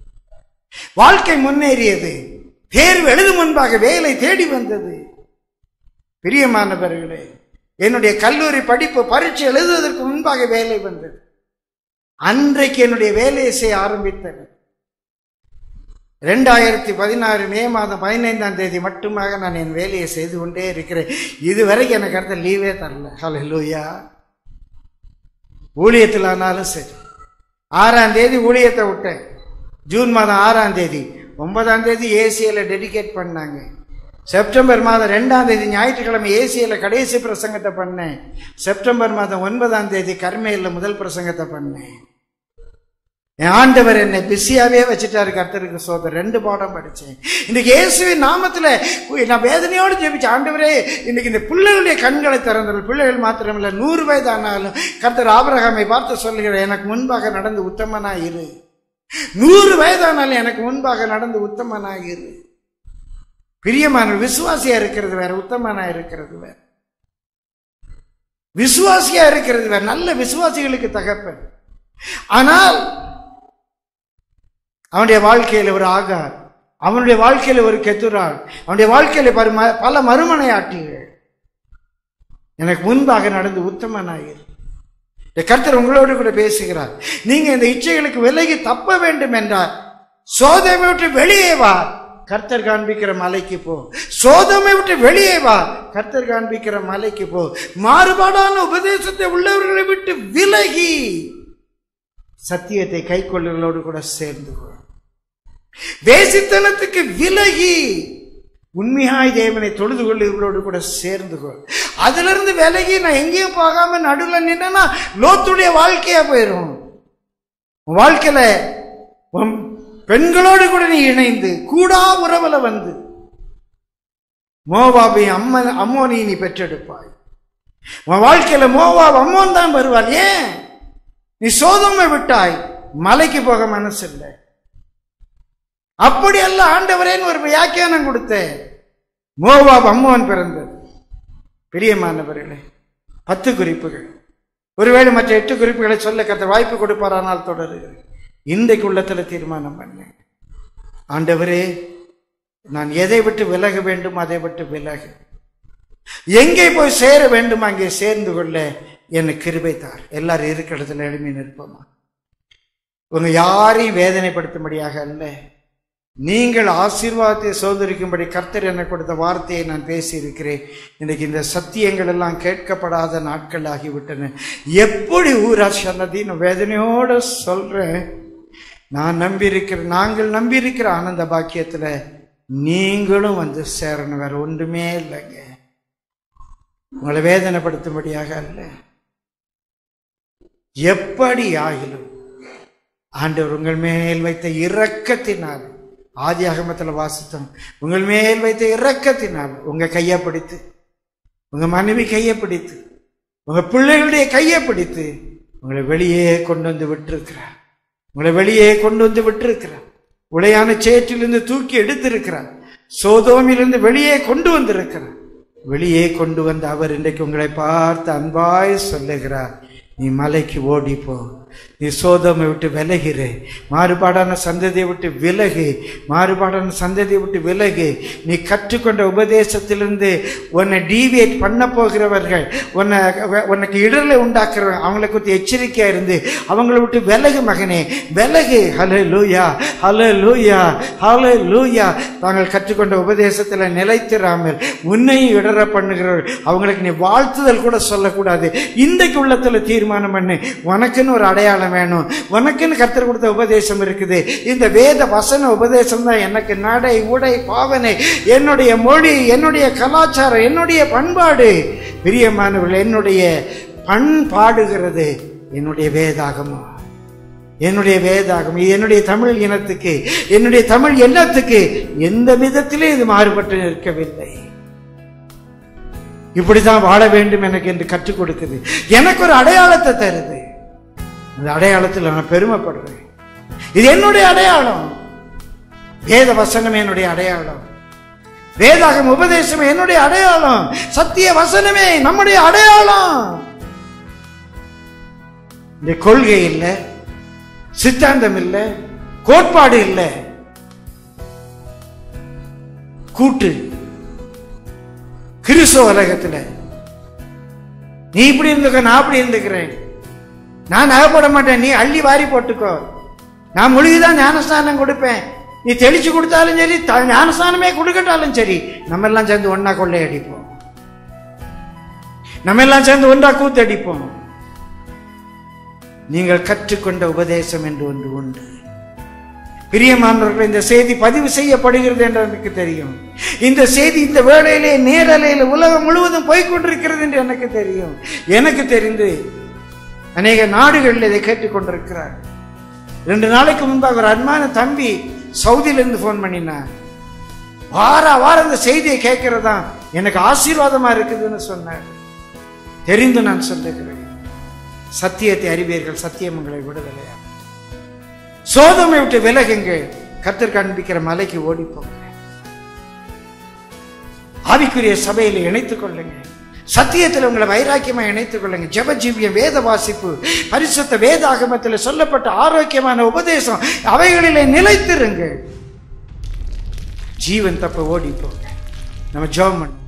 வாழ்க்கை முன்னேறியது. தேர்வு எழுதும் முன்பாக வேலை தேடி வந்தது. பிரியமானவர்களே, என்னுடைய கல்லூரி படிப்பு பரீட்சை எழுதுவதற்கு முன்பாக வேலை வந்தது. அன்றைக்கு என்னுடைய வேலையை செய்ய ஆரம்பித்தது. 2016 மே மாதம் 15ஆம் தேதி மட்டுமாக நான் என் வேலையை செய்து கொண்டே இருக்கிறேன். இதுவரைக்கும் எனக்கு அடுத்த லீவே தரல. ஹல்லேலூயா. ஊழியத்தில் ஆனாலும் சரி, 6ஆம் தேதி ஊழியத்தை விட்டேன். ஜூன் மாதம் 6ஆம் தேதி, 9ஆம் தேதி ஏசியில டெடிகேட் பண்ணாங்க. செப்டம்பர் மாதம் 2ஆம் தேதி ஞாயிற்றுக்கிழமை ஏசியில கடைசி பிரசங்கத்தை பண்ணேன். செப்டம்பர் மாதம் 9ஆம் தேதி கர்மேல முதல் பிரசங்கத்தை பண்ணேன். என் ஆண்டவர் என்னை பிஸியாவே வச்சுட்டாரு. கர்த்தருக்கு சோதர் 2 பாடம் படிச்சேன். இன்னைக்கு இயேசுவின் நாமத்துல நான் வேதனையோடு ஜெபிச்சேன், ஆண்டவரே இன்னைக்கு இந்த பிள்ளைகளுடைய கண்களை திறந்தார்கள். பிள்ளைகள் மாத்திரமில்லை, 100 வயது ஆனாலும் கர்த்தர் ஆபிரகாமை பார்த்து சொல்லுகிற, எனக்கு முன்பாக நடந்து உத்தமனாய் இரு. 100 வயதானாலும் எனக்கு முன்பாக நடந்து உத்தமனாய் இரு. பிரியமான விசுவாசியா இருக்கிறது வேற, உத்தமனா இருக்கிறது வேற. விசுவாசியா இருக்கிறது வேற, நல்ல விசுவாசிகளுக்கு தகப்பன். ஆனால் அவனுடைய வாழ்க்கையில ஒரு ஆகார், அவனுடைய வாழ்க்கையில ஒரு கெத்துராள், அவனுடைய வாழ்க்கையில பல மறுமனையாட்டிகள். எனக்கு முன்பாக நடந்து உத்தமனாயிரு. கர்த்தர் உங்களோடு கூட பேசுகிறார். நீங்க இந்த இச்சைகளுக்கு விலகி தப்ப வேண்டும் என்றால் சோதமை விட்டு வெளியே வா, கர்த்தர் காண்பிக்கிற மலைக்கு போ. சோதமை விட்டு வெளியே வா, கர்த்தர் காண்பிக்கிற மலைக்கு போ. மாறுபாடான உபதேசத்தை உள்ளவர்களை விட்டு விலகி சத்தியத்தை கை கொள்ளுகளோடு கூட சேர்ந்து கொள். வேசித்தனத்துக்கு விலகி உண்மையாய் தேவனை தொழுது கொள்ளுகளோடு கூட சேர்ந்து கொள். அதுல இருந்து விலகி நான் எங்கேயும் போகாம நடுவில் நின்னா லோத்துடைய வாழ்க்கையா போயிடும். வாழ்க்கையில பெண்களோடு கூட நீ இணைந்து கூடா உறவுல வந்து மோவாபையும் அம்மோனி நீ பெற்றெடுப்பாய். உன் வாழ்க்கையில மோவாப் அம்மோன் தான் வருவாள். ஏன் நீ சோதோமை விட்டாய்? மலைக்கு போக மனசு இல்லை. அப்படி அல்ல, ஆண்டவரேன்னு ஒரு வியாக்கியானம் கொடுத்தேன். மோவாப் அம்மோன் பிறந்தது. பிரியமானவர்களே, 10 குறிப்புகள், ஒருவேளை மற்ற 8 குறிப்புகளை சொல்ல கர்த்தர் வாய்ப்பு கொடுப்பாரானால் தொடருகிறேன். இன்றைக்கு உள்ளத்துல தீர்மானம் பண்ணேன், ஆண்டவரே நான் எதை விட்டு விலக வேண்டும் அதை விட்டு விலகு, எங்கே போய் சேர வேண்டும் அங்கே சேர்ந்து கொள்ள எனக்கு கிருபை தார். எல்லாரும் இருக்கிற இடத்துல எழுப்பி நிற்போமா? உங்க யாரையும் வேதனைப்படுத்தும்படியாக அல்ல, நீங்கள் ஆசீர்வாதத்தை சோதரிக்கும்படி கர்த்தர் எனக்கு கொடுத்த வார்த்தையை நான் பேசி இருக்கிறேன். இன்னைக்கு இந்த சத்தியங்கள் எல்லாம் கேட்கப்படாத நாட்கள் ஆகிவிட்டன. எப்படி ஊரா சொன்னதின்னு வேதனையோட சொல்றேன். நாங்கள் நம்பியிருக்கிற ஆனந்த பாக்கியத்துல நீங்களும் வந்து சேரணும். வேற ஒன்றுமே இல்லைங்க. உங்களை வேதனைப்படுத்தும்படியாக அல்ல. எப்படி ஆகிலும் ஆண்டவர் உங்கள் மேல் வைத்த இரக்கத்தினால், ஆதியாகமத்தில் வாசித்தோம், உங்கள் மேல் வைத்த இரக்கத்தினால் உங்க கையை பிடித்து, உங்க மனைவி கையை பிடித்து, உங்க பிள்ளைகளுடைய கையை பிடித்து உங்களை வெளியே கொண்டு வந்து விட்டிருக்கிறார். உங்களை வெளியே கொண்டு வந்து விட்டிருக்கிறார். உளையான சேற்றிலிருந்து தூக்கி எடுத்திருக்கிறார். சோதோமிலிருந்து வெளியே கொண்டு வந்திருக்கிறார். வெளியே கொண்டு வந்த அவர் இன்றைக்கு உங்களை பார்த்து அன்பாய் சொல்லுகிறார், நீ மலைக்கு ஓடிப்போ, நீ சோதோமை விட்டு விலகிரு, மாறுபாடான சந்ததியை விட்டு விலகு, மாறுபாடான சந்ததியை விட்டு விலகு. நீ கற்றுக்கொண்ட உபதேசத்திலிருந்து உன்னை டீவியேட் பண்ண போகிறவர்கள், உனக்கு இடர்களை உண்டாக்குறவங்க, அவங்களை குறித்து எச்சரிக்கையா இருந்து அவங்களை விட்டு விலகு மகனே, விலகு. ஹல்லேலூயா, ஹல்லேலூயா, ஹல்லேலூயா. தாங்கள் கற்றுக்கொண்ட உபதேசத்தில் நிலைத்திராமல் உன்னையும் இடர பண்ணுகிறவர்கள், அவங்களுக்கு நீ வாழ்த்துதல் கூட சொல்லக்கூடாது. இன்றைக்கு உள்ளத்துல தீர்மானம் பண்ணு, உனக்குன்னு ஒரு அடையாளம் வேணும், உனக்குன்னு கர்த்தர் கொடுத்த உபதேசம் இருக்குது. இந்த வேத வசன உபதேசம் தான் எனக்கு நடை, உடை, பாவனை, என்னுடைய மொழி, என்னுடைய கலாச்சாரம், என்னுடைய பண்பாடு. பிரியமானவர்கள், என்னுடைய பண்பாடுகிறது என்னுடைய வேதாகமம், என்னுடைய வேதாகம். என்னுடைய தமிழ் இனத்துக்கு, என்னுடைய தமிழ் எண்ணத்துக்கு எந்த விதத்திலே இது மாறுபட்டு நிற்கவில்லை. இப்படிதான் வாழ வேண்டும் எனக்கு என்று கற்றுக் கொடுக்குது. எனக்கு ஒரு அடையாளத்தை தருது. அந்த அடையாளத்தில் நான் பெருமைப்படுறேன். இது என்னுடைய அடையாளம். வேத வசனம் என்னுடைய அடையாளம். வேதாகம் உபதேசம் என்னுடைய அடையாளம். சத்திய வசனமே நம்முடைய அடையாளம். இந்த கொள்கை இல்லை, சித்தாந்தம் இல்லை, கோட்பாடு இல்லை, கூட்டு கிறிஸ்தவ உலகத்தில் நீ இப்படி இருந்துக்க, நான் அப்படி இருந்துக்கிறேன், நான் நகைப்பட மாட்டேன், நீ அள்ளி வாரி போட்டுக்கோ, நான் முழுகிதான் ஞானஸ்தானம் கொடுப்பேன், நீ தெளிச்சு கொடுத்தாலும் சரி, ஞானஸ்தானமே கொடுக்கட்டாலும் சரி, நம்ம எல்லாம் சேர்ந்து ஒன்னா கொள்ளை அடிப்போம், நம்ம எல்லாம் சேர்ந்து ஒன்றா கூத்தடிப்போம். நீங்கள் கற்றுக்கொண்ட உபதேசம் என்று ஒன்று உண்டு. பிரியமானவர்கள், இந்த செய்தி பதிவு செய்யப்படுகிறது என்று எனக்கு தெரியும். இந்த செய்தி இந்த வேளையிலே நேரலையில் உலகம் முழுவதும் போய்கொண்டிருக்கிறது என்று எனக்கு தெரியும். எனக்கு தெரிந்து அநேக நாடுகளில் இதை கேட்டுக்கொண்டிருக்கிறார். 2 நாளைக்கு முன்பாக ஒரு அன்பான தம்பி சவுதியிலிருந்து போன் பண்ணினார். வாரம் இந்த செய்தியை கேட்கிறதா எனக்கு ஆசீர்வாதமா இருக்குதுன்னு சொன்னார். தெரிந்து நான் சொல்லுகிறேன், சத்தியத்தை அறிவீர்கள், சத்தியம் உங்களை விடுதலையா. சோதமை விட்டு விலகுங்க, கர்த்தர் காண்பிக்கிற மலைக்கு ஓடிப்போங்க. ஆவிக்குரிய சபையில இணைத்துக் கொள்ளுங்க, சத்தியத்தில் உங்களை வைராக்கியமா இணைத்துக் கொள்ளுங்க. ஜெப ஜீவியம், வேத வாசிப்பு, பரிசுத்த வேதாகமத்தில் சொல்லப்பட்ட ஆரோக்கியமான உபதேசம், அவைகளிலே நிலைத்திருங்க. ஜீவன் தப்ப ஓடிப்போங்க. நம்ம ஜெபம் பண்ண